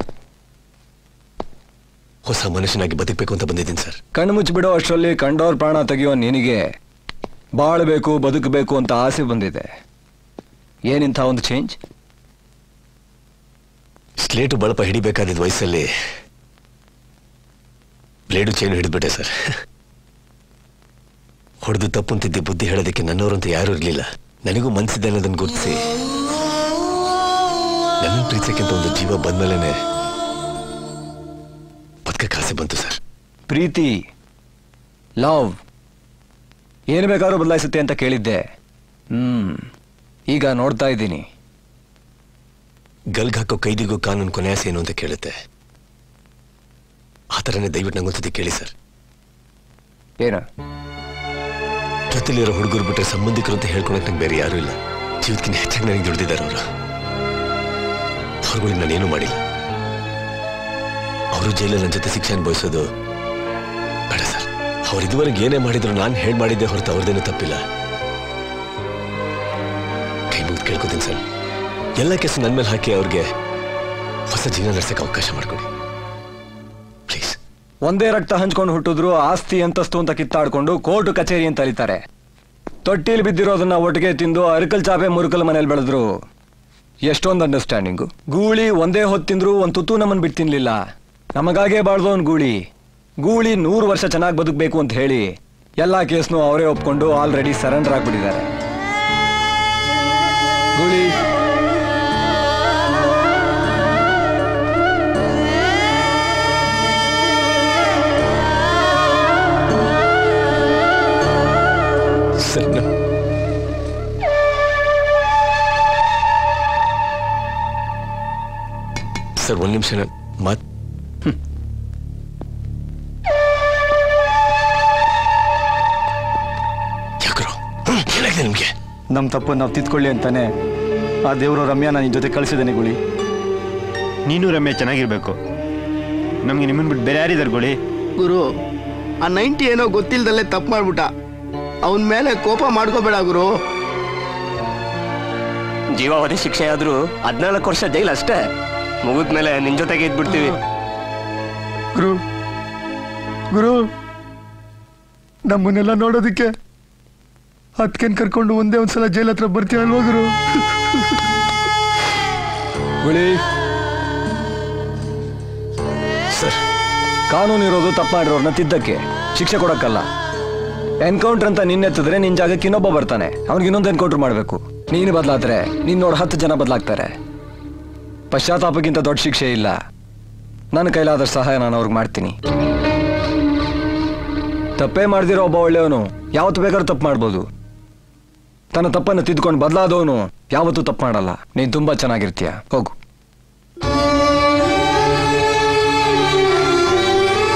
ಹೊಸ ಮನುಷ್ಯನಾಗಿ ಬದುಕಬೇಕು ಅಂತ ಬಂದಿದ್ದೀನಿ ಸರ್. ಕಣ್ಣು ಮುಚ್ಚಿಬಿಡೋ ಅಷ್ಟರಲ್ಲಿ ಕಂಡೋರ್ ಪ್ರಾಣ ತೆಗೆಯೋ ನಿನಗೆ ಬಾಳ್ಬೇಕು ಬದುಕಬೇಕು ಅಂತ ಆಸೆ ಬಂದಿದೆ. ಏನಿಂಥ ಒಂದು ಚೇಂಜ್? ಸ್ಲೇಟು ಬಳಪ ಹಿಡಿಬೇಕಾದಿದ್ದ ವಯಸ್ಸಲ್ಲಿ ಬ್ಲೇಡು ಚೇನು ಹಿಡಿದ್ಬಿಟ್ಟೆ ಸರ್. ಹೊಡೆದು ತಪ್ಪು ಅಂತಿದ್ದೆ ಬುದ್ಧಿ ಹೇಳೋದಕ್ಕೆ ನನ್ನವರಂತೂ ಯಾರೂ ಇರಲಿಲ್ಲ. ನನಗೂ ಮನಸ್ಸಿದೆ ಅನ್ನೋದನ್ನು ಗುರುತಿಸಿ ನನ್ನ ಪ್ರೀತಿಸಕ್ಕಿಂತ ಒಂದು ಜೀವ ಬಂದ್ಮೇಲೆ ಬದುಕಕ್ಕೆ ಆಸೆ ಬಂತು ಸರ್. ಪ್ರೀತಿ, ಲವ್ ಏನು ಬೇಕಾದ್ರೂ ಬದಲಾಯಿಸುತ್ತೆ ಅಂತ ಕೇಳಿದ್ದೆ. ಈಗ ನೋಡ್ತಾ ಇದ್ದೀನಿ. ಗಲ್ಗ್ ಹಾಕೋ ಕೈದಿಗೂ ಕಾನೂನು ಕೊನೆ ಆಸೆ ಏನು ಅಂತ ಕೇಳುತ್ತೆ. ಆ ಥರನೇ ದಯವಿಟ್ಟು ನಂಗೊಂದ್ಸತಿ ಕೇಳಿ ಸರ್. ಏನ ಜೊತೆಲಿರೋ ಹುಡುಗರು ಬಿಟ್ಟರೆ ಸಂಬಂಧಿಕರು ಅಂತ ಹೇಳ್ಕೊಳಕ್ ನಂಗೆ ಬೇರೆ ಯಾರೂ ಇಲ್ಲ. ಜೀವಕ್ಕಿಂತ ಹೆಚ್ಚಾಗಿ ನನಗೆ ದುಡ್ದಿದ್ದಾರೆ ಅವರು. ಅವ್ರುಗಳಿಗೆ ನಾನೇನು ಮಾಡಿಲ್ಲ. ಅವರು ಜೈಲಲ್ಲಿ ನನ್ನ ಜೊತೆ ಶಿಕ್ಷೆ ಅನುಭವಿಸೋದು ಬೇಡ ಸರ್. ಅವ್ರು ಇದುವರೆಗೆ ಏನೇ ಮಾಡಿದ್ರು ನಾನು ಹೇಳಿ ಮಾಡಿದ್ದೆ ಹೊರತು ಅವ್ರದ್ದೇನೂ ತಪ್ಪಿಲ್ಲ. ಕೈ ಮುಗಿದು ಕೇಳ್ಕೊತೀನಿ ಸರ್, ಎಲ್ಲ ಕೆಲಸ ನನ್ನ ಮೇಲೆ ಹಾಕಿ ಅವ್ರಿಗೆ ಹೊಸ ಜೀವನ ನಡೆಸಕ್ಕೆ ಅವಕಾಶ ಮಾಡಿಕೊಡಿ ಪ್ಲೀಸ್. ಒಂದೇ ರಕ್ತ ಹಂಚ್ಕೊಂಡು ಹುಟ್ಟಿದ್ರು ಆಸ್ತಿ ಅಂತಸ್ತು ಅಂತ ಕಿತ್ತಾಡ್ಕೊಂಡು ಕೋರ್ಟ್ ಕಚೇರಿ ಅಂತ ಅಲಿತಾರೆ. ತೊಟ್ಟಿಲಿ ಬಿದ್ದಿರೋದನ್ನ ಒಟ್ಟಿಗೆ ತಿಂದು ಅರಕಲ್ ಚಾಪೆ ಮುರುಕಲ್ ಮನೇಲಿ ಬೆಳೆದ್ರು ಎಷ್ಟೊಂದು ಅಂಡರ್ಸ್ಟ್ಯಾಂಡಿಂಗು. ಗೂಳಿ ಒಂದೇ ಹೊತ್ತು ತಿಂದ್ರು ಒಂದು ತುತ್ತು ನಮ್ಮನ್ನು ಬಿಟ್ಟು ತಿನ್ಲಿಲ್ಲ. ನಮಗಾಗೆ ಬಾಳ್ದವನ್ ಗೂಳಿ. ಗೂಳಿ 100 ವರ್ಷ ಚೆನ್ನಾಗಿ ಬದುಕಬೇಕು ಅಂತ ಹೇಳಿ ಎಲ್ಲಾ ಕೇಸ್ನು ಅವರೇ ಒಪ್ಕೊಂಡು ಆಲ್ರೆಡಿ ಸರೆಂಡರ್ ಆಗ್ಬಿಟ್ಟಿದ್ದಾರೆ. ಗೂಳಿ ಸರ್ ಒಂದು ನಿಮಿಷ ಮಾತ್ ಏನಾಗಿದೆ ನಿಮ್ಗೆ? ನಮ್ಮ ತಪ್ಪನ್ನು ನಾವು ತಿದ್ಕೊಳ್ಳಿ ಅಂತಾನೆ ಆ ದೇವರು ರಮ್ಯಾನ ನಿನ್ನ ಜೊತೆ ಕಳಿಸಿದ್ದಾನೆ ಗುಳಿ. ನೀನು ರಮ್ಯಾ ಚೆನ್ನಾಗಿರ್ಬೇಕು. ನಮ್ಗೆ ನಿಮ್ಮನ್ ಬಿಟ್ಟು ಬೇರೆ ಯಾರಿದ್ದಾರೆ ಗುಳಿ? ಗುರು, ಆ 90 ಏನೋ ಗೊತ್ತಿಲ್ದಲ್ಲೇ ತಪ್ಪು ಮಾಡ್ಬಿಟ್ಟ. ಅವನ ಮೇಲೆ ಕೋಪ ಮಾಡ್ಕೋಬೇಡ ಗುರು. ಜೀವಾವಧಿ ಶಿಕ್ಷೆ ಆದ್ರೂ 14 ವರ್ಷ ಜೈಲ್ ಅಷ್ಟೇ. ಮುಗಿದ್ಮೇಲೆ ನಿನ್ ಜೊತೆಗೆ ಇದ್ಬಿಡ್ತೀವಿ. ಗುರು ಗುರು ನಮ್ಮನ್ನೆಲ್ಲ ನೋಡೋದಕ್ಕೆ ಅದಕ್ಕೇನು ಕರ್ಕೊಂಡು ಒಂದೇ ಒಂದ್ಸಲ ಜೈಲ್ ಹತ್ರ ಬರ್ತೀವಲ್ವಾ ಗುರು? ಗುಳಿ ಸರ್, ಕಾನೂನು ಇರೋದು ತಪ್ಪು ಮಾಡಿರೋರ್ನ ತಿದ್ದಕ್ಕೆ, ಶಿಕ್ಷೆ ಕೊಡಕ್ಕಲ್ಲ. ಎನ್ಕೌಂಟರ್ ಅಂತ ನಿನ್ನೆತ್ತಿದ್ರೆ ನಿನ್ ಜಾಗಕ್ಕೆ ಇನ್ನೊಬ್ಬ ಬರ್ತಾನೆ, ಅವ್ನಿಗೆ ಇನ್ನೊಂದು ಎನ್ಕೌಂಟರ್ ಮಾಡಬೇಕು. ನೀನು ಬದಲಾದ್ರೆ ನಿನ್ನೋಡ್ 10 ಜನ ಬದಲಾಗ್ತಾರೆ. ಪಶ್ಚಾತ್ತಾಪಕ್ಕಿಂತ ದೊಡ್ಡ ಶಿಕ್ಷೆ ಇಲ್ಲ. ನನ್ನ ಕೈಲಾದ ಸಹಾಯ ನಾನು ಅವ್ರಿಗೆ ಮಾಡ್ತೀನಿ. ತಪ್ಪೇ ಮಾಡ್ದಿರೋ ಒಬ್ಬ ಒಳ್ಳೆಯವನು ಯಾವತ್ತು ಬೇಕಾದ್ರೂ ತಪ್ಪು ಮಾಡ್ಬೋದು. ತನ್ನ ತಪ್ಪನ್ನು ತಿದ್ಕೊಂಡು ಬದಲಾದವನು ಯಾವತ್ತೂ ತಪ್ಪು ಮಾಡಲ್ಲ. ನೀನ್ ತುಂಬಾ ಚೆನ್ನಾಗಿರ್ತೀಯ, ಹೋಗು.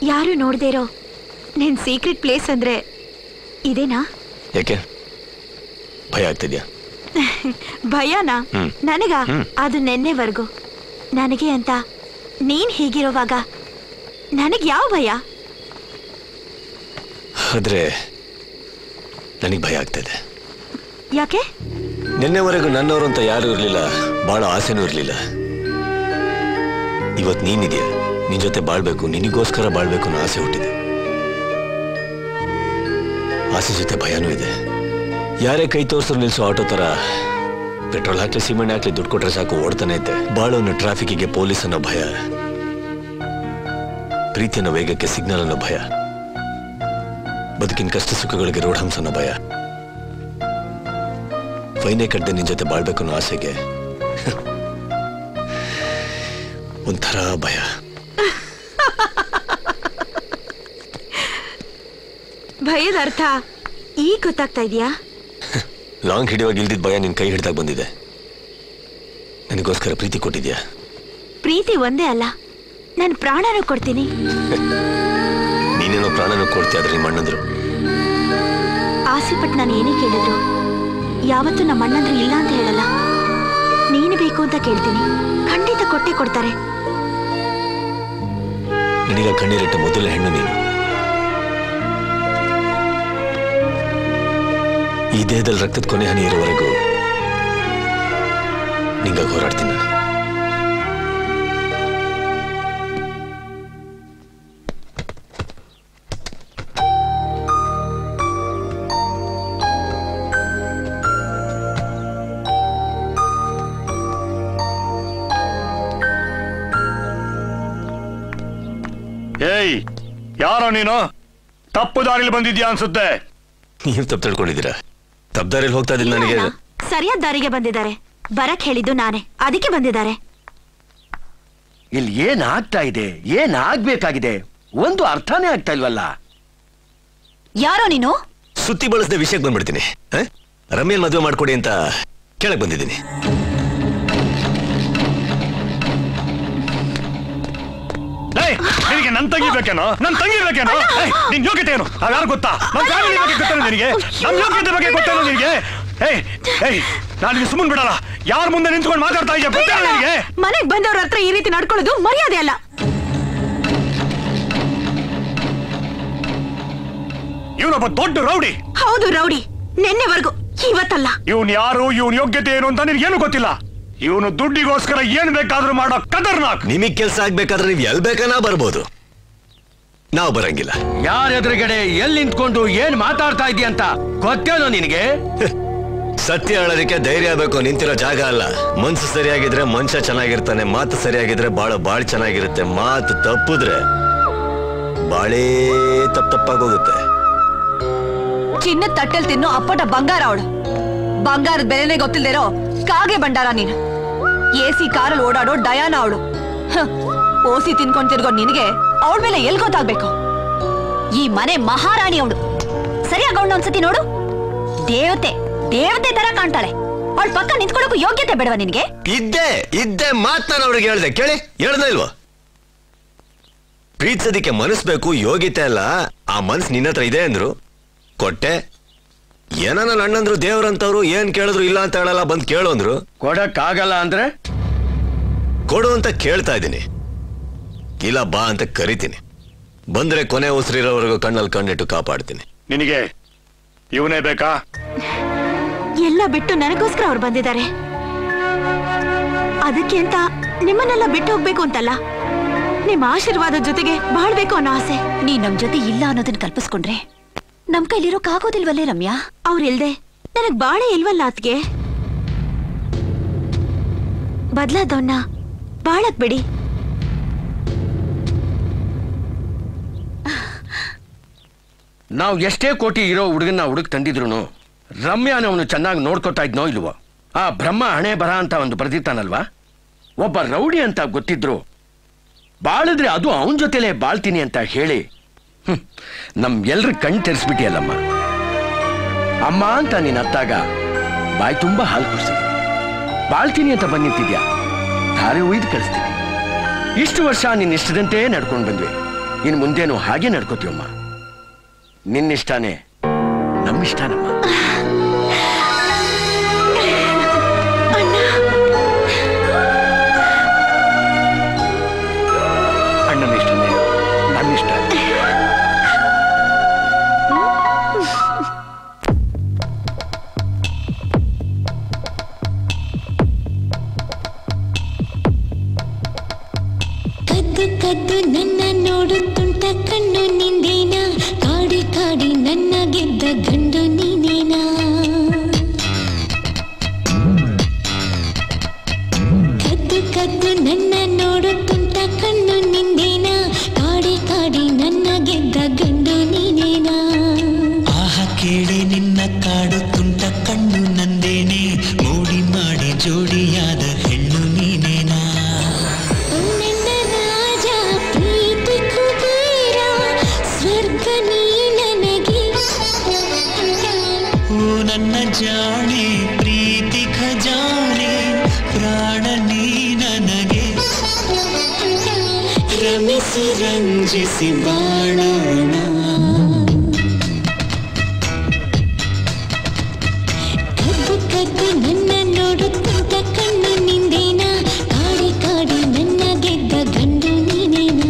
ಯಾರು ನೋಡ್ದೇ ಇರೋ ನಿನ್ ಸೀಕ್ರೆಟ್ ಪ್ಲೇಸ್ ಅಂದ್ರೆ ಇದೇನಾ? ಯಾಕೆ ಭಯ ಆಗ್ತಿದ್ಯಾ? ಭಯನಾ? ನನಗ ಅದು ನೆನ್ನೆವರೆಗೂ ನನಗೆ ಅಂತ ನೀನ್ ಹೀಗಿರುವಾಗ ನನಗ್ ಯಾವ ಭಯ? ಆದ್ರೆ ನನಗೆ ಭಯ ಆಗ್ತಿದೆ. ಯಾಕೆ? ನಿನ್ನೆವರೆಗೂ ನನ್ನವರು ಅಂತ ಯಾರು ಇರಲಿಲ್ಲ, ಬಹಳ ಆಸೆನೂ ಇರಲಿಲ್ಲ. ಇವತ್ತು ನೀನಿದೆಯಾ, ನಿನ್ ಜೊತೆ ಬಾಳ್ಬೇಕು, ನಿನಗೋಸ್ಕರ ಬಾಳ್ಬೇಕು ಅನ್ನೋ ಆಸೆ ಹುಟ್ಟಿದೆ. ಆಸೆ ಜೊತೆ ಭಯನೂ ಇದೆ. ಯಾರೇ ಕೈ ತೋರಿಸಲು ನಿಲ್ಸೋ ಆಟೋ ತರ ಪೆಟ್ರೋಲ್ ಹಾಕ್ಲಿ ಸಿಮೆಂಟ್ ಹಾಕ್ಲಿ ದುಡ್ಡು ಕೊಟ್ರೆ ಸಾಕು ಓಡ್ತಾನೆ ಇದ್ದೆ. ಬಾಳೋನು ಟ್ರಾಫಿಕ್ಗೆ ಪೊಲೀಸ್ ಅನ್ನೋ ಭಯ, ಪ್ರೀತಿ ಅನ್ನೋ ವೇಗಕ್ಕೆ ಸಿಗ್ನಲ್ ಅನ್ನೋ ಭಯ, ಬದುಕಿನ ಕಷ್ಟ ಸುಖಗಳಿಗೆ ರೋಡ್ ಹಂಸ ಅನ್ನೋ ಭಯ, ಫೈನೇ ಕಟ್ಟದೆ ನಿನ್ ಜೊತೆ ಬಾಳ್ಬೇಕು ಅನ್ನೋ ಆಸೆಗೆ ಒಂಥರ ಭಯ. ಭಯದ ಅರ್ಥ ಈಗ ಗೊತ್ತಾಗ್ತಾ ಇದೆಯಾ? ಲಾಂಗ್ ಹಿಡಿಯುವಾಗ ಇಲ್ದಿದ್ ಭಯ ನಿನ್ ಕೈ ಹಿಡಿದಾಗ ಬಂದಿದೆ. ನನಗೋಸ್ಕರ ಪ್ರೀತಿ ಕೊಟ್ಟಿದ್ಯಾ? ಪ್ರೀತಿ ಒಂದೇ ಅಲ್ಲ, ನಾನು ಪ್ರಾಣನೂ ಕೊಡ್ತೀನಿ. ನೀನೇನೋ ಪ್ರಾಣನೂ ಕೊಡ್ತೀಯ, ಆದ್ರೆ ನಿಮ್ಮ ಅಣ್ಣಂದ್ರು ಆಸೆ ಪಟ್ಟು ನಾನು ಏನೇ ಕೇಳಿದ್ರು ಯಾವತ್ತೂ ನಮ್ಮ ಅಣ್ಣಂದ್ರು ಇಲ್ಲ ಅಂತ ಹೇಳಲ್ಲ. ನೀನು ಬೇಕು ಅಂತ ಕೇಳ್ತೀನಿ, ಖಂಡಿತ ಕೊಟ್ಟೆ ಕೊಡ್ತಾರೆ. ನನಗ ಕಣ್ಣೀರಿಟ್ಟ ಮೊದಲ ಹೆಣ್ಣು ನೀನು. ಈ ದೇಹದಲ್ಲಿ ರಕ್ತದ ಕೊನೆ ಹನಿ ಇರುವವರೆಗೂ ನಿಂಗಾಗಿ ಹೋರಾಡ್ತೀನಿ ನಾನು. ಏಯ್, ಯಾರೋ ನೀನು? ತಪ್ಪು ದಾರಿಲಿ ಬಂದಿದ್ಯಾ ಅನ್ಸುತ್ತೆ. ನೀವು ತಪ್ಪು ತಿಳ್ಕೊಂಡಿದ್ದೀರಾ? ತಪ್ಪು ದಾರಿಲಿ ಹೋಗ್ತಾ ಇದ್ದೀನಿ. ನನಗೆ ಸರಿಯಾದ ದಾರಿಗೆ ಬಂದಿದ್ದಾರೆ. ಬರಕ್ ಹೇಳಿದ್ದು ನಾನೇ, ಅದಕ್ಕೆ ಬಂದಿದ್ದಾರೆ. ಇಲ್ಲಿ ಏನಾಗ್ತಾ ಇದೆ, ಏನಾಗ್ಬೇಕಾಗಿದೆ ಒಂದು ಅರ್ಥನೇ ಆಗ್ತಾ ಇಲ್ವಲ್ಲ. ಯಾರೋ ನೀನು? ಸುತ್ತಿ ಬಳಸದೆ ವಿಷಯಕ್ಕೆ ಬಂದ್ಬಿಡ್ತೀನಿ. ರಮ್ಯನ್ ಮದುವೆ ಮಾಡ್ಕೊಡಿ ಅಂತ ಕೇಳಕ್ ಬಂದಿದ್ದೀನಿ. ನಿನಗೆ ನನ್ ತಂಗಿ ಬೇಕೇನೋ? ನನ್ ತಂಗಿ ಬೇಕೇನೋ? ನಿನ್ ಯೋಗ್ಯತೆ ಏನು ಯಾರು ಗೊತ್ತಾ? ನಮ್ ಫ್ಯಾಮಿಲಿ ಬಗ್ಗೆ ಗೊತ್ತೇನೋ ನಿನಗೆ? ನಮ್ ಯೋಗ್ಯತೆ ಬಗ್ಗೆ ಗೊತ್ತೇನೋ ನಿನಗೆ? ನಾನು ಸುಮ್ಮನೆ ಬಿಡಲ್ಲ. ಯಾರ ಮುಂದೆ ನಿಂತ್ಕೊಂಡು ಮಾತಾಡ್ತಾ ಇದೆಯಾ ಗೊತ್ತೇನೋ ನಿನಗೆ? ಮನೆಗ್ ಬಂದವ್ರ ಹತ್ರ ಈ ರೀತಿ ನಡ್ಕೊಳ್ಳೋದು ಮರ್ಯಾದೆ ಅಲ್ಲ. ಇವನೊಬ್ಬ ದೊಡ್ಡ ರೌಡಿ. ಹೌದು, ರೌಡಿ. ನೆನ್ನೆವರೆಗೂ, ಇವತ್ತಲ್ಲ. ಇವನ್ ಯಾರು, ಇವನ್ ಯೋಗ್ಯತೆ ಏನು ಅಂತ ನಿನ್ಗೇನು ಗೊತ್ತಿಲ್ಲ. ಇವನು ದುಡ್ಡಿಗೋಸ್ಕರ ಏನ್ ಬೇಕಾದ್ರೂ ಮಾಡೋ ಖತರ್ನಾಕ್. ನಿಮಗ್ ಕೆಲ್ಸ ಆಗ್ಬೇಕಾದ್ರೆ ನೀವ್ ಎಲ್ ಬೇಕಾನ ಬರ್ಬೋದು, ನಾವು ಬರಂಗಿಲ್ಲ. ಯಾರ ಎದುರುಗಡೆ ಎಲ್ಲಿ ನಿಂತ್ಕೊಂಡು ಏನ್ ಮಾತಾಡ್ತಾ ಇದೀಯ ಅಂತ ಗೊತ್ತೇನೋ ನಿನಗೆ? ಸತ್ಯ ಹೇಳೋದಕ್ಕೆ ಧೈರ್ಯ ಬೇಕು, ನಿಂತಿರೋ ಜಾಗ ಅಲ್ಲ. ಮನ್ಸು ಸರಿಯಾಗಿದ್ರೆ ಮನುಷ್ಯ ಚೆನ್ನಾಗಿರ್ತಾನೆ, ಮಾತು ಸರಿಯಾಗಿದ್ರೆ ಬಾಳ ಚೆನ್ನಾಗಿರುತ್ತೆ. ಮಾತು ತಪ್ಪಿದ್ರೆ ಬಾಳೇ ತಪ್ಪಾಗೋಗುತ್ತೆ. ಚಿನ್ನದ ತಟ್ಟೆಲ್ ತಿನ್ನು ಅಪ್ಪಟ ಬಂಗಾರ ಅವಳು. ಬಂಗಾರದ ಬೆಲೆನೇ ಗೊತ್ತಿಲ್ದಿರೋ ಕಾಗೆ ಬಂಡಾರ ನೀನು. ಎಸಿ ಕಾರಲ್ಲಿ ಓಡಾಡೋ ಡಯಾನ ಅವಳು. ಓಸಿ ತಿನ್ಕೊಂಡ್ ತಿರ್ಗೋ ನಿನಗೆ ಅವಳ ಮೇಲೆ ಎಲ್ ಗೊತ್ತಾಗ್ಬೇಕು? ಈ ಮನೆ ಮಹಾರಾಣಿ ಅವಳು. ಸರಿಯಾಗಿ ಅವಳು ಒಂದ್ಸತಿ ನೋಡು. ದೇವತೆ ತರ ಕಾಣ್ತಾಳೆ. ಅವಳ ಪಕ್ಕ ನಿಂತ್ಕೊಳ್ಳೋಕು ಯೋಗ್ಯತೆ ಬೇಡವಾ ನಿನ್ಗೆ? ಇದ್ದೆ ಮಾತ್ ನಾನು ಅವ್ರಿಗೆ ಹೇಳ್ದೆ, ಕೇಳಿ ಹೇಳ್ದ ಇಲ್ವಾ? ಪ್ರೀತಿಸೋದಿಕ್ಕೆ ಮನಸ್ಬೇಕು, ಯೋಗ್ಯತೆ ಅಲ್ಲ. ಆ ಮನ್ಸ್ ನಿನ್ನ ಹತ್ರ ಇದೆ ಅಂದ್ರು ಕೊಟ್ಟೆ. ಏನ ನನ್ನ ಅಣ್ಣಂದ್ರು ದೇವ್ರಂತವ್ರು, ಏನ್ ಕೇಳಿದ್ರು ಇಲ್ಲ ಅಂತ ಹೇಳಲ್ಲ, ಬಂದ್ ಕೇಳು ಅಂದ್ರು. ಕೊಡಕ್ಕಾಗಲ್ಲ ಅಂದ್ರೆ ಕೊಡು ಅಂತ ಕೇಳ್ತಾ ಇದ್ದೀನಿ, ಇಲ್ಲ ಬಾ ಅಂತ ಕರಿತೀನಿ. ಬಂದ್ರೆ ಕೊನೆ ಉಸಿರಿರೋವರೆಗೂ ಕಣ್ಣಲ್ಲಿ ಕಣ್ಣಿಟ್ಟು ಕಾಪಾಡ್ತೀನಿ. ನಿನಗೆ ಇವನೇ ಬೇಕಾ? ಎಲ್ಲ ಬಿಟ್ಟು ನನಗೋಸ್ಕರ ಅವ್ರು ಬಂದಿದ್ದಾರೆ. ಅದಕ್ಕೆ ಅಂತ ನಿಮ್ಮನ್ನೆಲ್ಲ ಬಿಟ್ಟು ಹೋಗ್ಬೇಕು ಅಂತಲ್ಲ, ನಿಮ್ಮ ಆಶೀರ್ವಾದ ಜೊತೆಗೆ ಬಾಳ್ಬೇಕು ಅನ್ನೋ ಆಸೆ. ನೀ ನಮ್ ಜೊತೆ ಇಲ್ಲ ಅನ್ನೋದನ್ನ ಕಲ್ಪಿಸ್ಕೊಂಡ್ರೆ ನಮ್ ಕೈಲಿರೋಕ್ಕಾಗೋದಿಲ್ವಲ್ಲೇ ರಮ್ಯಾ? ಅವ್ರಿಲ್ದೆ ನನಗ್ ಬಾಳೆ ಇಲ್ವಲ್ಲ ಅತ್ಗೆ. ಬದ್ಲಾದವನ್ನ ಬಾಳಕ್ ಬಿಡಿ. ನಾವು ಎಷ್ಟೇ ಕೋಟಿ ಇರೋ ಹುಡುಗನ್ನ ಹುಡುಕ್ ತಂದಿದ್ರು ರಮ್ಯಾನವನು ಚೆನ್ನಾಗಿ ನೋಡ್ಕೊತಾ ಇದ್ನೋ ಇಲ್ವೋ? ಆ ಬ್ರಹ್ಮ ಹಣೆ ಬರ ಅಂತ ಒಂದು ಬರ್ದಿತ್ತಾನಲ್ವಾ? ಒಬ್ಬ ರೌಡಿ ಅಂತ ಗೊತ್ತಿದ್ರು ಬಾಳಿದ್ರೆ ಅದು ಅವನ ಜೊತೆಲೇ ಬಾಳ್ತೀನಿ ಅಂತ ಹೇಳಿ ನಮ್ ಎಲ್ರ ಕಣ್ ತೆರೆಸ್ಬಿಟ್ಟಿಯಲ್ಲಮ್ಮ. ಅಮ್ಮ ಅಂತ ನೀನ್ ಅತ್ತಾಗ ಬಾಯಿ ತುಂಬಾ ಹಾಲು ಕುಡಿಸಿದ್ವಿ. ಬಾಳ್ತೀನಿ ಅಂತ ಬಂದ್ ನಿಂತಿದ್ಯಾ, ಧಾರೆ ಉಯ್ದು ಕಳಿಸ್ತೀನಿ. ಇಷ್ಟು ವರ್ಷ ನಿನ್ನ ಇಷ್ಟದಂತೆ ನಡ್ಕೊಂಡು ಬಂದ್ವಿ. ಇನ್ನು ಮುಂದೇನು ಹಾಗೆ ನಡ್ಕೋತೀವಮ್ಮ. ನಿನ್ನಿಷ್ಟಾನೇ ನಮ್ಮಿಷ್ಟಾನಮ್ಮ. ಅಣ್ಣನ ಇಷ್ಟನೇ ನನ್ನಿಷ್ಟ. ಕದ್ದು ಕದ್ದು ನನ್ನ ನೋಡುತ್ತುಂಟ ಕಣ್ಣು ನಿಂದೇನಾ, ಕಾಡಿ ಕಾಡಿ ನನ್ನ ಗೆದ್ದ ಗಂಡು ನೀನೇನಾ. ಕದ್ದು ಕದ್ದು ನನ್ನ ನೋಡುತ್ತುಂಟ ಕಣ್ಣು ನಿಂದೇನಾ, ಕಾಡಿ ಕಾಡಿ ನನ್ನ ಗೆದ್ದ ಗಂಡು ನೀನೇನಾ. ಆಹ ಕೇಳಿ ನಿನ್ನ ಕಾಡುತ್ತುಂಟ ಕಣ್ಣು ನಂದೇನೆ, ಮೋಡಿ ಮಾಡಿ ಜೋಡಿಯಾದ ಹೆಣ್ಣು ನೀನೇನಾ. ನನ್ನ ರಾಜ ಪ್ರೀತಿ ಕುಬೇರ, ಸ್ವರ್ಗ ನೀ ನನಗೆ. ಓ ನನ್ನ ಜಾಣೆ ಪ್ರೀತಿ ಖಜಾನೆ, ಪ್ರಾಣ ನೀ ನನಗೆ. ರಮಿಸಿ ರಂಜಿಸಿ ಬಾಳೋಣ. ಕದ್ದು ಕದ್ದು ನನ್ನ ನೋಡುತ್ತಂತ ಕಣ್ಣು ನಿಂದೇನಾ, ಕಾಡಿ ಕಾಡಿ ನನ್ನ ಗೆದ್ದ ಗಂಡು ನೀನೇನಾ.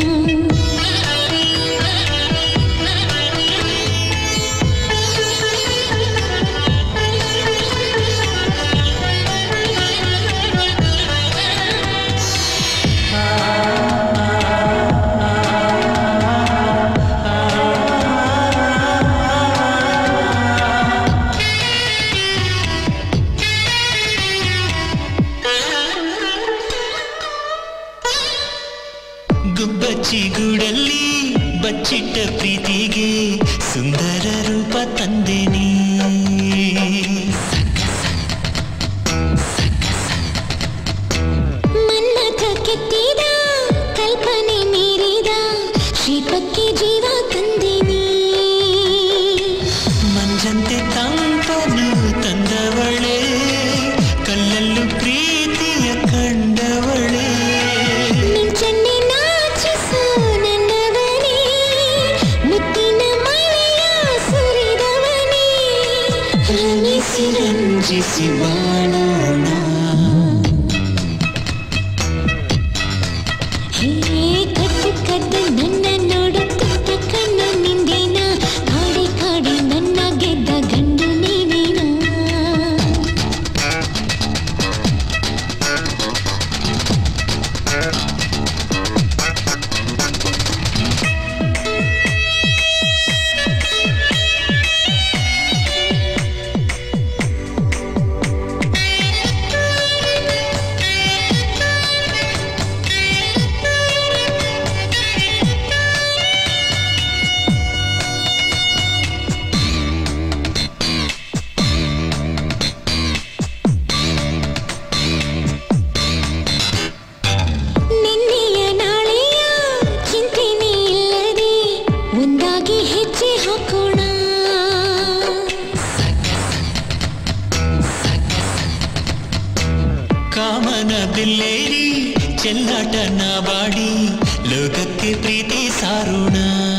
ಗುಬ್ಬಚ್ಚಿ ಗೂಡಲ್ಲಿ ಬಚ್ಚಿಟ್ಟ ಪ್ರೀತಿಗೆ ಸುಂದರ ರೂಪ ತಂದೇನಿ. ಮನ್ನಥ ಕೆತ್ತಿದ ಕಲ್ಪನೆ ಮೀರಿದ ಶಿಲ್ಪಕ್ಕೆ ಜೀವ ತಂದೇನಿ. ಮಂಜಂತೆ ತಂಪನು ತಂದವಳೆ, ಕಲ್ಲಲ್ಲೂ ಪ್ರೀತಿಯ ಕಂಡವಳೆ. ಮಿಂಚನ್ನೆ ನಾಚಿಸು ನನ್ನವನೇ, ಮುತ್ತಿನ ಮಳೆಯ ಸುರಿದವನೇ. ರಮಿಸಿ ರಂಜಿಸಿ ಬಾಳೋಣ. ಹೇ ಕದ್ದು ಕದ್ದು ನನ್ನ ನೋಡುತ್ತಂತ ಕಣ್ಣು ನಿಂದೇನಾ, ಕಾಡಿ ಕಾಡಿ ನನ್ನ ಗೆದ್ದ ಗಂಡು ನೀನೇನಾ. ನಿನ್ನೆಯ ನಾಳೆಯ ಚಿಂತೆನೇ ಇಲ್ಲದೆ ಒಂದಾಗಿ ಹೆಜ್ಜೆ ಹಾಕೋಣ. ಕಾಮನ ಬಿಲ್ಲೇರಿ ಚೆಲ್ಲಾಟ ನಾವಾಡಿ ಲೋಕಕ್ಕೆ ಪ್ರೀತಿ ಸಾರೋಣ.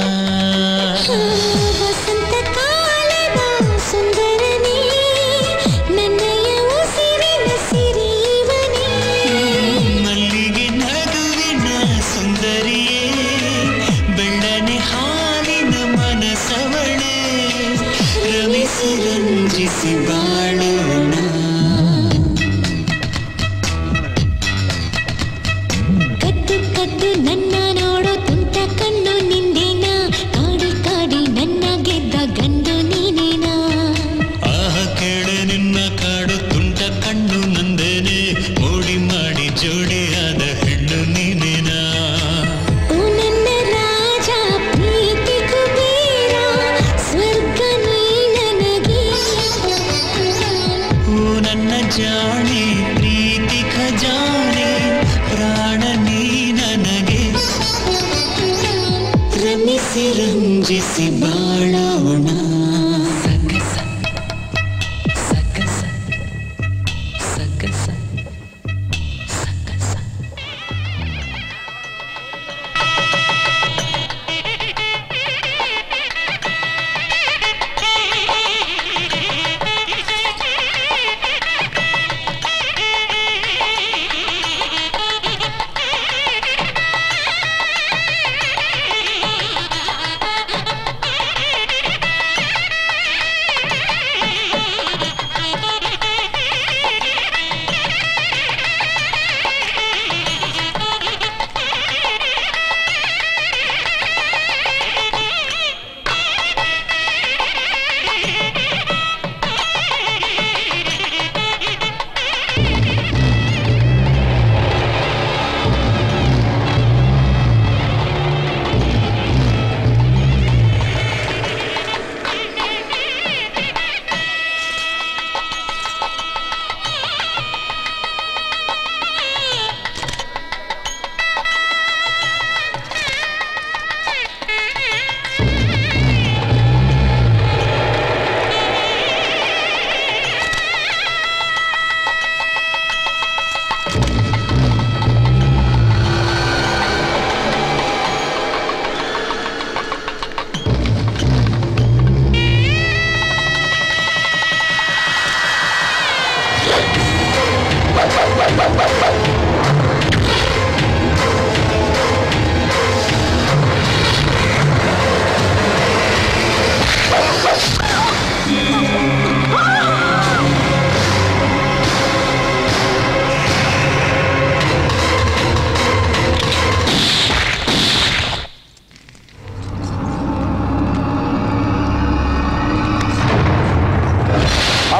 ವಸಂತ ಕಾಲದ ಸುಂದರನೇ, ನನ್ನಯ ಉಸಿರಿನ ಸಿರಿವನೇ. ಮಲ್ಲಿಗೆ ನಗುವಿನ ಸುಂದರಿಯೇ, ಬೆಳ್ಳನೆ ಹಾಲಿನ ಮನಸವಳೆ. ರಮಿಸಿ ರಂಜಿಸಿ ಬಾಳೋಣ. ಕದ್ದು ಕದ್ದು ನನ್ನ ನೋಡೋ ತುಂಟ ಕಣ್ಣು ನಿಂದೇನಾ, ಕಾಡಿ ಕಾಡಿ ನನ್ನ ಗೆದ್ದ ಗಂಡು ನೀನೇನಾ. ಆಹ ಕೇಳೆ ನಿನ್ನ ಕಾಡು ತುಂಟ ಕಣ್ಣು ನಂದೇನೆ, ಮೋಡಿ ಮಾಡಿ ಜೋಡಿಯಾದ ಹೆಣ್ಣು ನೀನೇನಾ. ಓ ನನ್ನ ರಾಜ ಪ್ರೀತಿ ಕುಬೇರ, ಸ್ವರ್ಗ ನೀ ನನಗೆ. ಓ ನನ್ನ ಜಾಣೆ ಪ್ರೀತಿ ಖಜಾನೆ, ಪ್ರಾಣ ನೀ ನನಗೆ. ರಮಿಸಿ ರಂಜಿಸಿ ಬಾಳೋಣ.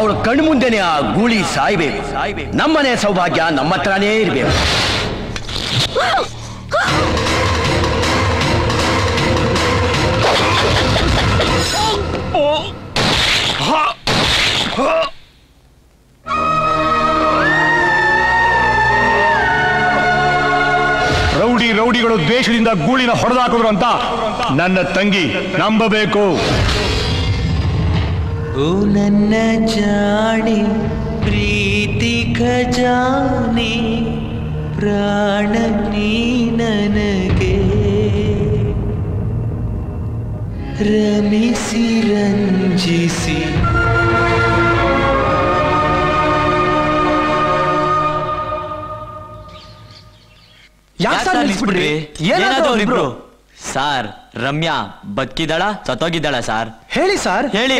ಅವಳ ಕಣ್ಮುಂದೆನೆ ಆ ಗೂಳಿ ಸಾಯ್ಬೇಕು. ನಮ್ಮನೆ ಸೌಭಾಗ್ಯ ನಮ್ಮ ಹತ್ರನೇ ಇರ್ಬೇಕು. ರೌಡಿಗಳು ದ್ವೇಷದಿಂದ ಗೂಳಿನ ಹೊಡೆದಾಕಿದ್ರು ಅಂತ ನನ್ನ ತಂಗಿ ನಂಬಬೇಕು. ಓ ನನ್ನ ಜಾಣೆ ಪ್ರೀತಿ ಖಜಾನೆ ಪ್ರಾಣ ನೀ ನನಗೆ ರಮಿಸಿ ರಂಜಿಸಿ ಏನಾದ್ರು ಸಾರ್ ರಮ್ಯಾ ಬದುಕಿದ್ದಾಳ ಸತ್ತೋಗಿದ್ದಾಳ ಸಾರ್? ಹೇಳಿ ಸಾರ್, ಹೇಳಿ.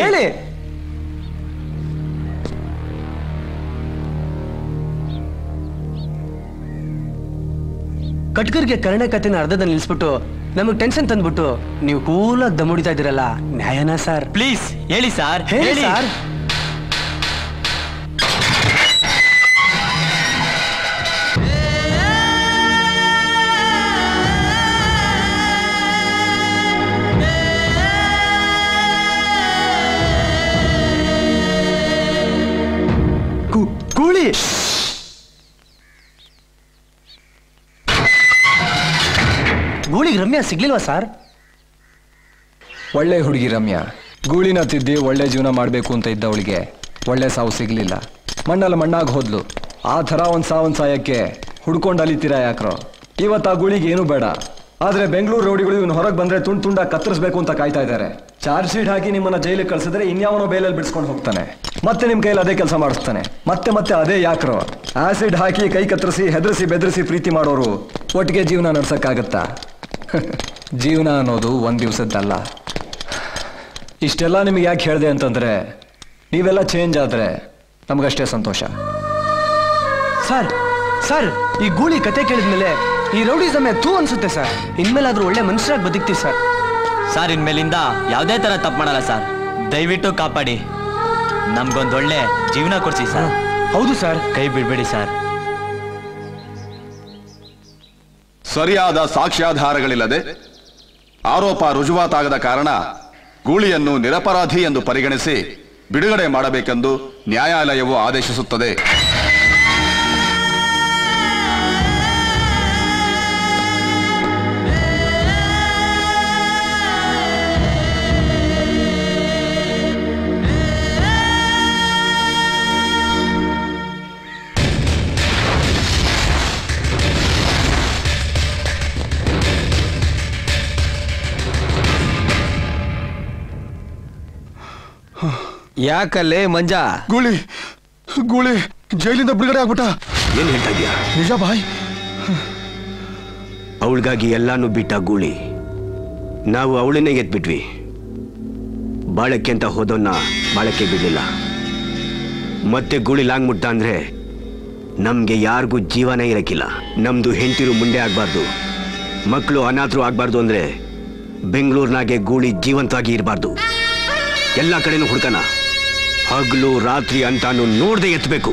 ಕಟ್ಕರ್ಗೆ ಕರ್ಣೆ ಕಥೆನ ಅರ್ಧದಲ್ಲಿ ನಿಲ್ಸ್ಬಿಟ್ಟು ನಮಗ್ ಟೆನ್ಷನ್ ತಂದ್ಬಿಟ್ಟು ನೀವು ಕೂಲಾಗಿ ದಮ್ ಹೊಡಿತಾ ಇದ್ದೀರಲ್ಲ, ನ್ಯಾಯನಾ ಸರ್? ಪ್ಲೀಸ್ ಹೇಳಿ ಸಾರ್, ಹೇಳಿ ಸರ್. ಗೂಳಿ ಗೂಳಿಗೆ ರಮ್ಯಾ ಸಿಗ್ಲಿಲ್ವಾ ಸರ್? ಒಳ್ಳೆ ಹುಡುಗಿ ರಮ್ಯಾ ಗೂಳಿನ ತಿದ್ದಿ ಒಳ್ಳೆ ಜೀವನ ಮಾಡಬೇಕು ಅಂತ ಇದ್ದವಳಿಗೆ ಒಳ್ಳೆ ಸಾವು ಸಿಗ್ಲಿಲ್ಲ. ಮಣ್ಣಲ್ಲಿ ಮಣ್ಣಾಗಿ ಹೋದ್ಲು. ಆ ಥರ ಒಂದು ಸಾಯಕ್ಕೆ ಹುಡ್ಕೊಂಡು ಅಲಿತೀರಾ ಯಾಕ್ರೋ? ಇವತ್ತು ಆ ಗೂಳಿಗೆ ಏನು ಬೇಡ. ಆದ್ರೆ ಬೆಂಗಳೂರು ರೌಡಿಗಳು ಇವನು ಹೊರಗೆ ಬಂದ್ರೆ ತುಂಡ ಕತ್ತರಿಸ್ಬೇಕು ಅಂತ ಕಾಯ್ತಾ ಇದ್ದಾರೆ. ಚಾರ್ಜ್ ಶೀಟ್ ಹಾಕಿ ನಿಮ್ಮನ್ನ ಜೈಲಿಗೆ ಕಳ್ಸಿದ್ರೆ ಇನ್ಯಾವನೋ ಬೇಲಲ್ಲಿ ಬಿಡಿಸ್ಕೊಂಡು ಹೋಗ್ತಾನೆ. ಮತ್ತೆ ನಿಮ್ ಕೈಯಲ್ಲಿ ಅದೇ ಕೆಲಸ ಮಾಡಿಸ್ತಾನೆ. ಮತ್ತೆ ಅದೇ ಯಾಕ್ರೋ? ಆಸಿಡ್ ಹಾಕಿ ಕೈ ಕತ್ತರಿಸಿ ಹೆದರಿಸಿ ಬೆದರಿಸಿ ಪ್ರೀತಿ ಮಾಡೋರು ಒಟ್ಟಿಗೆ ಜೀವನ ನಡ್ಸಕ್ಕಾಗತ್ತಾ? ಜೀವನ ಅನ್ನೋದು ಒಂದ್ ದಿವಸದ್ದಲ್ಲ. ಇಷ್ಟೆಲ್ಲ ನಿಮಗೆ ಯಾಕೆ ಹೇಳಿದೆ ಅಂತಂದ್ರೆ ನೀವೆಲ್ಲ ಚೇಂಜ್ ಆದ್ರೆ ನಮಗಷ್ಟೇ ಸಂತೋಷ. ಸರ್ ಈ ಗೂಳಿ ಕತೆ ಕೇಳಿದ್ಮೇಲೆ ಈ ರೌಡಿ ಸಮಯ ತೂ ಅನ್ಸುತ್ತೆ ಸರ್. ಇನ್ಮೇಲಾದ್ರೂ ಒಳ್ಳೆ ಮನುಷ್ಯರಾಗಿ ಬದುಕ್ತೀವಿ ಸರ್. ಸರ್ ಇನ್ಮೇಲಿಂದ ಯಾವುದೇ ತರ ತಪ್ಪು ಮಾಡಲ್ಲ ಸರ್. ದಯವಿಟ್ಟು ಕಾಪಾಡಿ, ನಮ್ಗೊಂದೊಳ್ಳೆ ಜೀವನ ಕೊಡ್ಸಿ ಸರ್. ಹೌದು ಸರ್, ಕೈ ಬಿಡ್ಬೇಡಿ ಸರ್. ಸರಿಯಾದ ಸಾಕ್ಷ್ಯಾಧಾರಗಳಿಲ್ಲದೆ ಆರೋಪ ರುಜುವಾತಾಗದ ಕಾರಣ ಗೂಳಿಯನ್ನು ನಿರಪರಾಧಿ ಎಂದು ಪರಿಗಣಿಸಿ ಬಿಡುಗಡೆ ಮಾಡಬೇಕೆಂದು ನ್ಯಾಯಾಲಯವು ಆದೇಶಿಸುತ್ತದೆ. ಯಾಕಲ್ಲೇ ಮಂಜಾ? ಗೂಳಿ ಜೈಲಿಂದ ಬಿಡುಗಡೆ ಆಗ್ಬಿಟ್ಟ. ಏನ್ ಹೇಳ್ತಾ ಇದೀಯಾ? ನಿಜ ಬಾಯ್. ಅವಳಿಗಾಗಿ ಎಲ್ಲಾನು ಬಿಟ್ಟ ಗೂಳಿ. ನಾವು ಅವಳನ್ನೇ ಎದ್ಬಿಟ್ವಿ. ಬಾಳಕ್ಕೆ ಅಂತ ಹೋದವನ್ನ ಬಾಳಕ್ಕೆ ಬಿಡ್ಲಿಲ್ಲ. ಮತ್ತೆ ಗೂಳಿ ಲಾಂಗ್ ಮುಟ್ಟ ಅಂದ್ರೆ ನಮ್ಗೆ ಯಾರಿಗೂ ಜೀವನೇ ಇರಕ್ಕಿಲ್ಲ. ನಮ್ದು ಹೆಂಡತಿರು ಮುಂದೆ ಆಗ್ಬಾರ್ದು, ಮಕ್ಕಳು ಅನಾಥರು ಆಗ್ಬಾರ್ದು ಅಂದ್ರೆ ಬೆಂಗಳೂರಿನಾಗೆ ಗೂಳಿ ಜೀವಂತವಾಗಿ ಇರಬಾರ್ದು. ಎಲ್ಲ ಕಡೆನೂ ಹುಡ್ಕನ, ಹಗಲು ರಾತ್ರಿ ಅಂತಾನು ನೋಡ್ದೆ ಎತ್ತಬೇಕು.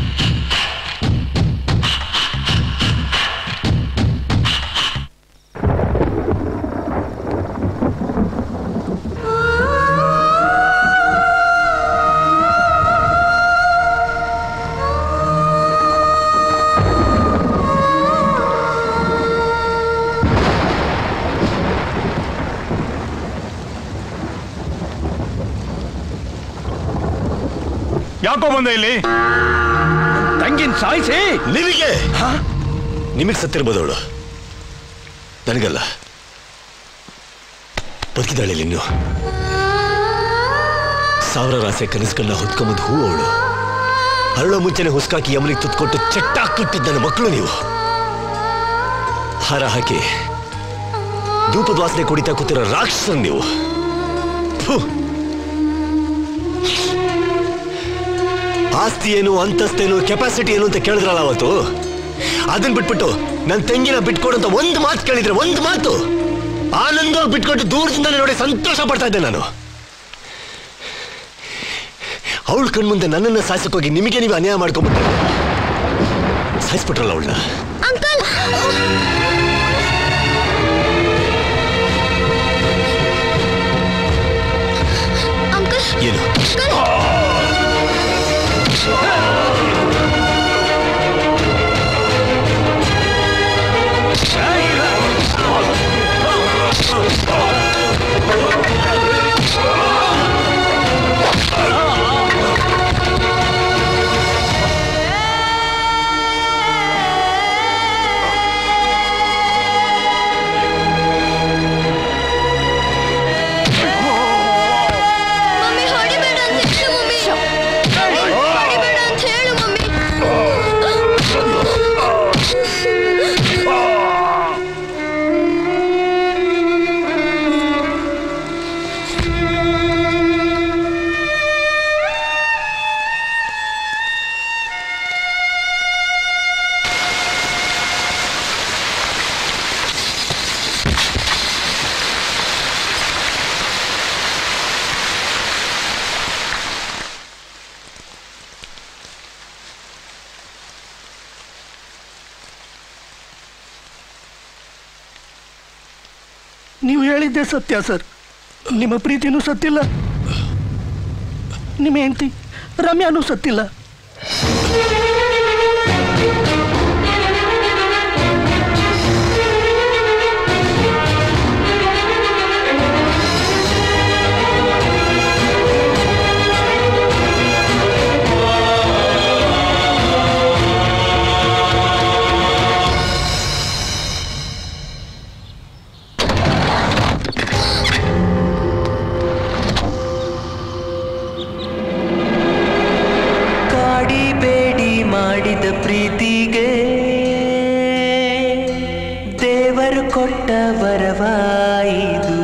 ಯಾಕೋ ಬಂದ ಇಲ್ಲಿ? ತಂಗಿನ ಸಾಯಿಸಿ ನಿಮಗೆ ಸತ್ತಿರ್ಬೋದು ಅವಳು, ನನಗಲ್ಲ. ಬದುಕಿದಾಳೆ ಇನ್ನು. ಸಾವಿರ ಆಸೆ ಕನಸುಗಳನ್ನ ಹೊತ್ಕೊಂಬಂದು ಹೂ ಅವಳು. ಅರಳೋ ಮುಂಚೆನೆ ಹುಸ್ಕಾಕಿ ಯಮನಿಗೆ ತುತ್ಕೊಟ್ಟು ಚಟ್ಟಾಕ್ಬಿಟ್ಟಿದ್ದ ನನ್ನ ಮಕ್ಕಳು ನೀವು. ಹಾರ ಹಾಕಿ ಧೂಪದ ವಾಸನೆ ಕುಡಿತಾ ಕೂತಿರೋ ರಾಕ್ಷಸನ್ ನೀವು. ಆಸ್ತಿ ಏನು, ಅಂತಸ್ತೇನು, ಕೆಪಾಸಿಟಿ ಏನು ಅಂತ ಕೇಳಿದ್ರಲ್ಲ ಅವತ್ತು, ಅದನ್ನ ಬಿಟ್ಬಿಟ್ಟು ನನ್ನ ತಂಗಿನ ಬಿಟ್ಕೊಡಂತ ಒಂದು ಮಾತು ಕೇಳಿದ್ರೆ, ಒಂದು ಮಾತು ಆನಂದವಾಗಿ ಬಿಟ್ಕೊಟ್ಟು ದೂರದಿಂದಲೇ ನೋಡಿ ಸಂತೋಷ ಪಡ್ತಾ ಇದ್ದೆ ನಾನು. ಅವಳ ಕಣ್ಮುಂದೆ ನನ್ನನ್ನ ಸಾಯಿಸಕ್ಕೋಗಿ ನಿಮಗೆ ನೀವು ಅನ್ಯಾಯ ಮಾಡ್ಕೊಂಡ್ಬಿಟ್ರೆ ಸಾಯಿಸ್ಬಿಟ್ರಲ್ಲ ಅವಳನ್ನ. ಅಂಕಲ್ ಅಂಕಲ್ ಏನು ನೀವು ಹೇಳಿದ್ದೆ ಸತ್ಯ ಸರ್. ನಿಮ್ಮ ಪ್ರೀತಿನೂ ಸತ್ತಿಲ್ಲ, ನಿಮ್ಮ ಹೆಂಡತಿ ರಮ್ಯಾನೂ ಸತ್ತಿಲ್ಲ. ಮಾಡಿದ ಪ್ರೀತಿಗೆ ದೇವರು ಕೊಟ್ಟ ವರವಾಯಿದು.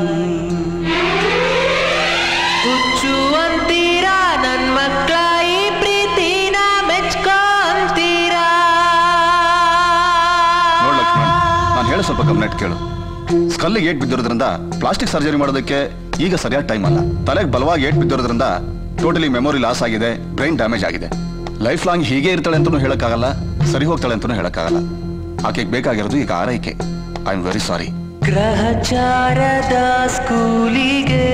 ಹುಚ್ಚು ಅಂತೀರಾ ನನ್ ಮಕ್ಕಳ ಈ ಪ್ರೀತಿನ ಮೆಚ್ಕೋ ಅಂತೀರಾ? ನೋಡ್ ಲಕ್ಷ್ಮಣ್, ನಾನು ಹೇಳೋ ಸ್ವಲ್ಪ ಗಮನ ಇಟ್ಟು ಕೇಳು. ಸ್ಕಲ್ಲಿಗೆ ಏಟ್ ಬಿದ್ದಿರೋದ್ರಿಂದ ಪ್ಲಾಸ್ಟಿಕ್ ಸರ್ಜರಿ ಮಾಡೋದಕ್ಕೆ ಈಗ ಸರಿಯಾದ ಟೈಮ್ ಅಲ್ಲ. ತಲೆಗೆ ಬಲವಾಗಿ ಏಟ್ ಬಿದ್ದಿರೋದ್ರಿಂದ ಟೋಟಲಿ ಮೆಮೊರಿ ಲಾಸ್ ಆಗಿದೆ, ಬ್ರೈನ್ ಡ್ಯಾಮೇಜ್ ಆಗಿದೆ. ಲೈಫ್ ಲಾಂಗ್ ಹೀಗೆ ಇರ್ತಾಳೆ ಅಂತಲೂ ಹೇಳಕ್ಕಾಗಲ್ಲ, ಸರಿ ಹೋಗ್ತಾಳೆ ಅಂತಲೂ ಹೇಳಕ್ಕಾಗಲ್ಲ. ಆಕೆಗೆ ಬೇಕಾಗಿರೋದು ಈಗ ಆರೈಕೆ. I am very sorry. ಗ್ರಹಚಾರದ ಸ್ಕೂಲಿಗೆ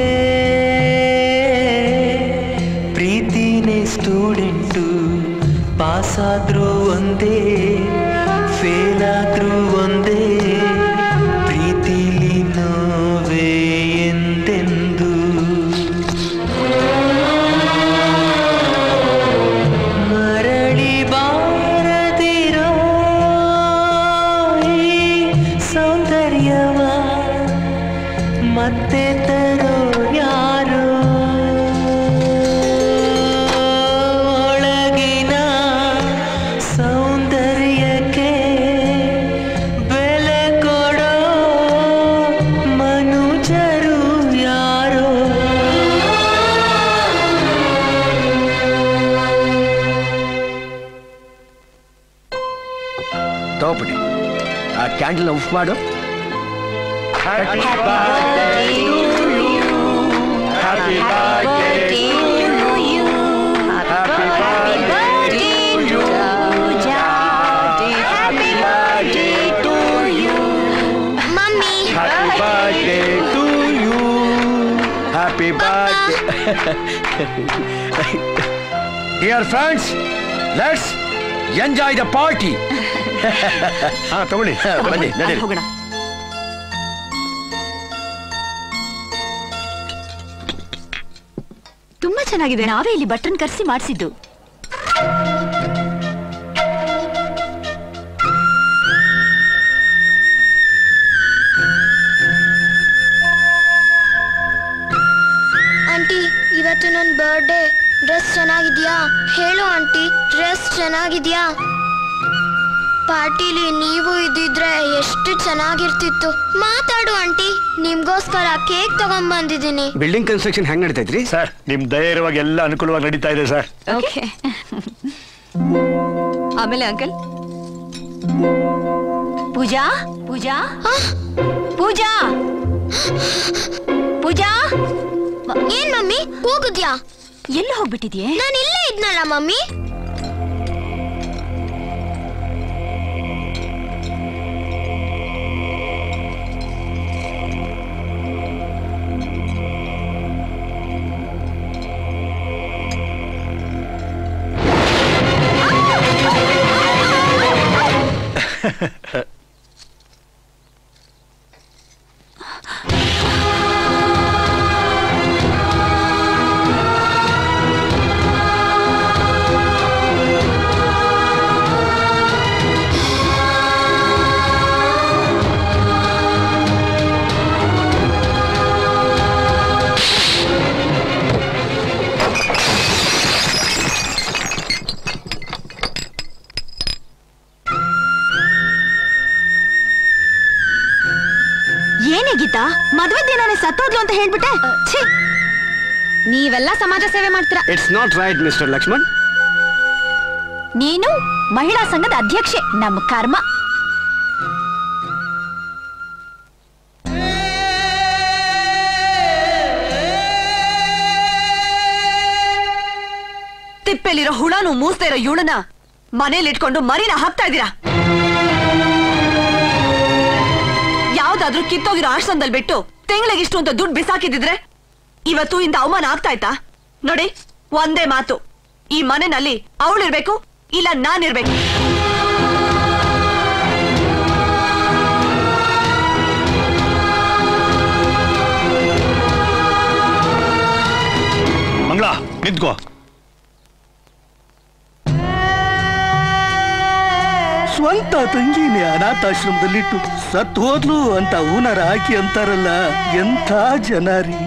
ಪ್ರೀತಿನೇ ಸ್ಟೂಡೆಂಟು, ಪಾಸ್ ಆದ್ರೂ ಒಂದೇ ಫೇಲ್ ಆದ್ರೂ ಒಂದೇ, ಪ್ರೀತಿಲಿ ನೋವೇ ಎಂದೆಂದು. ಮರಳಿ ಬಾರದಿರೋ ಈ ಸೌಂದರ್ಯವ ಮತ್ತೆ ತರೋ ಯಾರು? ಒಳಗಿನ ಸೌಂದರ್ಯಕ್ಕೆ ಬೆಲೆ ಕೊಡೋ ಮನುಜರು ಯಾರೋ? ತಗೋಬಿಡಿ, ಆ ಕ್ಯಾಂಡಲ್ ಉಫ್ ಮಾಡು. Happy birthday. Dear friends, let's enjoy the party. ಹಾ ತಗೊಳ್ಳಿ, ಬನ್ನಿ ನಡೀರಿ. ಹೋಗೋಣ. ತುಂಬಾ ಚೆನ್ನಾಗಿದೆ. ನಾವೇ ಇಲ್ಲಿ ಬಟನ್ ಕರ್ಸಿ ಮಾಡಿಸಿದ್ದು. ಆಂಟಿ, ಇವತ್ತು ನನ್ನ ಬರ್ಡೇ. ಡ್ರೆಸ್ ಚೆನ್ನಾಗಿದ್ಯಾ? ಹೇಳು ಆಂಟಿ, ಡ್ರೆಸ್ ಚೆನ್ನಾಗಿದ್ಯಾ? ಪಾರ್ಟಿಲಿ ನೀವು ಇದ್ದಿದ್ರೆ ಎಷ್ಟು ಚೆನ್ನಾಗಿರ್ತಿತ್ತು. ಮಾತಾಡು ಆಂಟಿ, ನಿಮ್ಗೋಸ್ಕರ ಕೇಕ್ ತಗೊಂಡ್ಬಂದಿದ್ದೀನಿ. ಬಿಲ್ಡಿಂಗ್ ಕನ್ಸ್ಟ್ರಕ್ಷನ್ ಹೆಂಗ್ ನಡೀತಾ ಇದ್ರಿ ಸರ್? ನಿಮ್ ಧೈರ್ಯವಾಗಿ ಎಲ್ಲ ಅನುಕೂಲವಾಗಿ ನಡೀತಾ ಇದೆ ಸರ್. ಓಕೆ. ಆಮೇಲೆ ಅಂಕಲ್, ಪೂಜಾ ಪೂಜಾ ಎಲ್ಲಿ ಹೋಗ್ಬಿಟ್ಟಿದ್ಯೆ? ನಾನು ಇಲ್ಲೇ ಇದ್ನಲ್ಲ ಮಮ್ಮಿ. ಏನೇ ಗೀತಾ, ಮದ್ವೆ ದಿನಾನೇ ಸತ್ತೋದ್ಲು ಅಂತ ಹೇಳ್ಬಿಟ್ಟೆ. ನೀವೆಲ್ಲ ಸಮಾಜ ಸೇವೆ ಮಾಡ್ತೀರಾ. It's not right mister Lakshman. ನೀನು ಮಹಿಳಾ ಸಂಘದ ಅಧ್ಯಕ್ಷೆ. ನಮ್ಮ ಕರ್ಮ. ತಿಪ್ಪೆಲಿರೋ ಹುಳನು ಮೂಸ್ತಾ ಇರೋ ಇವಳನ್ನ ಮನೇಲಿ ಇಟ್ಕೊಂಡು ಮರಿನ ಹಾಕ್ತಾ ಇದ್ದೀರಾ. ಯಾವ್ದಾದ್ರೂ ಕಿತ್ತೋಗಿರೋ ಆಶ್ರಮದಲ್ಲಿ ಬಿಟ್ಟು ತಿಂಗಳಿಗಿಷ್ಟು ಅಂತ ದುಡ್ಡು ಬಿಸಾಕಿದ್ರೆ ಇವತ್ತು ಇಂದ ಅವಮಾನ ಆಗ್ತಾ ಇತ್ತಾ? ನೋಡಿ, ಒಂದೇ ಮಾತು, ಈ ಮನೆಯಲ್ಲಿ ಅವಳಿರ್ಬೇಕು ಇಲ್ಲ ನಾನಿರ್ಬೇಕು. ಮಂಗಳ ನಿಂತ್ಕೋ. ಸ್ವಂತ ತಂಗಿನೇ ಅನಾಥಾಶ್ರಮದಲ್ಲಿಟ್ಟು ಸತ್ ಹೋದ್ಲು ಅಂತ ಊನರ ಹಾಕಿ ಅಂತಾರಲ್ಲ, ಎಂಥ ಜನ ರೀ.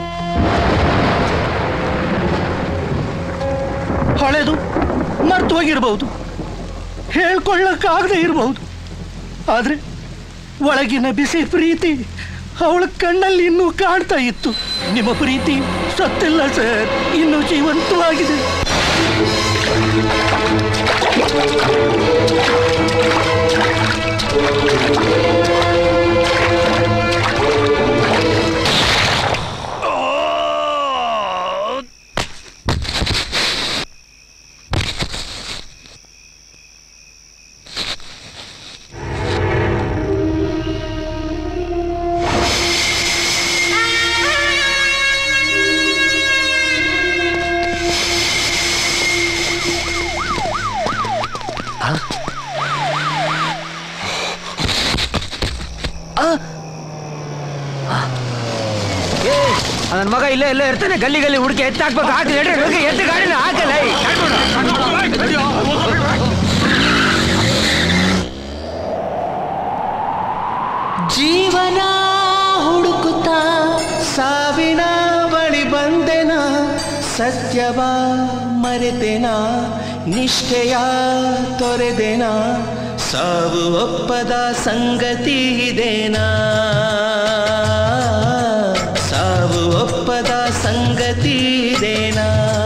ಹಳೆದು ಮರ್ತು ಹೋಗಿರ್ಬಹುದು, ಹೇಳ್ಕೊಳ್ಳಕ್ಕಾಗದೆ ಇರಬಹುದು, ಆದ್ರೆ ಒಳಗಿನ ಬಿಸಿ ಪ್ರೀತಿ ಅವಳ ಕಣ್ಣಲ್ಲಿ ಇನ್ನೂ ಕಾಣ್ತಾ ಇತ್ತು. ನಿಮ್ಮ ಪ್ರೀತಿ ಸತ್ತಿಲ್ಲ ಸರ್, ಇನ್ನೂ ಜೀವಂತವಾಗಿದೆ. ನನ್ನ ಮಗ ಇಲ್ಲೇ ಎಲ್ಲೋ ಇರ್ತಾನೆ, ಗಲ್ಲಿ ಗಲ್ಲಿ ಹುಡುಕಿ ಎತ್ತಾಕ್ಬೇಕು. ಎತ್ತು ಗಾಡಿನ ಹಾಕಲ್ಲ. ಜೀವನ ಹುಡುಕುತ್ತಾ ಸಾವಿನ ಬಳಿ ಬಂದೆನ, ಸತ್ಯವ ಮರೆತೆನ, ನಿಷ್ಠೆಯ ತೊರೆದೆನ, ಸಾವು ಒಪ್ಪದ ಸಂಗತಿ ಇದೇನಾ, ಸಾವು ಒಪ್ಪದ ಸಂಗತಿ ಇದೇನಾ.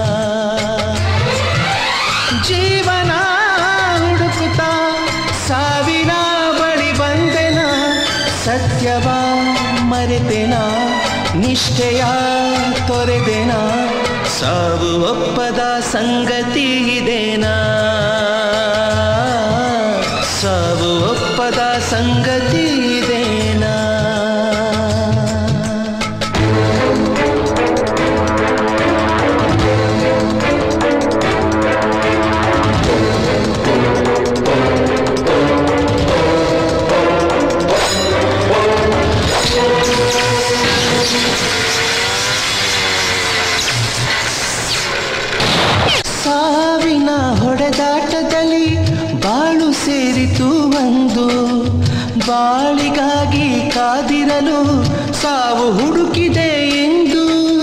ಜೀವನ ಹುಡುಕುತ್ತಾ ಸಾವಿನ ಬಳಿ ಬಂದೆನ, ಸತ್ಯವ ಮರೆತೆನ, ನಿಷ್ಠೆಯ ತೊರೆದೆನ, ಸಾವು ಒಪ್ಪದ ಸಂಗತಿ ಇದೇನಾ, ಸಾವು ಒಪ್ಪದ ಸಂಗತಿ ಇದೇನಾ. ಸಾವಿನ ಹೊಡೆದಾಟದಲ್ಲಿ ಬಾಳು ಸೇರಿತು ಒಂದು, ಬಾಳಿಗಾಗಿ ಕಾದಿರಲು ಸಾವು ಹುಡುಕಿದೆ ಎಂದು.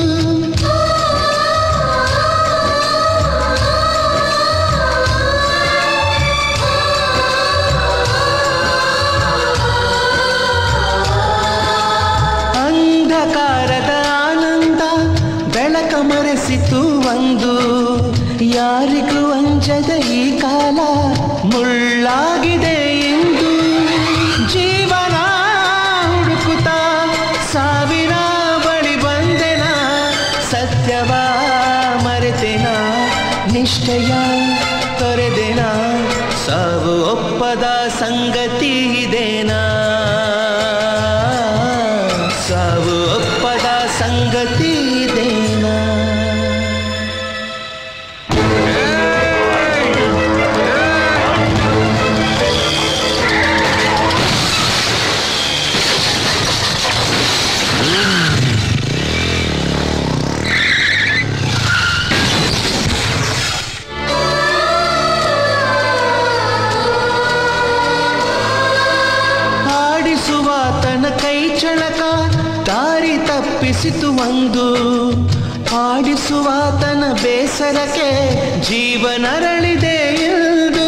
ಅಂಧಕಾರದ ಆನಂದ ಬೆಳಕ ಮರೆಸಿತು ಒಂದು, ಯಾರಿಗೂ ಅಂಜದ ಈ ಕಾಲ ಮುಳ್ಳಾಗಿದೆ ಎಂದು. ಜೀವನ ಹುಡುಕುತ್ತಾ ಸಾವಿನ ಬಳಿ ಬಂದೆನ, ಸತ್ಯವ ಮರೆತೆನ, ನಿಷ್ಠೆಯ ತೊರೆದೇನಾ ಸಾವು ಒಪ್ಪದ ಸಂಗತಿ ಇದೇನಾ ಸಾವು ಒಪ್ಪದ ಸಂಗತಿ ಇದೇನಾ ಚಳಕ ದಾರಿ ತಪ್ಪಿಸಿತು ಒಂದು ಆಡಿಸುವಾತನ ಬೇಸರಕ್ಕೆ ಜೀವನರಳಿದೆ ಎಂದು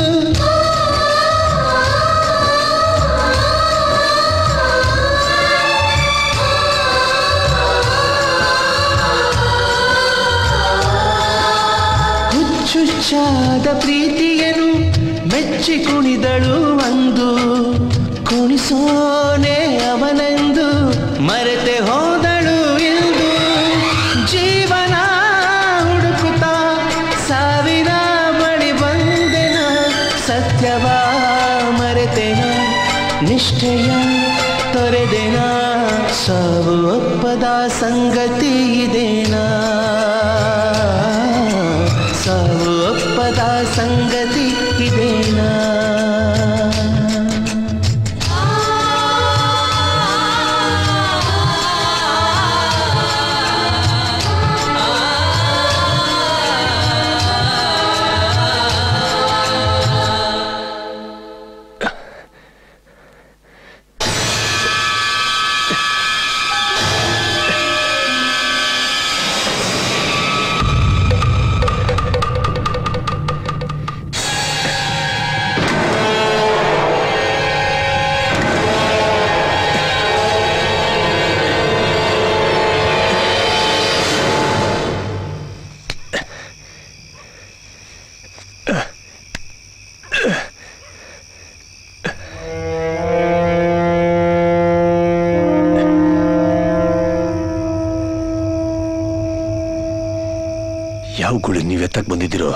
ಹುಚ್ಚುಚ್ಚಾದ ಪ್ರೀತಿಯನು ಮೆಚ್ಚಿ ಕುಣಿದಳು ಒಂದು ಕುಣಿಸೋನೆ ಅವನೆಂದು ಮರೆತೆ ಹೋದಳು ಎಂದು ಜೀವನ ಹುಡುಕುತ್ತ ಸಾವಿರ ಬಳಿ ಬಂದೆನ ಸತ್ಯವ ಮರೆತೆನ ನಿಷ್ಠೆಯ ತೊರೆದೆನ ಸಾವು ಒಪ್ಪದ ಸಂಗತಿ ಇದೇನಾ ಸಾವು ಒಪ್ಪದ ಸಂಗತಿ ಇದೇನಾ ಯಾವ ಗುಳಿ ನೀವೆತ್ತಕ್ಕೆ ಬಂದಿದ್ದೀರೋ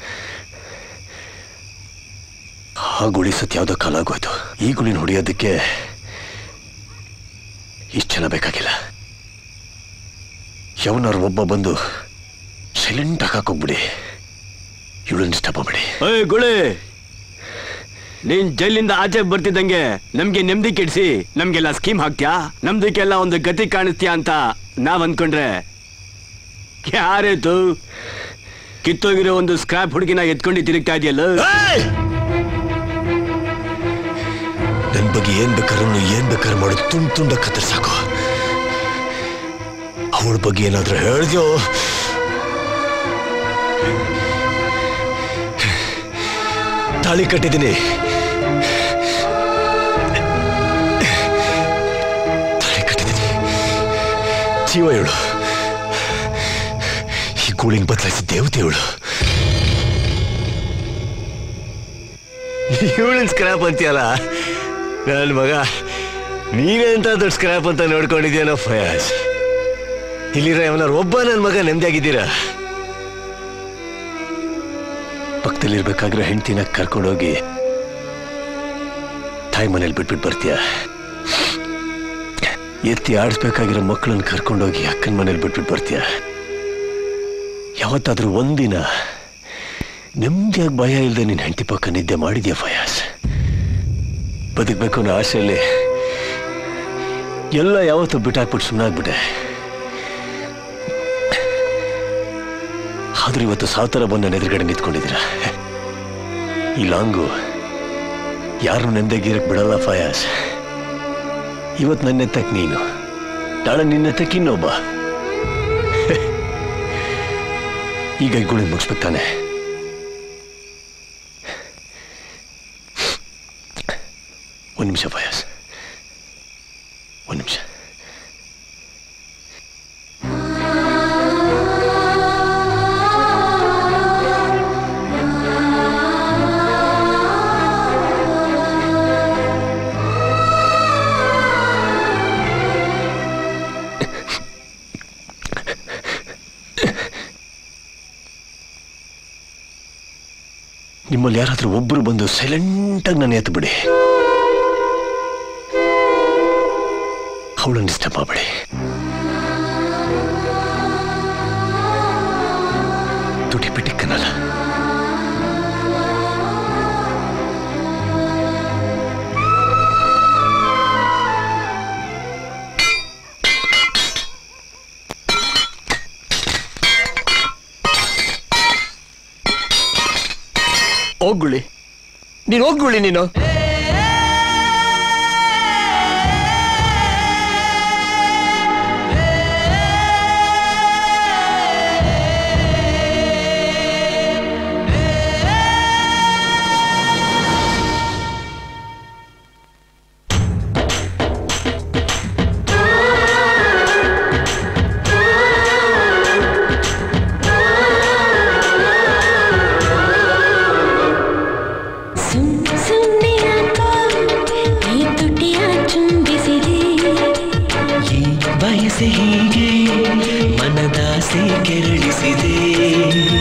ಆ ಗುಳಿ ಸತ್ ಯಾವುದೋ ಕಾಲ ಆಗೋಯ್ತು. ಈ ಗುಳಿನ ಹೊಡೆಯೋದಕ್ಕೆ ಇಷ್ಟು ಜನ ಬೇಕಾಗಿಲ್ಲ. ಯಾವನಾರು ಒಬ್ಬ ಬಂದು ಸೈಲೆಂಟ್ ಹಾಕೋಗ್ಬಿಡಿ, ಇವಳನ್ನ ಡಿಸ್ಟರ್ಬ್ ಮಾಡ್ಬಿಡಿ. ಏಯ್ ಗುಳಿ, ನೀನ್ ಜೈಲಿಂದ ಆಚೆ ಬರ್ತಿದ್ದಂಗೆ ನಮ್ಗೆ ನೆಮ್ಮದಿ ಕೆಡಿಸಿ ನಮ್ಗೆಲ್ಲ ಸ್ಕೀಮ್ ಹಾಕ್ತ್ಯಾ, ನಮ್ದಕ್ಕೆಲ್ಲ ಒಂದು ಗತಿ ಕಾಣಿಸ್ತೀಯಾ ಅಂತ ನಾವ್ ಅಂದ್ಕೊಂಡ್ರೆ ಯಾರೇತು ಕಿತ್ತೋಗಿರೋ ಒಂದು ಸ್ಕ್ರಾಪ್ ಹುಡುಗಿನ ಎತ್ಕೊಂಡು ತಿರುಗ್ತಾ ಇದೆಯಲ್ಲ. ನನ್ ಬಗ್ಗೆ ಏನ್ ಬೇಕಾದ್ರೂ ಮಾಡೋದು ತುಂಡ ಕತ್ತರ್ ಸಾಕು. ಅವಳ ಬಗ್ಗೆ ಏನಾದ್ರೂ ಹೇಳ್ದ್ಯೋ ತಾಳಿ ಕಟ್ಟಿದ್ದೀನಿ, ಜೀವ ಇವಳು. ಈ ಗೂಳಿನ ಬದಲಾಯಿಸಿ ದೇವತೆ ಇವಳು. ಇವಳಿನ ಸ್ಕ್ರಾಪ್ ಅಂತೀಯಲ್ಲ ನನ್ನ ಮಗ, ನೀನೆಂತ ದೊಡ್ಡ ಸ್ಕ್ರಾಪ್ ಅಂತ ನೋಡ್ಕೊಂಡಿದ್ಯಾನೋ ಫಯಾಜ್. ಇಲ್ಲಿರೋ ಅವನಾರು ಒಬ್ಬ ನನ್ನ ಮಗ ನೆಮ್ಮದಿಯಾಗಿದ್ದೀರಾ? ಪಕ್ಕದಲ್ಲಿರ್ಬೇಕಾಗಿರೋ ಹೆಂಡ್ತಿನ ಕರ್ಕೊಂಡೋಗಿ ತಾಯಿ ಮನೇಲಿ ಬಿಟ್ಬಿಟ್ಟು ಬರ್ತೀಯ. ಎತ್ತಿ ಆಡಿಸ್ಬೇಕಾಗಿರೋ ಮಕ್ಕಳನ್ನ ಕರ್ಕೊಂಡೋಗಿ ಅಕ್ಕನ ಮನೇಲಿ ಬಿಟ್ಬಿಟ್ಟು ಬರ್ತೀಯ. ಯಾವತ್ತಾದ್ರೂ ಒಂದಿನ ನೆಮ್ಮದಿಯಾಗಿ ಭಯ ಇಲ್ಲದೆ ನಿನ್ನ ಹೆಂಡತಿ ಪಕ್ಕ ನಿದ್ದೆ ಮಾಡಿದ್ಯಾ ಫಯಾಜ್? ಬದುಕಬೇಕು ಅನ್ನೋ ಆಸೆಯಲ್ಲಿ ಎಲ್ಲ ಯಾವತ್ತೂ ಬಿಟ್ಟಾಕ್ಬಿಟ್ಟು ಸುಮ್ಮನಾಗ್ಬಿಟ್ಟೆ. ಆದ್ರೂ ಇವತ್ತು ಸಾತರ ಬಂದು ನನ್ನ ಎದುರುಗಡೆ ನಿಂತ್ಕೊಂಡಿದ್ದೀರಾ. ಈ ಲಾಂಗು ಯಾರು ನೆಮ್ಮದಿಯಾಗಿರಕ್ಕೆ ಬಿಡಲ್ಲ ಫಯಾಜ್. ಇವತ್ತು ನನ್ನೆತ್ತಕ್ಕೆ ನೀನು, ನಾಳೆ ನಿನ್ನೆತ್ತಕ್ಕೆ ಇನ್ನೊಬ್ಬ. ಈಗ ಈ ಗುಳಿ ಮುಗಿಸ್ಬೇಕು ತಾನೆ? ಒಂದು ನಿಮಿಷ ಫಯಾಜ್, ಒಂದು ನಿಮಿಷ. ನಿಮ್ಮಲ್ಲಿ ಯಾರಾದ್ರೂ ಒಬ್ಬರು ಬಂದು ಸೈಲೆಂಟಾಗಿ ನಾನು ಎತ್ತು ಬಿಡಿ. ಅವಳನ್ನು ಡಿಸ್ಟರ್ಬ್ ಮಾಡಬೇಡಿ. ತುಟಿ ಪಿಟಿಕ್ಕನಲ್ಲ. ಹೋಗ್ಗುಳಿ ನೀನು, ಹೋಗ್ಗುಳಿ ನೀನು. ಬಯಸೆ ಹೀಗೆ ಮನದಾಸೆ ಕೆರಳಿಸಿದೆ.